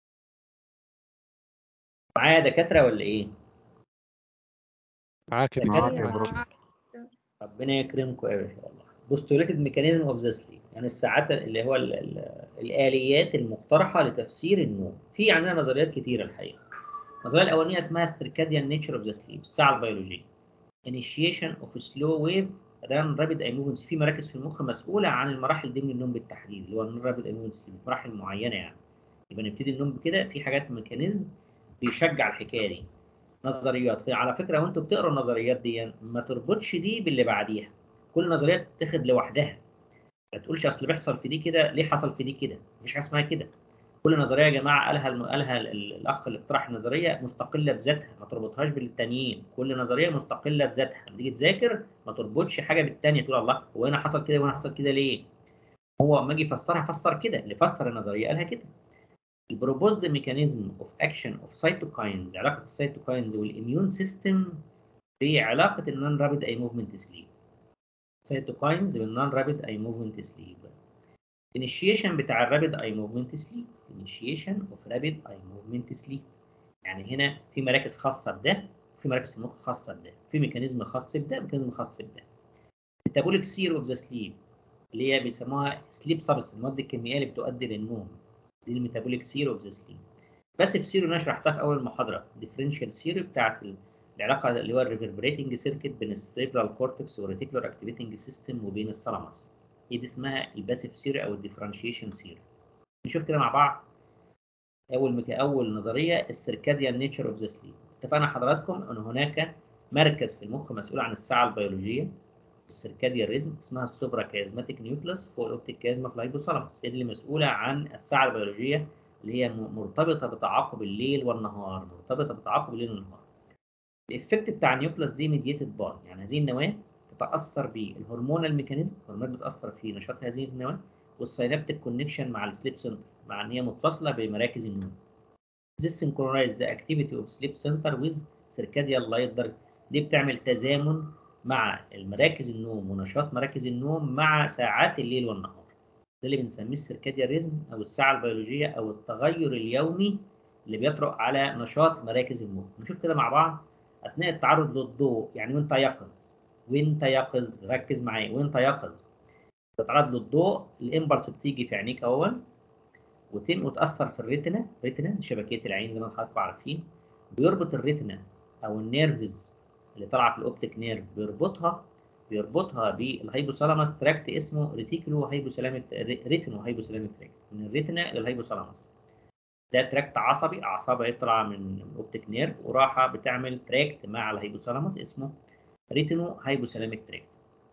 معايا دكاترة ولا ايه؟ معاك يا معاك دكتور. يا بروف. ربنا يكرمكم يا باشا والله. postulated mechanism of the sleep، يعني الساعات اللي هو ال ال الآليات المقترحة لتفسير النوم. في عندنا نظريات كتيرة الحقيقة. النظرية الأولانية اسمها circadian nature of the sleep، الساعة البيولوجية. initiation of slow wave run rapid eye movements، في مراكز في المخ مسؤولة عن المراحل دي من النوم بالتحديد، اللي هو rapid eye movements مراحل معينة يعني. يبقى نبتدي النوم بكده، في حاجات ميكانيزم بيشجع الحكاية دي. نظريات، على فكرة وانتوا بتقروا النظريات دي ما تربطش دي باللي بعديها. كل نظرية تتاخد لوحدها. ما تقولش اصل بيحصل في دي كده ليه حصل في دي كده، مفيش حاجة اسمها كده. كل نظريه يا جماعه قالها الم... قالها الاخ اللي اقترح النظريه مستقله بذاتها، ما تربطهاش بالتانيين. كل نظريه مستقله بذاتها، لما تيجي تذاكر ما تربطش حاجه بالثانيه تقول الله هو هنا حصل كده وهنا حصل كده ليه؟ هو اما اجي يفسرها فسر كده، اللي فسر النظريه قالها كده. البروبوزد ميكانيزم اوف اكشن اوف سايتوكاينز، علاقه السيتوكاينز والاميون سيستم في علاقه النون رابيد اي موفمنت سليب. سيتوكاينز والنون رابيد اي موفمنت سليب. initiation بتاع الرابيد اي موفمنت سليب، initiation اوف رابيد اي موفمنت سليب. يعني هنا في مراكز خاصه بده، في مراكز في المخ خاصه بده، في ميكانيزم خاص بده، ميكانيزم خاص بده. metabolic سير اوف ذا سليب اللي هي بيسموها سليب سبستنس، المواد الكيميائيه اللي بتؤدي للنوم، دي الميتابوليك سير اوف ذا سليب. بس في سير انا شرحتها في اول المحاضره، ديفرنشال سير بتاعت العلاقه اللي هو الريفربريتنج سيركت بين السيريبرال كورتكس والريتيكولار اكتيفيتنج سيستم وبين الثالاموس. هي دي اسمها الباسيف سير او الديفرنشيشن سير. نشوف كده مع بعض. اول مك... اول نظريه السيركاديان نيتشر اوف ذا سليب. اتفقنا حضراتكم ان هناك مركز في المخ مسؤول عن الساعه البيولوجيه، السيركاديان ريزم، اسمها السوبرا كازماتيك نيوكلس فوق الاوبتيك كازما في الهايبوثالاموس. هي اللي مسؤوله عن الساعه البيولوجيه اللي هي مرتبطه بتعاقب الليل والنهار، مرتبطه بتعاقب الليل والنهار. الافكت بتاع النيوكلس دي ميديتد باي، يعني هذه النواه تتاثر بالهرمونال ميكانيزم، الهرمونات بتاثر في نشاط هذه النواه، والسينابتيك كونكشن مع السليب سنتر، مع ان هي متصله بمراكز النوم. This synchronize the activity of sleep center with circadian light. دي بتعمل تزامن مع المراكز النوم ونشاط مراكز النوم مع ساعات الليل والنهار. ده اللي بنسميه السيركاديان ريزم او الساعه البيولوجيه او التغير اليومي اللي بيطرق على نشاط مراكز المخ. نشوف كده مع بعض. اثناء التعرض للضوء، يعني وانت يقظ، وانت يقظ ركز معايا، وانت يقظ تتعرض للضوء، الامبلس بتيجي في عينيك اول وتم وتاثر في الريتنا. ريتنا شبكيه العين زي ما حضراتكم عارفين، بيربط الريتنا او النيرفز اللي طالعه في الاوبتيك نيرف، بيربطها بيربطها بالهايبوثالاموس تراكت اسمه ريتيكولو هايبوثالاميك ريتينو هايبوثالاميك تراكت، من الريتنا للهايبوثالاموس. ده تراكت عصبي، اعصاب طالعه من الاوبتيك نيرف وراحه بتعمل تراكت مع الهايبوثالاموس اسمه ريتينو هايبوثالاميك تراكت.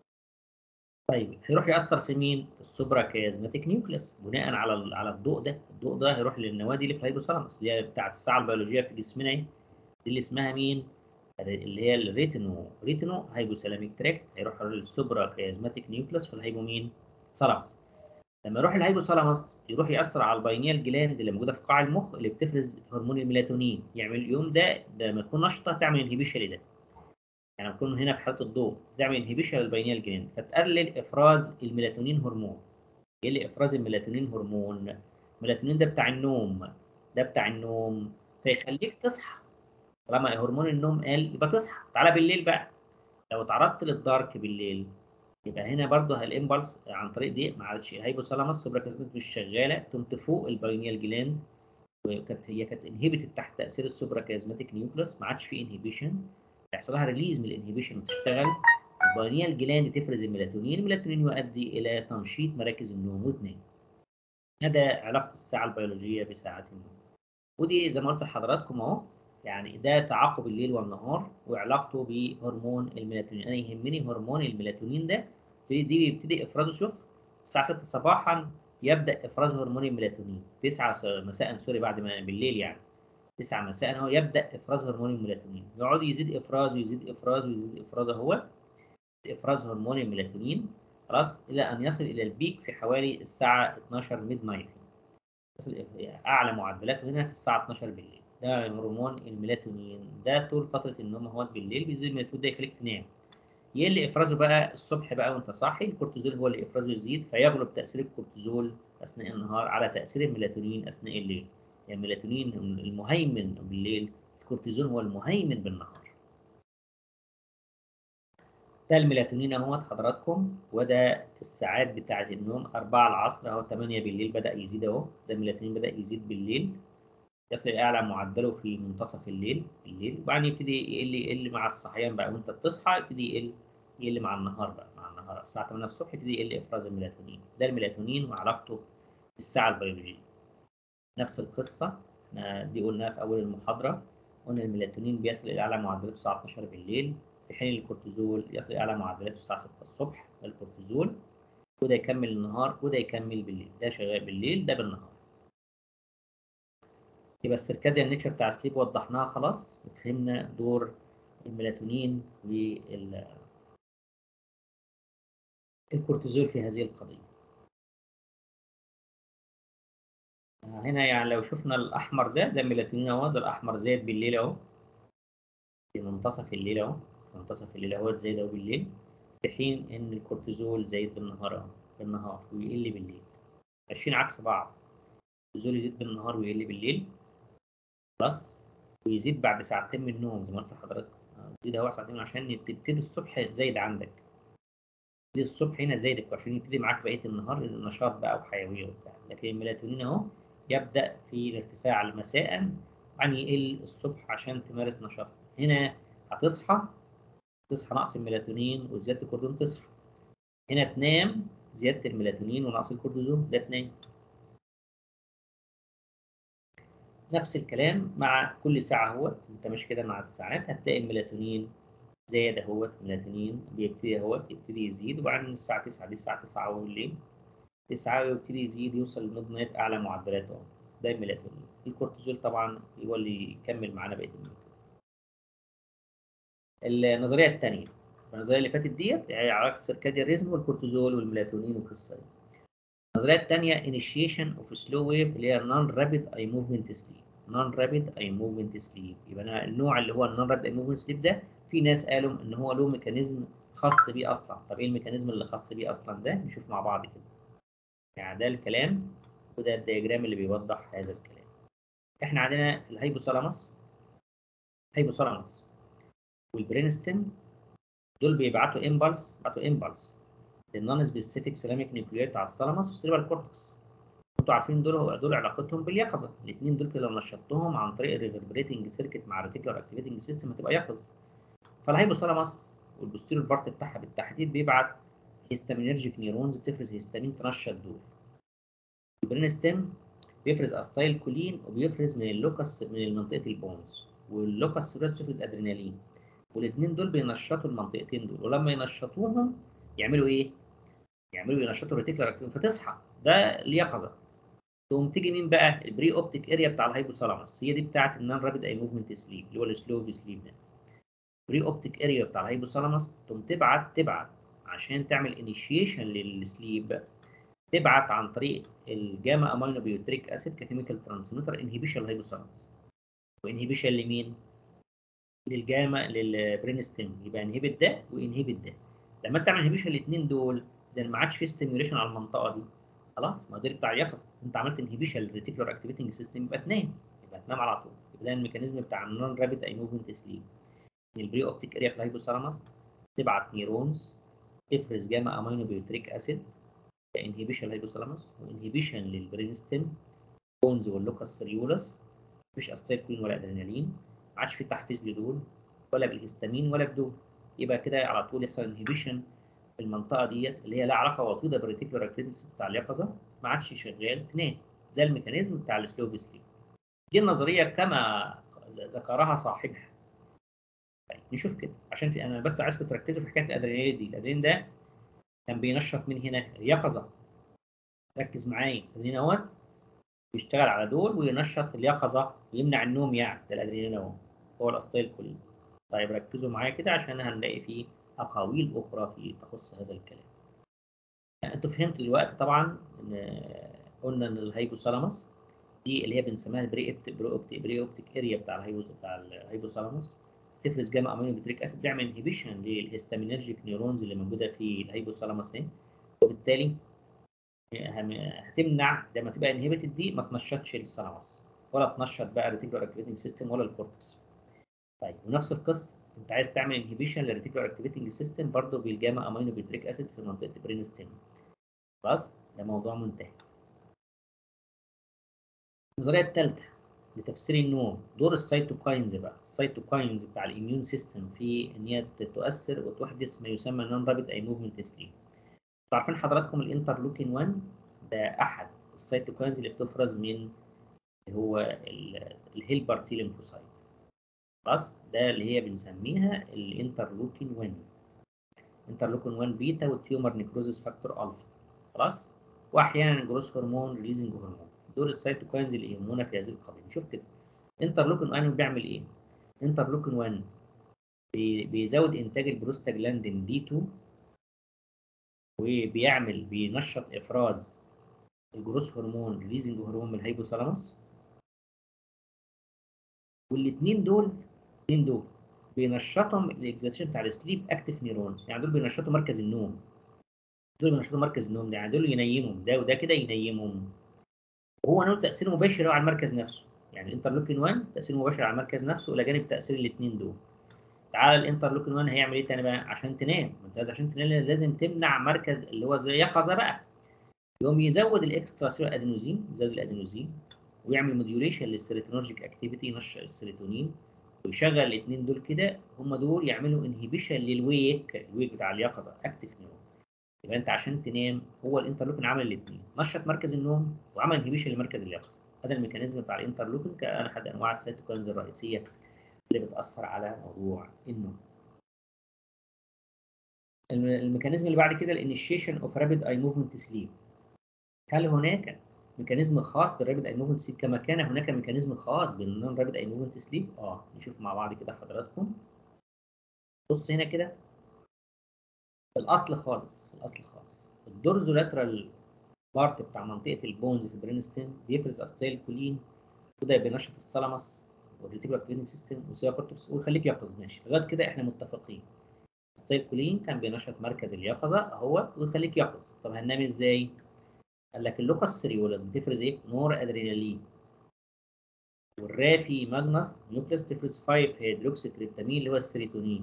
طيب هيروح يأثر في مين؟ في السوبرا كيازماتيك نيوكليس بناء على على الضوء ده، الضوء ده هيروح للنواه دي اللي في الهايبوثالاموس اللي هي بتاعت الساعه البيولوجيه في جسمنا اهي، دي اللي اسمها مين؟ اللي هي الريتينو ريتينو هايبوثالاميك تراكت، هيروح للسوبرا كيازماتيك نيوكليس في الهايبو مين؟ ثالاموس. لما يروح الهايبوثالاموس يروح يأثر على الباينيال جلاند اللي موجوده في قاع المخ اللي بتفرز هرمون الميلاتونين، يعمل اليوم ده ده لما تكون نشطه تعمل انهبيشن لده. يعني نكون هنا في حاله الضوء تعمل انهبيشن للباينيال جلاند فتقلل افراز الميلاتونين هرمون. ايه اللي افراز الميلاتونين هرمون؟ الميلاتونين ده بتاع النوم، ده بتاع النوم، فيخليك تصحى. طالما هرمون النوم قال يبقى تصحى. تعالى بالليل بقى، لو تعرضت للدارك بالليل يبقى هنا برضه الامبلس عن طريق دي ما عادش الهايبوثالاموس سوبرا كازماتيك مش شغاله، تقوم تفوق الباينيال جلاند، وكانت هي كانت انهبيتد تحت تاثير السوبرا كازماتيك نيوكليس، ما عادش في انهبيشن، يحصل لها ريليز من الانهبيشن وتشتغل الباينيال جلاند تفرز الميلاتونين، الميلاتونين يؤدي الى تنشيط مراكز النوم وتنام. هذا علاقه الساعه البيولوجيه بساعات النوم. ودي زي ما قلت لحضراتكم اهو، يعني ده تعاقب الليل والنهار وعلاقته بهرمون الميلاتونين. انا يهمني هرمون الميلاتونين ده دي بيبتدي افرازه. شوف الساعه ستة صباحا يبدا افراز هرمون الميلاتونين، تسعة مساء سوري بعد ما بالليل يعني تسعة مساء اهو يبدا افراز هرمون الميلاتونين، يقعد يزيد افرازه يزيد افرازه يزيد افرازه هو افراز هرمون الميلاتونين خلاص الى ان يصل الى البيك في حوالي الساعه اتناشر ميد نايت. يصل اعلى معدلاته هنا في الساعه اتناشر بالليل. ده هرمون الميلاتونين، ده طول فتره النوم اهوت بالليل بيزيد الميلاتونين، ده يخليك تنام. يقل افرازه بقى الصبح بقى وانت صاحي، الكورتيزول هو اللي افرازه يزيد، فيغلب تاثير الكورتيزول اثناء النهار على تاثير الميلاتونين اثناء الليل. يعني الميلاتونين المهيمن بالليل، الكورتيزول هو المهيمن بالنهار. ده الميلاتونين اهوت حضراتكم، وده الساعات بتاعه النوم أربعة العصر اهو، ثمانية بالليل بدا يزيد اهو، ده الميلاتونين بدا يزيد بالليل، يصل الى اعلى معدله في منتصف الليل بالليل، وبعدين يبتدي يقل يقل مع الصحيان بقى، وانت بتصحى يبتدي يقل يقل مع النهار بقى، مع النهار الساعه ثمانية الصبح يبتدي يقل افراز الميلاتونين. ده الميلاتونين وعلاقته بالساعه البيولوجيه. نفس القصه احنا دي قلناها في اول المحاضره، قلنا الميلاتونين بيصل الى اعلى معدلاته الساعه اثناشر بالليل، في حين الكورتيزول يصل الى اعلى معدلاته الساعه ستة الصبح. ده الكورتيزول، وده يكمل النهار وده يكمل بالليل، ده شغال بالليل ده بالنهار. يبقى السيركاديان نيتشر بتاع سليب وضحناها خلاص، وفهمنا دور الميلاتونين والكورتيزول في هذه القضية. هنا يعني لو شفنا الأحمر ده ده الميلاتونين اهو، ده الأحمر زايد بالليل اهو، في منتصف الليل اهو، في منتصف الليل اهو زايد اهو بالليل، في حين إن الكورتيزول زايد بالنهار اهو، بالنهار ويقل بالليل، ماشيين عكس بعض. الكورتيزول يزيد بالنهار ويقل بالليل، خلاص، ويزيد بعد ساعتين من النوم زي ما قلت لحضرتك، يزيد اهو ساعتين عشان تبتدي الصبح زايد عندك، تبتدي الصبح هنا زايد عشان يبتدي معاك بقيه النهار النشاط بقى وحيويه وبتاع. لكن الميلاتونين اهو يبدا في الارتفاع مساء، عن يقل الصبح عشان تمارس نشاط. هنا هتصحى تصحى نقص الميلاتونين وزياده الكورتيزون، تصحى هنا تنام زياده الميلاتونين ونقص الكورتيزون، ده تنام. نفس الكلام مع كل ساعه اهوت، انت ماشي كده مع الساعات هتلاقي الميلاتونين زايد اهوت، الميلاتونين بيبتدي اهوت يبتدي يزيد، وبعدين الساعه تسعة دي الساعه تسعة اهو بالليل، تسعة يبتدي يزيد يوصل لميد نايت اعلى معدلاته اهو، ده الميلاتونين. الكورتيزول طبعا هو اللي يكمل معانا بقيه الميلاتونين. النظريه الثانيه، النظريه اللي فاتت ديت هي علاقه سيركاديان ريزم والكورتيزول والميلاتونين والقصه دي. النظريه الثانيه initiation of slow wave اللي هي non rapid eye movement sleep. non rapid eye movement sleep، يبقى أنا النوع اللي هو non rapid eye movement sleep ده في ناس قالوا ان هو له ميكانيزم خاص بيه اصلا. طب ايه الميكانيزم اللي خاص بيه اصلا ده؟ نشوف مع بعض كده. يعني ده الكلام وده الدياجرام اللي بيوضح هذا الكلام. احنا عندنا الهيبوثالاموس هيبوثالاموس والبرينستم، دول بيبعتوا امبلس بيبعتوا امبلس للنون سبيسيفيك سيراميك نيوكليات بتاع الثالاموس والسيريبرال كورتكس. انتوا عارفين دول دول علاقتهم باليقظه، الاثنين دول كده لو نشطتهم عن طريق الريفربريتنج سيركت مع الريتيكولار اكتيفيتنج سيستم هتبقى يقظ. فالهيبوثالاموس والبوستيريور بارت بتاعها بالتحديد بيبعت هيستامينرجيك نيورونز بتفرز هيستامين تنشط دول. البرين ستيم بيفرز استايل كولين وبيفرز من اللوكس من منطقه البونز، واللوكس سيروس بيفرز ادرينالين، والاثنين دول بينشطوا المنطقتين دول، ولما ينشطوهم يعملوا ايه؟ يعملوا ينشطوا الريتيكولار اكتيفيتنج فتصحى، ده اليقظه. تقوم تيجي مين بقى؟ البري اوبتيك اريا بتاع الهيبوثالاموس، هي دي بتاعه النون رابيد اي موفمنت سليب اللي هو السلو سليب ده. البري اوبتيك اريا بتاع الهيبوثالاموس تقوم تبعت تبعت عشان تعمل انيشيشن للسليب، تبعت عن طريق الجاما امينو بيوتريك اسيد ككيميكال ترانسميتر انهيبيشن للهيبوثالاموس، وانهيبيشن لمين؟ للجاما للبرين ستيم، يبقى انهبت ده وانهبت ده. لما انت تعمل انهبيشن الاثنين دول زي ما عادش في ستيميوليشن على المنطقه دي، خلاص ما ده بتاع اليقظه، انت عملت انهبيشن للريتيكولار اكتيفيتنج سيستم يبقى تنام، يبقى تنام على طول. يبقى ده الميكانيزم بتاع النون رابيد اي موفمنت سليب. البري اوبتيك اريا في الهيبوثالاموس تبعت نيرونز تفرز جاما امينو بيوتريك اسيد كانهبيشن للهيبوثالاموس وانهبيشن للبرين ستيم بونز واللوكس سيريولس، مفيش استايكولين ولا ادرينالين، ما عادش في تحفيز لدول ولا بالهستامين ولا بدول، يبقى كده على طول يحصل انهبيشن في المنطقه ديت اللي هي لها علاقه وطيده بالريتيكولار اكتيفيتي بتاع اليقظه، ما عادش شغال تنام. ده الميكانيزم بتاع السلو سليب. دي النظريه كما ذكرها صاحبها. طيب نشوف كده عشان في انا بس عايزكم تركزوا في حكايه الادرينالين دي. الادرينالين ده كان بينشط من هنا اليقظه، ركز معايا. الادرينالين اهوت بيشتغل على دول وينشط اليقظه ويمنع النوم، يعني ده الادرينالين اهو هو الاسيتايل كولين. طيب ركزوا معايا كده عشان هنلاقي فيه اقاويل اخرى في تخص هذا الكلام. يعني انتوا فهمتوا دلوقتي طبعا ان قلنا ان الهيبوثالاموس دي اللي هي بنسميها البري اوبتيك بري اوبتيك اريا بتاع الهيبو بتاع الهيبوثالاموس، تفرز جاما امينو بتريك اسيد، بيعمل انهبيشن للهستامينرجيك نيورونز اللي موجوده في الهيبوثالاموس دي، وبالتالي هتمنع لما تبقى انهبيتد دي ما تنشطش الثالاموس ولا تنشط بقى الريتيكولار اكتيفيتنج سيستم ولا الكورتكس. طيب ونفس القصه انت عايز تعمل انهبيشن للريتيكولار اكتيفيتنج سيستم برضه بالجاما امينو بتريك اسيد في منطقه البرين ستيم. خلاص ده موضوع منتهي. النظريه الثالثه لتفسير النوم، دور السيتوكاينز بقى، السيتوكاينز بتاع الاميون سيستم في ان هي تؤثر وتحدث ما يسمى نون رابيد اي موفمنت سليب. عارفين حضراتكم الانترلوكين واحد ده احد السيتوكاينز اللي بتفرز من هو الهيلبر تي ليمفوسايت. خلاص ده اللي هي بنسميها الانترلوكين واحد، انترلوكين واحد بيتا والتيومر نيكروزيس فاكتور الفا. خلاص، واحيانا جروس هرمون ريليزنج هرمون، دول السيتوكاينز اللي يهمونا في هذه القضيه. نشوف كده انترلوكين واحد بيعمل ايه. انترلوكين واحد بيزود انتاج البروستاجلاندين دي اتنين، وبيعمل بينشط افراز الجروس هرمون ريليزنج هرمون من الهيبوثالاموس. والاثنين دول الاثنين دول بينشطهم الاكزيتيشن بتاع السليب اكتيف نيورونز، يعني دول بينشطوا مركز النوم، دول بينشطوا مركز النوم ده، يعني دول ينيمهم، ده وده كده ينيمهم. وهو له تاثير مباشر على المركز نفسه، يعني الانترلوكين واحد تاثير مباشر على المركز نفسه الى جانب تاثير الاثنين دول. تعالى الانترلوكين واحد هيعمل ايه تاني بقى عشان تنام؟ انت عشان تنام لازم تمنع مركز اللي هو زي يقظه بقى، يقوم يزود الاكسترا سيلولار ادينوزين، يزود الادينوزين ويعمل موديوليشن للسيروتونرجيك اكتيفيتي، ينشط السيروتونين ويشغل الاثنين دول كده، هم دول يعملوا انهبيشن للويك، الويك بتاع اليقظه اكتيف نيورون. يبقى انت عشان تنام هو الانترلوكين عمل الاثنين، نشط مركز النوم وعمل انهبيشن لمركز اليقظه. هذا الميكانيزم بتاع الانترلوكين كاحد انواع السيتوكاينز الرئيسيه اللي بتاثر على موضوع النوم. الميكانيزم اللي بعد كده الانيشيشن اوف رابيد اي موفمنت سليب. هل هناك ميكانيزم خاص بالرابيد اي موفمنت سليب كما كان هناك ميكانيزم خاص بالنون رابيد اي موفمنت سليب؟ اه نشوف مع بعض كده حضراتكم. بص هنا كده في الاصل خالص، في الاصل خالص الدورزولاترال بارت بتاع منطقه البونز في البرين ستيم بيفرز استايل كولين، وده بينشط الثالاموس والريتيكولار اكتيفيتنج سيستم والسيرا كورتكس ويخليك يقظ. ماشي لغايه كده احنا متفقين. الستايل كولين كان بينشط مركز اليقظه اهوت ويخليك يقظ. طب هننام ازاي؟ قال لك اللوكاس سيريولاس بتفرز ايه؟ نور ادرينالين، والرافي ماجنس نيوكليس تفرز خمسة هيدروكسيتريبتامين اللي هو السيروتونين.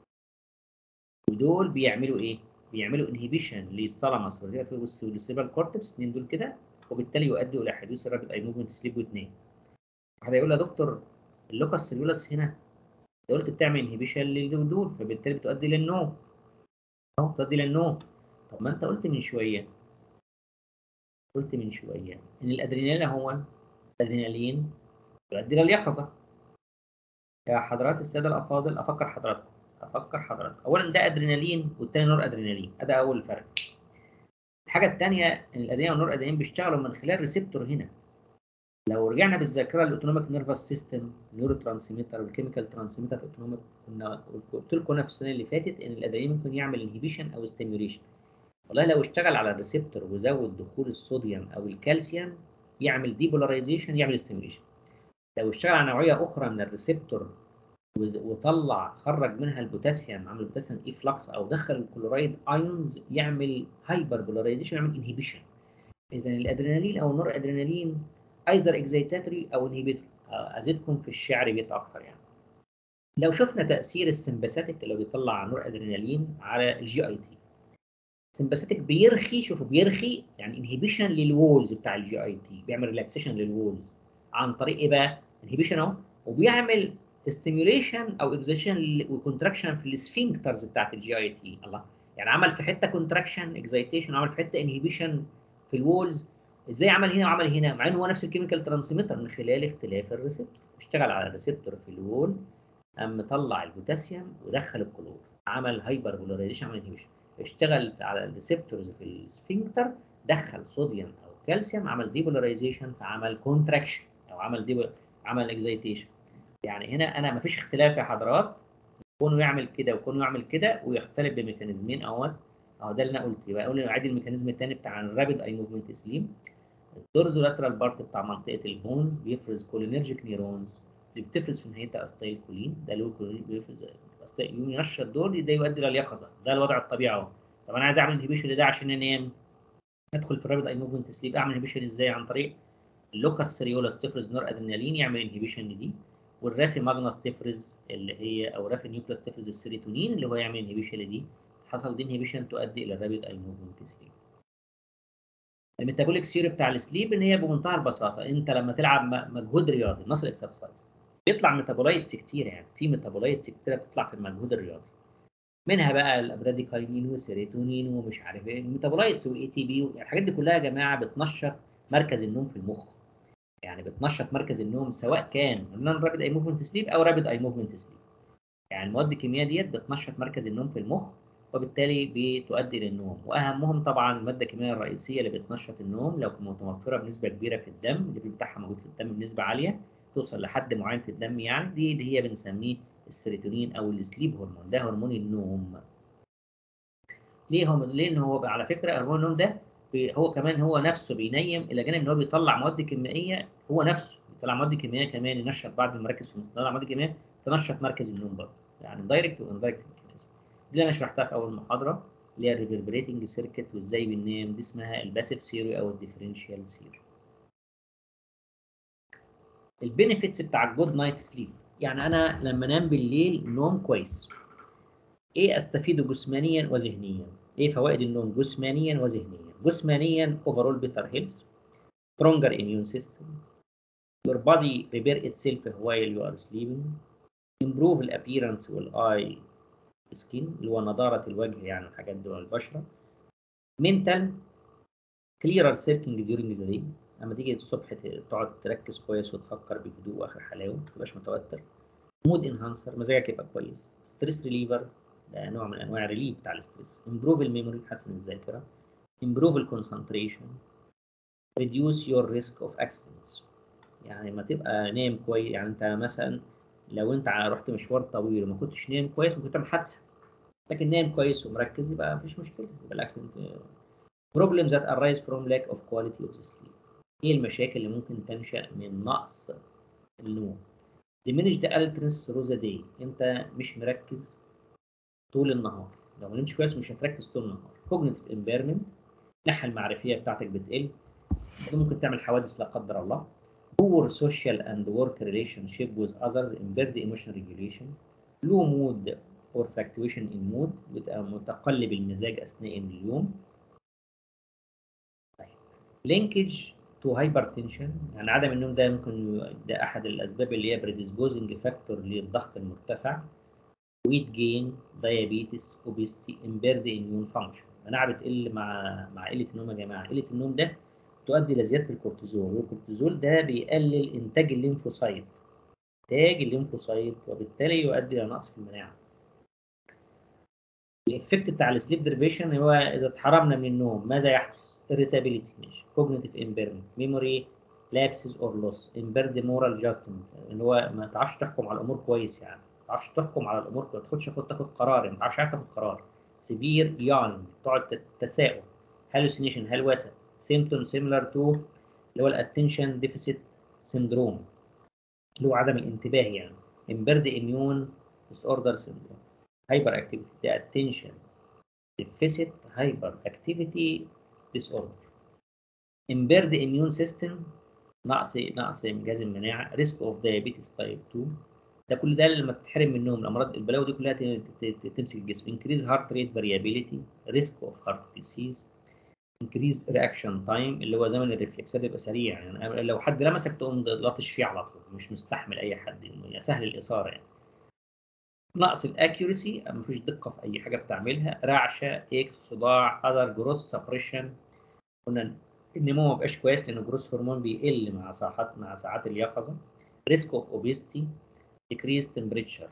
ودول بيعملوا ايه؟ بيعملوا انهبيشن للثالاموس والسيربال كورتكس، الاثنين دول كده، وبالتالي يؤدوا الى حدوث الرابيد اي موفمنت سليب واثنين. واحد هيقول يا دكتور اللوكاس سيريولاس هنا انت قلت بتعمل انهبيشن للدول فبالتالي بتؤدي للنوم. اهو بتؤدي للنوم. طب ما انت قلت من شويه قلت من شويه ان الادرينالين هو الادرينالين يؤدي لليقظه. يا حضرات الساده الافاضل افكر حضراتكم افكر حضراتكم اولا ده ادرينالين والتاني نور ادرينالين، ده اول فرق. الحاجه الثانيه ان الادرينالين والنور ادرينالين بيشتغلوا من خلال ريسبتور هنا. لو رجعنا بالذاكره للاوتونوميك نيرفس سيستم، نيورو ترانسميتر والكيميكال ترانسميتر في الاوتونوميك، كنا قلت لكم انا في السنه اللي فاتت ان الادرينالين ممكن يعمل انهبيشن او ستيميوليشن. والله لو اشتغل على الريسبتور وزود دخول الصوديوم او الكالسيوم يعمل ديبولاريزيشن يعمل ستيميوليشن. لو اشتغل على نوعيه اخرى من الريسبتور وطلع خرج منها البوتاسيوم، عمل بوتاسيوم ايفلكس او دخل الكلورايد ايونز يعمل هايبر بولاريزيشن يعمل انهبيشن. اذا الادرينالين او النور ادرينالين ايزر اكزيتاتوري او انهبيتوري. ازيدكم في الشعر بيت اكثر يعني. لو شفنا تاثير السمباثيك اللي بيطلع نور ادرينالين على الجي اي تي، السمباثيك بيرخي، شوفوا بيرخي يعني انهبيشن للوولز بتاع الجي اي تي، بيعمل ريلاكسيشن للوولز عن طريق ايه بقى؟ انهبيشن اهو، وبيعمل ستيميوليشن او اكزيتيشن وكونتراكشن في السفنكترز بتاعت الجي اي تي. الله، يعني عمل في حته كونتراكشن اكزيتيشن وعمل في حته انهبيشن في الوولز. ازاي عمل هنا وعمل هنا مع ان هو نفس الكيميكال ترانسميتر؟ من خلال اختلاف الريسبتور. اشتغل على الريسبتور في الوول، قام مطلع البوتاسيوم ودخل الكلور، عمل هايبر بولاريزيشن عمل انهبيشن. اشتغل على الريسبتورز في السفنكتر، دخل صوديوم او كالسيوم عمل ديبولاريزيشن فعمل كونتراكشن او عمل ديبول عمل اكزيتيشن. يعني هنا انا مفيش اختلاف يا حضرات، كونه يعمل كده وكونه يعمل كده ويختلف بميكانيزمين اهوت. اهو ده اللي انا قلت. يبقى اقول عادي الميكانيزم الثاني بتاع الرابيد اي موفمنت سليب الدورزولاترال بارت بتاع منطقه البونز بيفرز كولينرجيك نيرونز اللي بتفرز في نهايتها استايل كولين، ده اللي هو كولين بيفرز استايل يوم ينشط دول، ده يؤدي لليقظه، ده الوضع الطبيعي اهو. طب انا عايز اعمل انهبيشن لده عشان انام، ادخل في الرابيد اي موفمنت سليب. اعمل انهبيشن ازاي؟ عن طريق اللوكاس سيريولاس تفرز نور ادرينالين يعمل انهبيشن لدي، والرافي ماجنس تفرز اللي هي او رافي نيوكلاس تفرز السيروتونين اللي هو يعمل انهبيشن لدي. حصل دي انهبيشن تؤدي الى الرابيد اي موفمنت سليب. الميتابوليك سيري بتاع السليب ان هي بمنتهى البساطه، انت لما تلعب مجهود رياضي ماسل اكسرسايز بيطلع ميتابولايتس كتير، يعني في ميتابولايتس كتيره بتطلع في المجهود الرياضي، منها بقى الابراديكاينين والسيروتونين ومش عارف ايه الميتابولايتس والاي تي بي، يعني الحاجات دي كلها يا جماعه بتنشط مركز النوم في المخ، يعني بتنشط مركز النوم سواء كان نون رابيد اي موفمنت سليب او رابيد اي موفمنت سليب. يعني المواد الكيميائيه ديت بتنشط مركز النوم في المخ وبالتالي بتؤدي للنوم، واهمهم طبعا الماده الكيميائيه الرئيسيه اللي بتنشط النوم لو متوفره بنسبه كبيره في الدم، الليفل بتاعها موجود في الدم بنسبه عاليه توصل لحد معين في الدم، يعني دي اللي هي بنسميه السيروتونين او السليب هرمون، ده هرمون النوم. ليه هم؟ لان هو على فكره هرمون النوم ده هو كمان هو نفسه بينيم، الى جانب ان هو بيطلع مواد كيميائيه، هو نفسه بيطلع مواد كيميائيه كمان ينشط بعض المراكز في بيطلع مواد كيميائيه تنشط مركز النوم برضه، يعني دايركت واندايركت ميكانيزم. دي اللي انا شرحتها في اول محاضره اللي هي الريفربريتنج سيركت وازاي بننام، دي اسمها الباسيف سيري او الديفرنشال سيري. البينيفيتس بتاع الجود نايت سليب، يعني انا لما انام بالليل نوم كويس ايه استفيده جسمانيا وذهنيا؟ ايه فوائد النوم جسمانيا وذهنيا؟ جسمانيا overall better health, stronger immune system, your body repair itself while you are sleeping, improve الappearance والeye skin اللي هو نضارة الوجه يعني الحاجات دي والبشرة، mental clearer thinking during the day، لما تيجي الصبح تقعد تركز كويس وتفكر بهدوء واخر حلاوة ما تبقاش متوتر، mood enhancer مزاجك يبقى كويس، stress reliever ده نوع من انواع الريليف بتاع الاسترس، improve الميموري يحسن الذاكرة، improve الكونسنتريشن، reduce your risk of accidents. يعني ما تبقى نايم كويس، يعني انت مثلا لو انت رحت مشوار طويل وما كنتش نايم كويس ممكن تعمل حادثه، لكن نايم كويس ومركز يبقى مفيش مشكله، يبقى الاكسيدنت. problems that arise from lack of quality of sleep، ايه المشاكل اللي ممكن تنشا من نقص النوم؟ diminish the alertness through the day، انت مش مركز طول النهار، لو ما نمتش كويس مش هتركز طول النهار. cognitive impairment، الناحيه المعرفيه بتاعتك بتقل، ممكن تعمل حوادث لا قدر الله. poor social and work relationship with others, impaired emotional regulation, low mood or fluctuation in mood، بتبقى متقلب المزاج اثناء اليوم. linkage to hypertension، يعني عدم النوم ده ممكن ده احد الاسباب اللي هي predisposing factor للضغط المرتفع. weight gain, diabetes, obesity, impaired immune function. المناعه بتقل مع مع قله النوم يا جماعه، قله النوم ده تؤدي لزياده الكورتيزول، والكورتيزول ده بيقلل انتاج الليمفوسايت، انتاج الليمفوسايت وبالتالي يؤدي الى نقص في المناعه. الايفكت بتاع السليب ديريفيشن هو اذا اتحرمنا من النوم ماذا يحدث؟ irritability، ماشي، cognitive impairment، memory lapses or loss، impaired moral judgment، ان هو ما تعرفش تحكم على الامور كويس، يعني ما تعرفش تحكم على الامور كويس، ما تاخدش تاخد قرار، ما تعرفش تاخد قرار. severe yawning، تقعد تساؤل. hallucination، هلوسه. symptom similar to اللي هو الاتنشن ديفيسيت سيندروم اللي هو عدم الانتباه يعني. impaired immune disorder syndrome، hyper activity، ده attention deficit hyper activity disorder. impaired immune system، نقص نقص جهاز المناعه. risk of diabetes type two، ده كل ده لما تتحرم من النوم الامراض البلاوي دي كلها تمسك الجسم. increase heart rate variability، risk of heart disease، increase reaction time اللي هو زمن الريفلكسات بيبقى سريع، يعني لو حد لمسك تقوم لطش فيه على طول، مش مستحمل اي حد، يعني سهل الاثاره يعني. نقص الاكيورسي، مفيش دقه في اي حاجه بتعملها. رعشه، اكس، صداع، other growth suppression، قلنا النمو ما بقاش كويس لان الجروث هرمون بيقل مع ساعات مع ساعات اليقظه. risk of obesity، decreased temperature.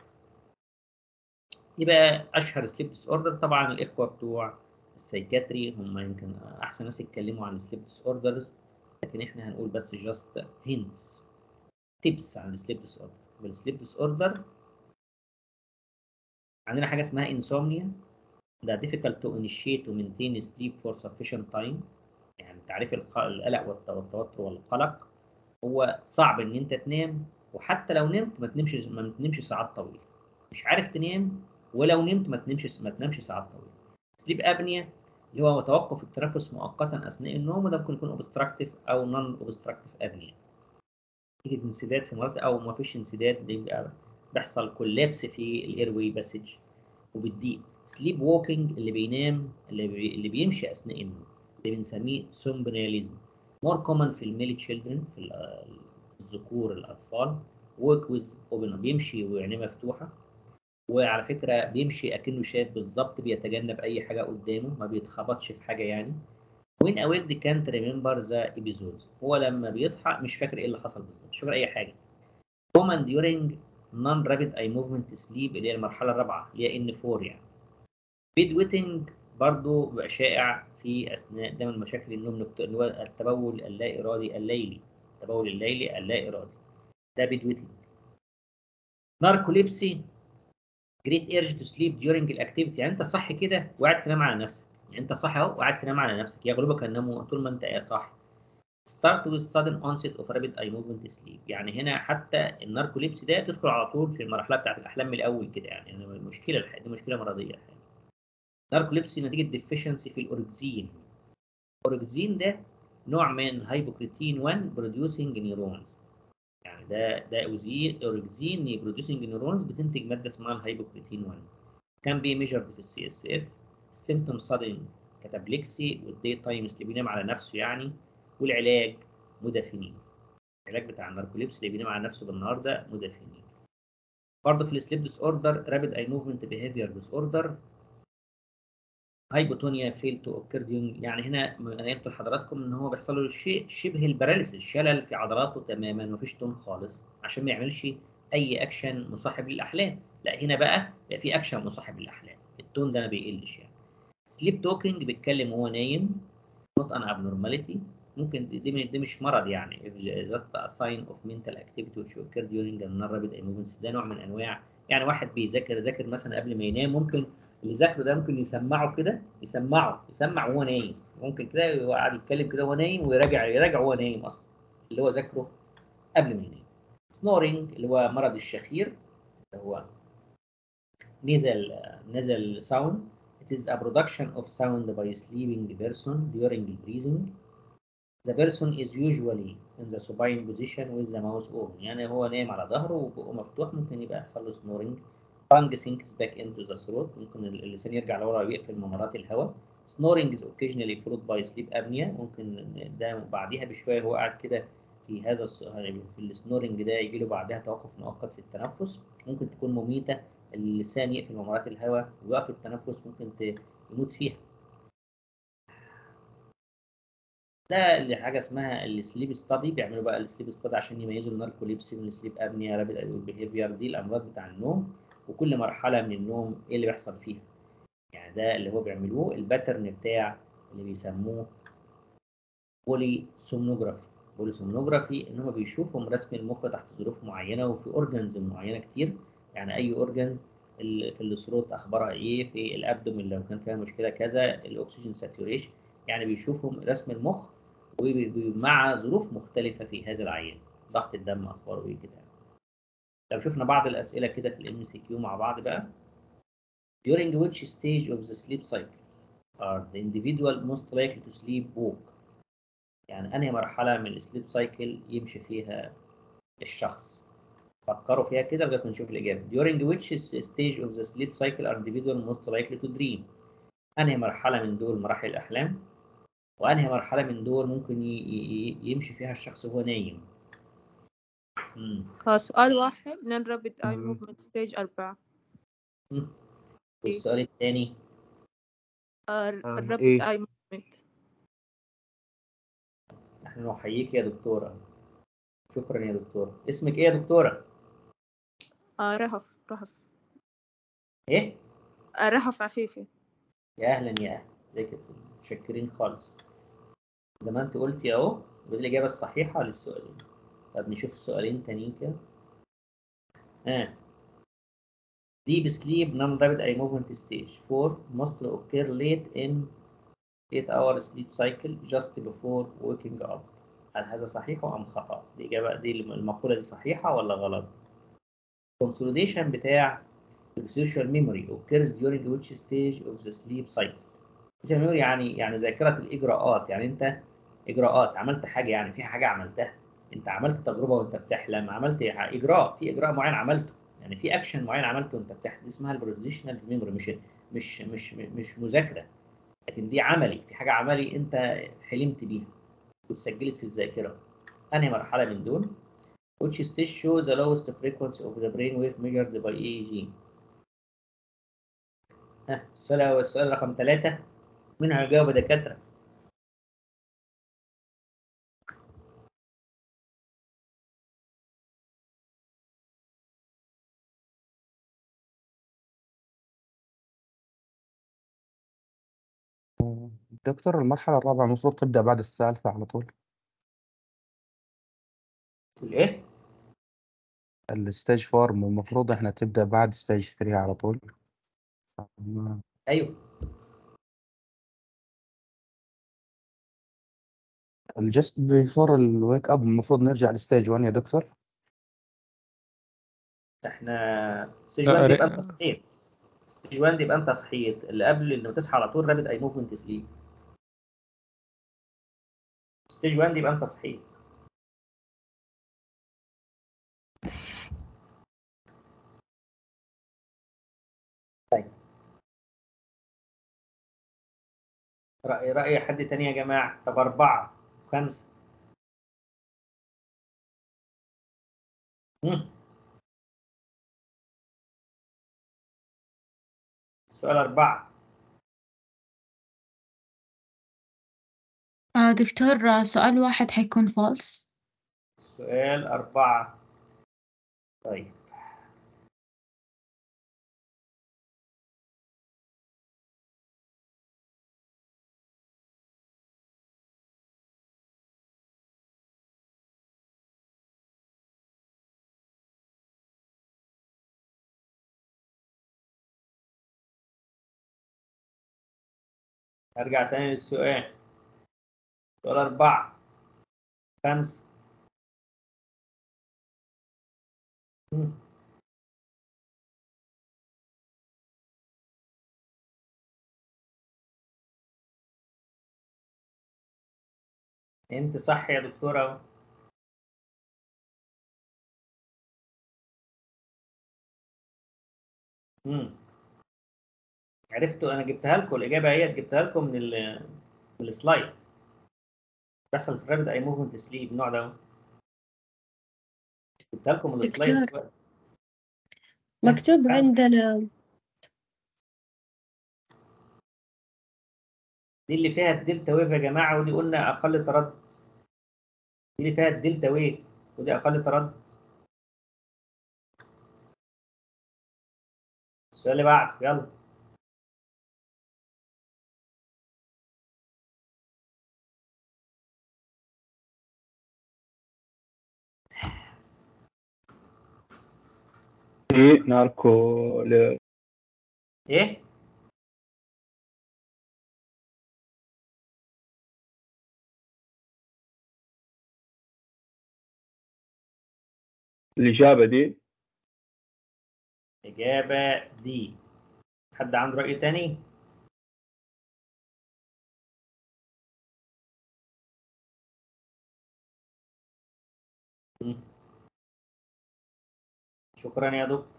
يبقى اشهر سليب ديس اوردر طبعا الاخوه بتوع السايكاتري هم يمكن احسن ناس يتكلموا عن السليب ديس اوردرز، لكن احنا هنقول بس جاست هينتس تيبس عن السليب ديس اوردر. بالسليب ديس اوردر عندنا حاجه اسمها انسومنيا، ده difficult to initiate to maintain sleep for sufficient time، يعني تعريف الق- القلق والت- والتوتر والقلق هو صعب ان انت تنام، وحتى لو نمت ما تنامش ما تنامش ساعات طويله. مش عارف تنام، ولو نمت ما تنامش ما تنامش ساعات طويله. سليب ابنيا اللي هو توقف التنفس مؤقتا اثناء النوم، وده ممكن يكون اوبستراكتيف او نون اوبستراكتيف ابنيا. نتيجه انسداد في مناطق او ما فيش انسداد بيبقى بيحصل كولابس في الاير واي باسج وبتضيق. سليب ووكينج اللي بينام اللي, بي... اللي بيمشي اثناء النوم، اللي بنسميه سومبرياليزم. مور كومن في الميل تشيلدرن، في ال- الذكور الاطفال. work with open، بيمشي وعينيه مفتوحه، وعلى فكره بيمشي اكنه شايف بالظبط، بيتجنب اي حاجه قدامه، ما بيتخبطش في حاجه يعني. وين awake can't remember the episodes، هو لما بيصحى مش فاكر ايه اللي حصل بالظبط، مش فاكر اي حاجه. common during non rapid eye movement sleep اللي هي المرحله الرابعه اللي هي ان أربعة يعني. بيد ويتنج برضه بيبقى شائع في اثناء ده من مشاكل النوم، اللي هو التبول اللا ارادي الليلي، التبول الليلي اللا ارادي، ده بيد ويتنج. ناركوليبسي جريت ايرج تو سليب ديورنج الاكتيفيتي، يعني انت صاحي كده وقاعد تنام على نفسك، يعني انت صاحي اهو وقاعد تنام على نفسك، يغلبك النوم طول ما انت قاعد صاحي. start with sudden onset of rapid eye movement sleep، يعني هنا حتى الناركوليبسي ده تدخل على طول في المرحله بتاعت الاحلام من الاول كده، يعني المشكله الحقيقة دي مشكله مرضيه الحقيقة. ناركوليبسي نتيجه ديفيشنسي في الاوركسين. الاوركسين ده نوع من هايبوكريتين واحد بروديوسنج نيورونز، يعني ده ده اوركسين بروديوسنج نيورونز بتنتج ماده اسمها الهايبوكريتين واحد. كان بي ميجرد في السي اس اف. السيمتوم سادن كاتابليكسي، والدي تايم اللي بينام على نفسه يعني. والعلاج مودافينين، العلاج بتاع الناركوليبس اللي بينام على نفسه بالنهار ده مودافينين. برضه في السليب ديس اوردر رابيد اي موفمنت بيهيفير ديس اوردر، هايبوتونيا فيل تو اوكر ديورنج، يعني هنا انا قلت لحضراتكم ان هو بيحصل له شيء شبه الباراليسيس، شلل في عضلاته تماما، مفيش تون خالص عشان ما يعملش اي اكشن مصاحب للاحلام. لا هنا بقى بقى في اكشن مصاحب للاحلام، التون ده ما بيقلش يعني. سليب توكينج بيتكلم وهو نايم، نوت ان ابنورماليتي، ممكن دي, دي, دي مش مرض يعني. just a sign of mental activity which occur during a non-rapid eye movements، ده نوع من انواع، يعني واحد بيذاكر ذاكر مثلا قبل ما ينام، ممكن اللي ذاكره ده ممكن يسمعه كده، يسمعه يسمع وهو نايم، ممكن كده هو قاعد يتكلم كده وهو نايم ويراجع يراجع وهو نايم اصلا اللي هو ذاكره قبل ما ينام. سنورينج اللي هو مرض الشخير، اللي هو nasal nasal sound. It is a production of sound by a sleeping person during breathing. The person is usually in the supine position with the mouth open، يعني هو نايم على ظهره وبقه مفتوح، ممكن يبقى يحصل له snoring. Tongue sinks back into the throat، ممكن اللسان يرجع لورا ويقفل ممرات الهواء. Snoring is occasionally followed by sleep apnea، ممكن ده بعديها بشوية هو قاعد كده في هذا في السنورنج ده يجي له بعدها توقف مؤقت في التنفس، ممكن تكون مميتة، اللسان يقفل ممرات الهواء ويقف التنفس، ممكن يموت فيها. ده اللي حاجه اسمها السليب ستادي، بيعملوا بقى السليب ستادي عشان يميزوا الناركوليبسي من السليب ابنيا رابيد بيهيفير، دي الامراض بتاع النوم، وكل مرحله من النوم ايه اللي بيحصل فيها. يعني ده اللي هو بيعملوه الباترن بتاع اللي بيسموه بولي سومنوجرافي. بولي سومنوجرافي ان هم بيشوفوا رسم المخ تحت ظروف معينه وفي اورجانز معينه كتير، يعني اي اورجانز في الثروت اخبارها ايه، في الابدومين لو كان فيها مشكله كذا، الاكسجين ساتوريشن، يعني بيشوفوا رسم المخ ومع ظروف مختلفه في هذا العيان، ضغط الدم اخباره ايه كده. لو شفنا بعض الاسئله كده في الام سي كيو مع بعض بقى. during which stage of the sleep cycle are the individual most likely to sleep walk، يعني أنهي مرحلة من السليب سايكل يمشي فيها الشخص؟ فكروا فيها كده لغاية ما نشوف الإجابة. during which stage of the sleep cycle are individual most likely to dream، أنهي مرحلة من دول مراحل الأحلام، وأنهي مرحلة من دول ممكن يمشي فيها الشخص وهو نايم. مم. سؤال واحد non rapid eye movement stage أربعة. مم. والسؤال الثاني rapid eye movement. نحن نحييك يا دكتورة، شكرا يا دكتورة. اسمك ايه يا دكتورة؟ آه رهف رهف ايه؟ آه رهف عفيفي. يا اهلا يا اهلا، ازيك يا دكتورة؟ متشكرين خالص. زي ما انت قلتي اهو، ودي الاجابة الصحيحة للسؤالين. طب نشوف السؤالين تانيين كده. ها deep sleep non rapid eye movement stage four mostly occur late in eight hour sleep cycle just before waking up. هل هذا صحيح أم خطأ؟ الإجابة دي المقولة دي صحيحة ولا غلط؟ consolidation بتاع social memory occurs during which stage of the sleep cycle. social memory يعني يعني ذاكرة الإجراءات، يعني أنت إجراءات عملت حاجة، يعني في حاجة عملتها، أنت عملت تجربة وأنت بتحلم، عملت إجراء، في إجراء معين عملته، يعني في أكشن معين عملته وأنت بتحلم، دي اسمها البروزيشنال ميموري، مش مش مش مش مذاكرة، لكن دي عملي، في حاجة عملي أنت حلمت بيها واتسجلت في الذاكرة. أنهي مرحلة من دول؟ which stage shows the lowest frequency of the brain wave measured by E E G. ها السؤال السؤال رقم ثلاثة، مين هيجاوب يا دكاترة؟ دكتور المرحلة الرابعة المفروض تبدأ بعد الثالثة على طول. الإيه؟ الستيج فورم المفروض احنا تبدأ بعد ستيج ثري على طول. أيوه. الجست بيفور الويك اب المفروض نرجع لستيج ون يا دكتور. احنا ستيج واحد دي يبقى انت صحيت، ستيج واحد دي يبقى انت صحيت، اللي قبل اللي تصحى على طول رابد اي موفمنت سليب. ستيج واحد دي يبقى انت صحيت. طيب رأي رأي حد تاني يا جماعة؟ طب أربعة خمسة. مم. السؤال أربعة. آه دكتور، آه، سؤال واحد حيكون فالس. السؤال أربعة. طيب أرجع تاني للسؤال. سؤال أربعة خمسة. مم. أنت صح يا دكتورة أهو. مم. عرفتوا، أنا جبتها لكم الإجابة، هي جبتها لكم من ال من السلايد. بيحصل في الرابد أي موفمنت سليب النوع ده أهو. جبتها لكم من السلايد. دكتور مكتوب خمسة. عندنا دي اللي فيها الدلتا ويف يا جماعة، ودي قلنا أقل تردد. دي اللي فيها الدلتا ويف ودي أقل تردد. السؤال اللي بعده يلا. في ناركو ل... إيه؟ الإجابة دي إجابة دي. حد عنده رأي تاني؟ مم. شكرا يا دكتور.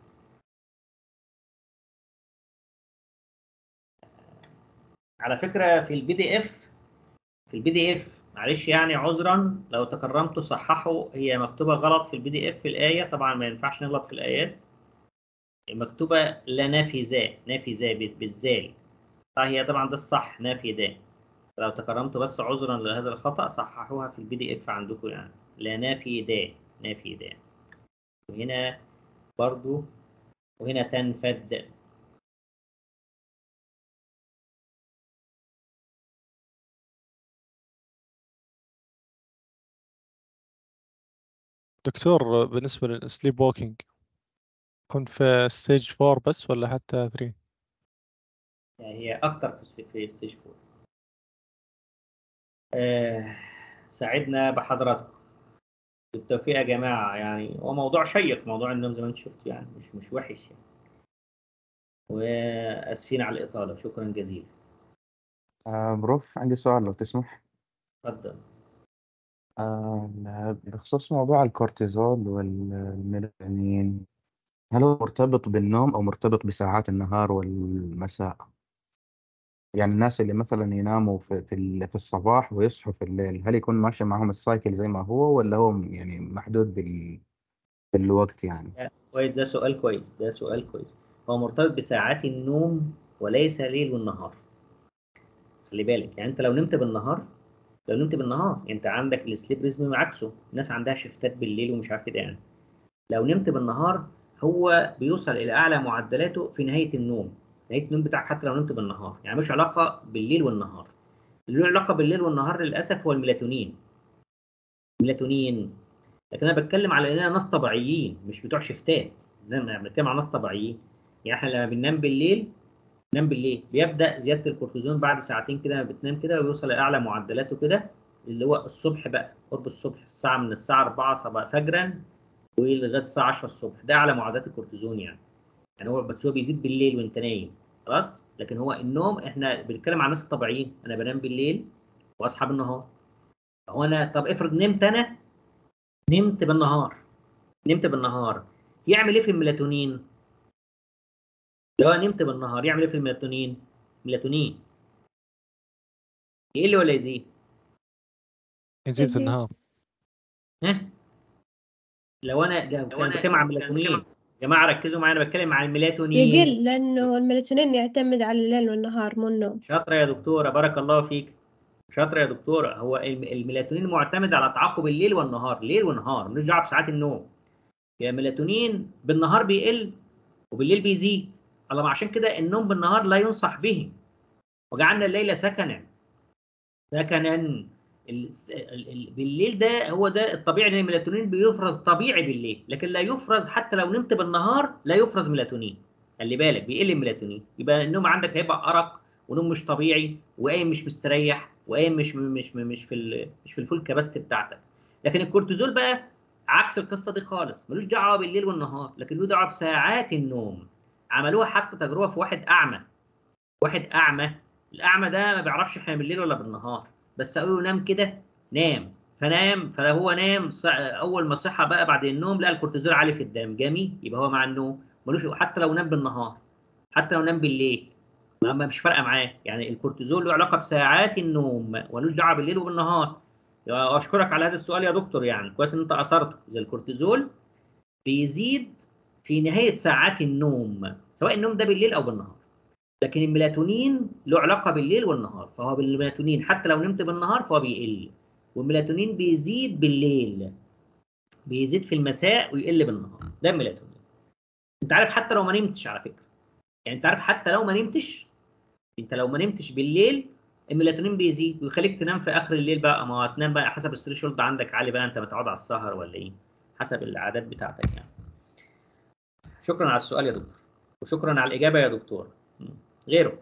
على فكرة في البي دي اف، في البي دي اف معلش يعني عذرا لو تكرمتوا صححوا، هي مكتوبة غلط في البي دي اف في الآية، طبعا ما ينفعش نغلط في الآيات. مكتوبة لا نافذة، نافذة بالذال، فهي طبعا ده الصح نافذة. لو تكرمتوا بس عذرا لهذا الخطأ صححوها في البي دي اف عندكم، يعني لا نافذة، نافذة. وهنا برضو، وهنا تنفذ. دكتور بالنسبة للسليب ووكينج كنت في ستيج فور بس ولا حتى ثري؟ يعني هي أكتر في في ستيج فور. آه سعدنا بحضراتكم. بالتوفيق يا جماعة. يعني هو موضوع شيق، موضوع النوم زي ما انت شفت، يعني مش مش وحش يعني. وآسفين على الإطالة، شكرا جزيلا. آه بروف، عندي سؤال لو تسمح. اتفضل. آه بخصوص موضوع الكورتيزول والميلاتونين، هل هو مرتبط بالنوم أو مرتبط بساعات النهار والمساء؟ يعني الناس اللي مثلا يناموا في في ال- في الصباح ويصحوا في الليل، هل يكون ماشي معهم السايكل زي ما هو، ولا هو يعني محدود بال بالوقت يعني؟ لا، كويس، ده سؤال كويس، ده سؤال كويس. هو مرتبط بساعات النوم وليس ليل والنهار. خلي بالك، يعني انت لو نمت بالنهار، لو نمت بالنهار يعني انت عندك السليب ريزم عكسه، الناس عندها شفتات بالليل ومش عارف كده يعني. لو نمت بالنهار هو بيوصل الى اعلى معدلاته في نهايه النوم، نهايه النوم بتاعك حتى لو نمت بالنهار، يعني مش علاقه بالليل والنهار. اللي له علاقه بالليل والنهار للاسف هو الميلاتونين. الميلاتونين. لكن انا بتكلم على اننا ناس طبيعيين مش بتوع شفتات. انا بتكلم على ناس طبيعيين. يعني احنا لما بننام بالليل، نام بالليل بيبدا زياده الكورتيزون بعد ساعتين كده لما بتنام كده، ويوصل لاعلى معدلاته كده اللي هو الصبح بقى، قرب الصبح الساعه من الساعه أربعة صباحا فجرا ولغايه الساعه عشرة الصبح، ده اعلى معدلات الكورتيزون يعني. يعني هو بس هو بيزيد بالليل وانت نايم خلاص. لكن هو النوم احنا بنتكلم عن الناس الطبيعيين، انا بنام بالليل واصحى بالنهار. هو انا طب افرض نمت، انا نمت بالنهار، نمت بالنهار يعمل ايه في الميلاتونين؟ لو انا نمت بالنهار يعمل ايه في الميلاتونين؟ ميلاتونين يقل ولا يزيد؟ يزيد في يزيد. النهار. ها؟ لو انا لو كان بتكلم عن الميلاتونين، يا جماعه ركزوا معايا، انا بتكلم عن الميلاتونين. يقل لأنه الميلاتونين يعتمد على الليل والنهار مو النوم. شاطره يا دكتوره، بارك الله فيك. شاطره يا دكتوره. هو الم- الميلاتونين معتمد على تعاقب الليل والنهار، ليل ونهار، ملوش دعوه بساعات النوم. يا الميلاتونين بالنهار بيقل وبالليل بيزيد. الله، عشان كده النوم بالنهار لا ينصح به. وجعلنا الليل سكنا، سكنا. ال- ال- ال- بالليل ده هو ده الطبيعي، ان الميلاتونين بيفرز طبيعي بالليل، لكن لا يفرز حتى لو نمت بالنهار، لا يفرز ميلاتونين. خلي بالك بيقل الميلاتونين، يبقى النوم عندك هيبقى ارق ونوم مش طبيعي وقايم مش مستريح وقايم مش مش مش في ال- مش في الفول كاباستي بتاعتك. لكن الكورتيزول بقى عكس القصه دي خالص، ملوش دعوه بالليل والنهار، لكن له دعوه بساعات النوم. عملوها حتى تجربه في واحد اعمى، واحد اعمى. الاعمى ده ما بيعرفش احنا بالليل ولا بالنهار، بس قالوا له نام كده، نام. فنام، فهو نام صع... اول ما صحى بقى بعد النوم لقى الكورتيزول عالي في الدم، جميل، يبقى هو مع النوم ملوش، حتى لو نام بالنهار، حتى لو نام بالليل ما ما- مش فارقه معاه. يعني الكورتيزول له علاقه بساعات النوم، ملوش دعوه بالليل وبالنهار. اشكرك على هذا السؤال يا دكتور، يعني كويس ان انت اثرته. اذا الكورتيزول بيزيد في نهايه ساعات النوم، سواء النوم ده بالليل او بالنهار. لكن الميلاتونين له علاقه بالليل والنهار، فهو بالميلاتونين حتى لو نمت بالنهار فهو بيقل، والميلاتونين بيزيد بالليل، بيزيد في المساء ويقل بالنهار، ده الميلاتونين. انت عارف حتى لو ما نمتش على فكره، يعني انت عارف حتى لو ما نمتش، انت لو ما نمتش بالليل الميلاتونين بيزيد ويخليك تنام في اخر الليل بقى، ما هتنام بقى حسب الثريشولد عندك عالي بقى، انت متعود على السهر ولا ايه، حسب العادات بتاعتك يعني. شكرا على السؤال يا دكتور، وشكرا على الاجابه يا دكتور. غيره.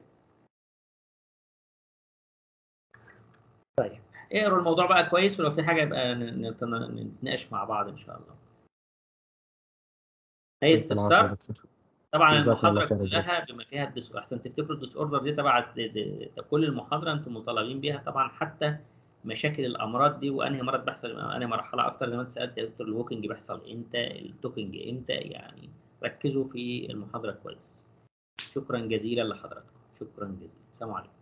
طيب اقروا الموضوع بقى كويس، ولو في حاجه يبقى نت- نتناقش مع بعض ان شاء الله. اي جزاك الله خير يا استفسار؟ دكتور. طبعا جزاكم الله المحاضره خير يا بروف. كلها بما فيها الدس... احسن تفتكروا الديس اوردر دي تبع د- د- كل المحاضره انتم مطالبين بيها طبعا، حتى مشاكل الامراض دي وانهي مرض بيحصل انهي مرحله اكتر، زي ما انت سالت يا دكتور الووكينج بيحصل امتى، التوكينج امتى، يعني ركزوا في المحاضره كويس. شكرا جزيلا لحضراتكم، شكرا جزيلا، السلام عليكم.